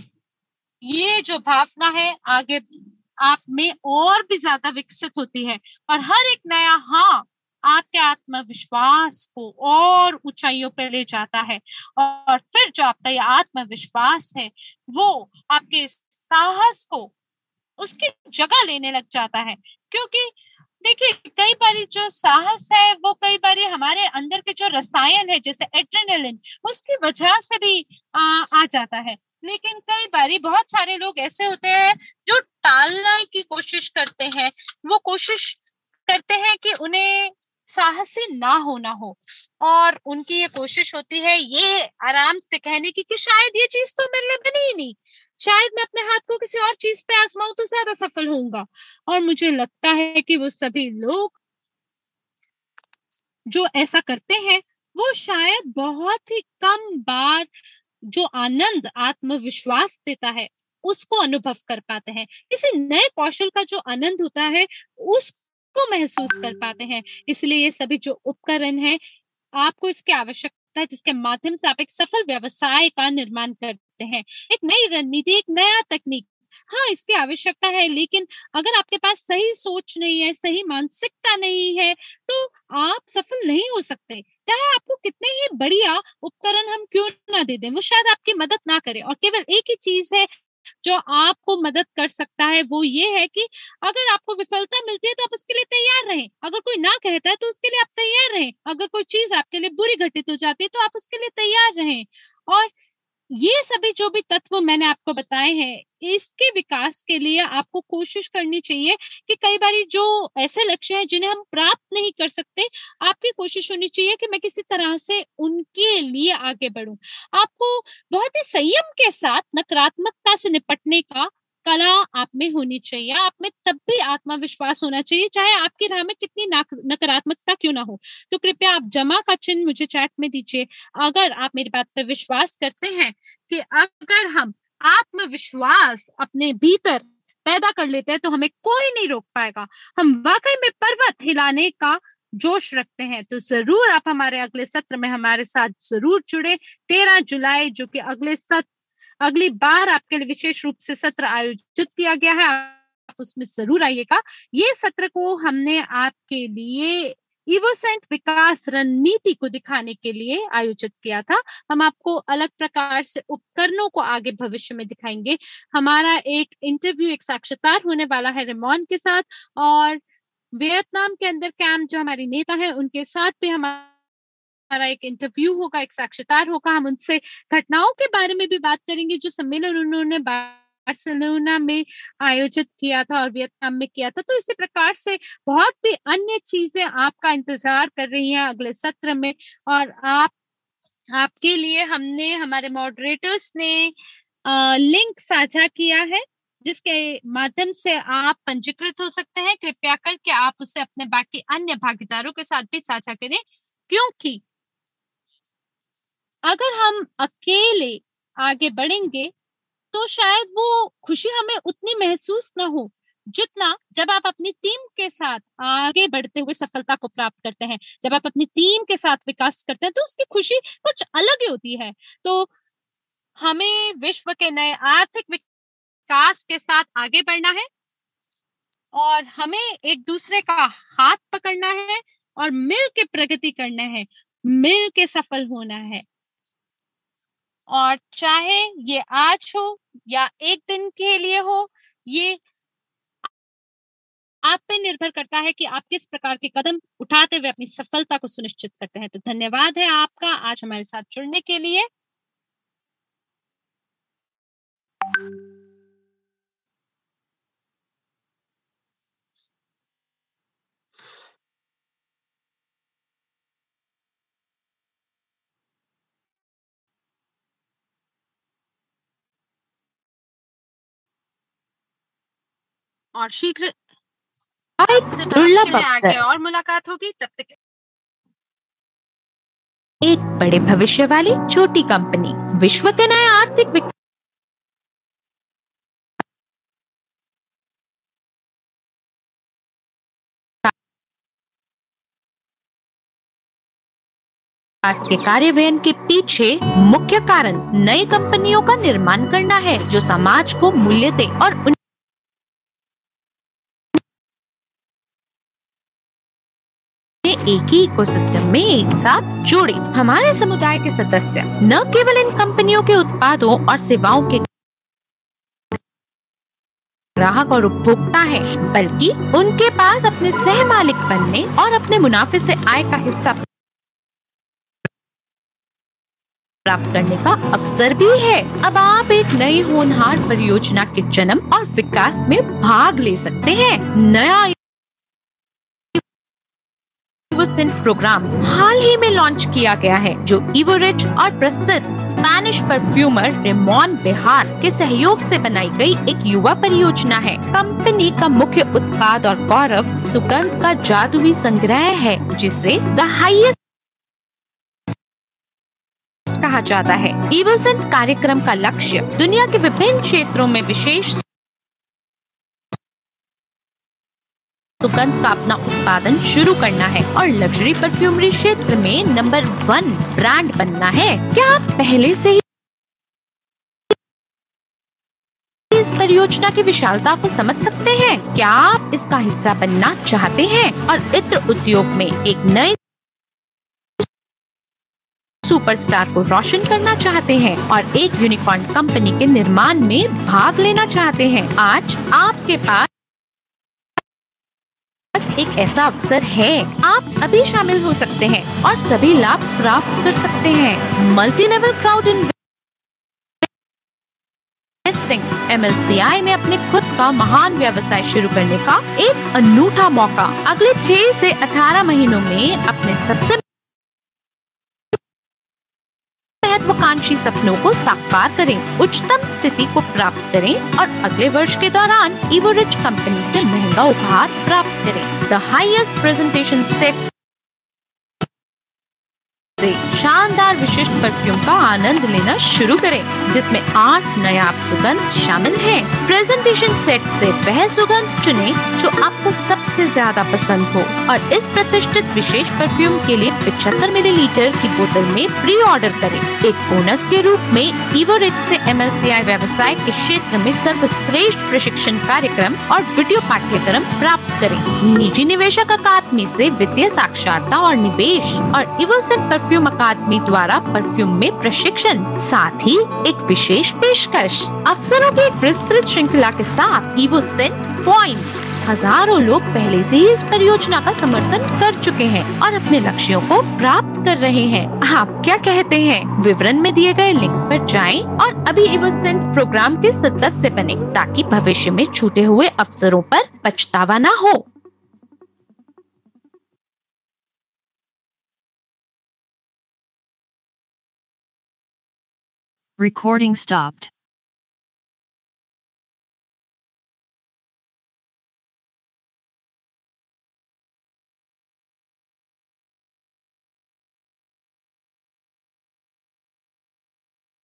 ये जो भावना है आगे आप में और भी ज्यादा विकसित होती है। और हर एक नया हाँ आपके आत्मविश्वास को और ऊंचाइयों पर ले जाता है। और फिर जो आपका ये आत्मविश्वास है वो आपके साहस को उसकी जगह लेने लग जाता है। क्योंकि देखिए कई बार जो साहस है वो कई बार हमारे अंदर के जो रसायन है जैसे एड्रेनलिन उसकी वजह से भी आ, आ जाता है। लेकिन कई बार बहुत सारे लोग ऐसे होते हैं जो टालने की कोशिश करते हैं, वो कोशिश करते हैं कि उन्हें साहसी ना होना हो। और उनकी ये कोशिश होती है ये आराम से कहने की कि शायद ये चीज तो मेरे लिए बनी ही नहीं, शायद मैं अपने हाथ को किसी और चीज पे आजमाऊं तो ज्यादा सफल होऊंगा। और मुझे लगता है कि वो सभी लोग जो ऐसा करते हैं वो शायद बहुत ही कम बार जो आनंद आत्मविश्वास देता है उसको अनुभव कर पाते हैं। किसी नए कौशल का जो आनंद होता है उसको महसूस कर पाते हैं। इसलिए ये सभी जो उपकरण हैं आपको इसकी आवश्यकता है जिसके माध्यम से आप एक सफल व्यवसाय का निर्माण करते हैं। एक नई रणनीति, एक नया तकनीक, हाँ इसकी आवश्यकता है। लेकिन अगर आपके पास सही सोच नहीं है, सही मानसिकता नहीं है तो आप सफल नहीं हो सकते। चाहे आपको कितने ही बढ़िया उपकरण हम क्यों ना दे दें, वो शायद आपकी मदद ना करे। और केवल एक ही चीज है जो आपको मदद कर सकता है वो ये है कि अगर आपको विफलता मिलती है तो आप उसके लिए तैयार रहें। अगर कोई ना कहता है तो उसके लिए आप तैयार रहें। अगर कोई चीज आपके लिए बुरी घटित हो जाती है तो आप उसके लिए तैयार रहें। और ये सभी जो भी तत्व मैंने आपको बताए हैं, इसके विकास के लिए आपको कोशिश करनी चाहिए कि कई बार जो ऐसे लक्ष्य हैं जिन्हें हम प्राप्त नहीं कर सकते, आपकी कोशिश होनी चाहिए कि मैं किसी तरह से उनके लिए आगे बढ़ूं। आपको बहुत ही संयम के साथ नकारात्मकता से निपटने का कला आप में होनी चाहिए। आप में तब भी आत्मविश्वास होना चाहिए, चाहे आपकी राह में कितनी नकारात्मकता क्यों ना हो। तो कृपया आप जमा का चिन्ह मुझे चैट में दीजिए अगर आप मेरी बात पर विश्वास करते हैं कि अगर हम आत्मविश्वास अपने भीतर पैदा कर लेते हैं तो हमें कोई नहीं रोक पाएगा। हम वाकई में पर्वत हिलाने का जोश रखते हैं। तो जरूर आप हमारे अगले सत्र में हमारे साथ जरूर जुड़े। तेरह जुलाई जो कि अगले सत्र अगली बार आपके लिए विशेष रूप से सत्र आयोजित किया गया है, आप उसमें जरूर आइएगा। ये सत्र को हमने आपके लिए इवोसेंट विकास रणनीति को दिखाने के लिए आयोजित किया था। हम आपको अलग प्रकार से उपकरणों को आगे भविष्य में दिखाएंगे। हमारा एक इंटरव्यू, एक साक्षात्कार होने वाला है रेमॉन के साथ, और वियतनाम के अंदर कैंप जो हमारी नेता है उनके साथ भी हमारा हमारा एक इंटरव्यू होगा, एक साक्षात्कार होगा। हम उनसे घटनाओं के बारे में भी बात करेंगे जो सम्मेलन उन्होंने बार्सिलोना में आयोजित किया था और वियतनाम में किया था। तो इसी प्रकार से बहुत भी अन्य चीजें आपका इंतजार कर रही हैं अगले सत्र में, और आप आपके लिए हमने हमारे मॉडरेटर्स ने आ, लिंक साझा किया है जिसके माध्यम से आप पंजीकृत हो सकते हैं। कृपया करके आप उसे अपने बाकी अन्य भागीदारों के साथ भी साझा करें, क्योंकि अगर हम अकेले आगे बढ़ेंगे तो शायद वो खुशी हमें उतनी महसूस ना हो जितना जब आप अपनी टीम के साथ आगे बढ़ते हुए सफलता को प्राप्त करते हैं। जब आप अपनी टीम के साथ विकास करते हैं तो उसकी खुशी कुछ अलग ही होती है। तो हमें विश्व के नए आर्थिक विकास के साथ आगे बढ़ना है और हमें एक दूसरे का हाथ पकड़ना है और मिल के प्रगति करना है, मिल के सफल होना है। और चाहे ये आज हो या एक दिन के लिए हो, ये आप पे निर्भर करता है कि आप किस प्रकार के कदम उठाते हुए अपनी सफलता को सुनिश्चित करते हैं। तो धन्यवाद है आपका आज हमारे साथ जुड़ने के लिए। और शीघ्र आपसे भविष्य में आगे और मुलाकात होगी। तब तक एक बड़े भविष्य वाली छोटी कंपनी विश्व के नए आर्थिक विकास के कार्यान्वयन के पीछे मुख्य कारण नई कंपनियों का निर्माण करना है जो समाज को मूल्य दे और उन एक ही इकोसिस्टम में एक साथ जोड़े। हमारे समुदाय के सदस्य न केवल इन कंपनियों के उत्पादों और सेवाओं के ग्राहक और उपभोक्ता हैं, बल्कि उनके पास अपने सह मालिक बनने और अपने मुनाफे से आय का हिस्सा प्राप्त करने का अवसर भी है। अब आप एक नई होनहार परियोजना के जन्म और विकास में भाग ले सकते हैं। नया इवोसेंट प्रोग्राम हाल ही में लॉन्च किया गया है जो इवोरिच और प्रसिद्ध स्पेनिश परफ्यूमर रेमॉन बिहार के सहयोग से बनाई गई एक युवा परियोजना है। कंपनी का मुख्य उत्पाद और गौरव सुगंध का जादुई संग्रह है जिसे द हाईएस्ट कहा जाता है। इवोसेंट कार्यक्रम का लक्ष्य दुनिया के विभिन्न क्षेत्रों में विशेष सुगंध का अपना उत्पादन शुरू करना है और लग्जरी परफ्यूमरी क्षेत्र में नंबर वन ब्रांड बनना है। क्या आप पहले से ही इस परियोजना की विशालता को समझ सकते हैं? क्या आप इसका हिस्सा बनना चाहते हैं और इत्र उद्योग में एक नए सुपरस्टार को रोशन करना चाहते हैं और एक यूनिकॉर्न कंपनी के निर्माण में भाग लेना चाहते हैं? आज आपके पास एक ऐसा अवसर है। आप अभी शामिल हो सकते हैं और सभी लाभ प्राप्त कर सकते हैं। Multi level crowd investing M L C I में अपने खुद का महान व्यवसाय शुरू करने का एक अनूठा मौका। अगले छह से अठारह महीनों में अपने सबसे महत्वाकांक्षी सपनों को साकार करें, उच्चतम स्थिति को प्राप्त करें और अगले वर्ष के दौरान इवोरिच कंपनी से महंगा उपहार प्राप्त करें। द हाईएस्ट प्रेजेंटेशन सेट से शानदार विशिष्ट परफ्यूम का आनंद लेना शुरू करें, जिसमें आठ नायाब सुगंध शामिल हैं। प्रेजेंटेशन सेट से वह सुगंध चुनें जो आपको सबसे ज्यादा पसंद हो और इस प्रतिष्ठित विशेष परफ्यूम के लिए पचहत्तर मिलीलीटर की बोतल में प्री ऑर्डर करें। एक बोनस के रूप में इवोरिच से एम एल सी आई व्यवसाय के क्षेत्र में सर्वश्रेष्ठ प्रशिक्षण कार्यक्रम और वीडियो पाठ्यक्रम प्राप्त करें। निजी निवेशक अकादमी से वित्तीय साक्षरता और निवेश और इवोसेंट परफ्यूम अकादमी द्वारा परफ्यूम में प्रशिक्षण, साथ ही एक विशेष पेशकश, अवसरों की एक विस्तृत श्रृंखला के साथ इवोसेंट पॉइंट। हजारों लोग पहले से ही इस परियोजना का समर्थन कर चुके हैं और अपने लक्ष्यों को प्राप्त कर रहे हैं। आप क्या कहते हैं? विवरण में दिए गए लिंक पर जाएं और अभी इवोसेंट प्रोग्राम के सदस्य बने, ताकि भविष्य में छूटे हुए अवसरों पर पछतावा न हो। Recording stopped.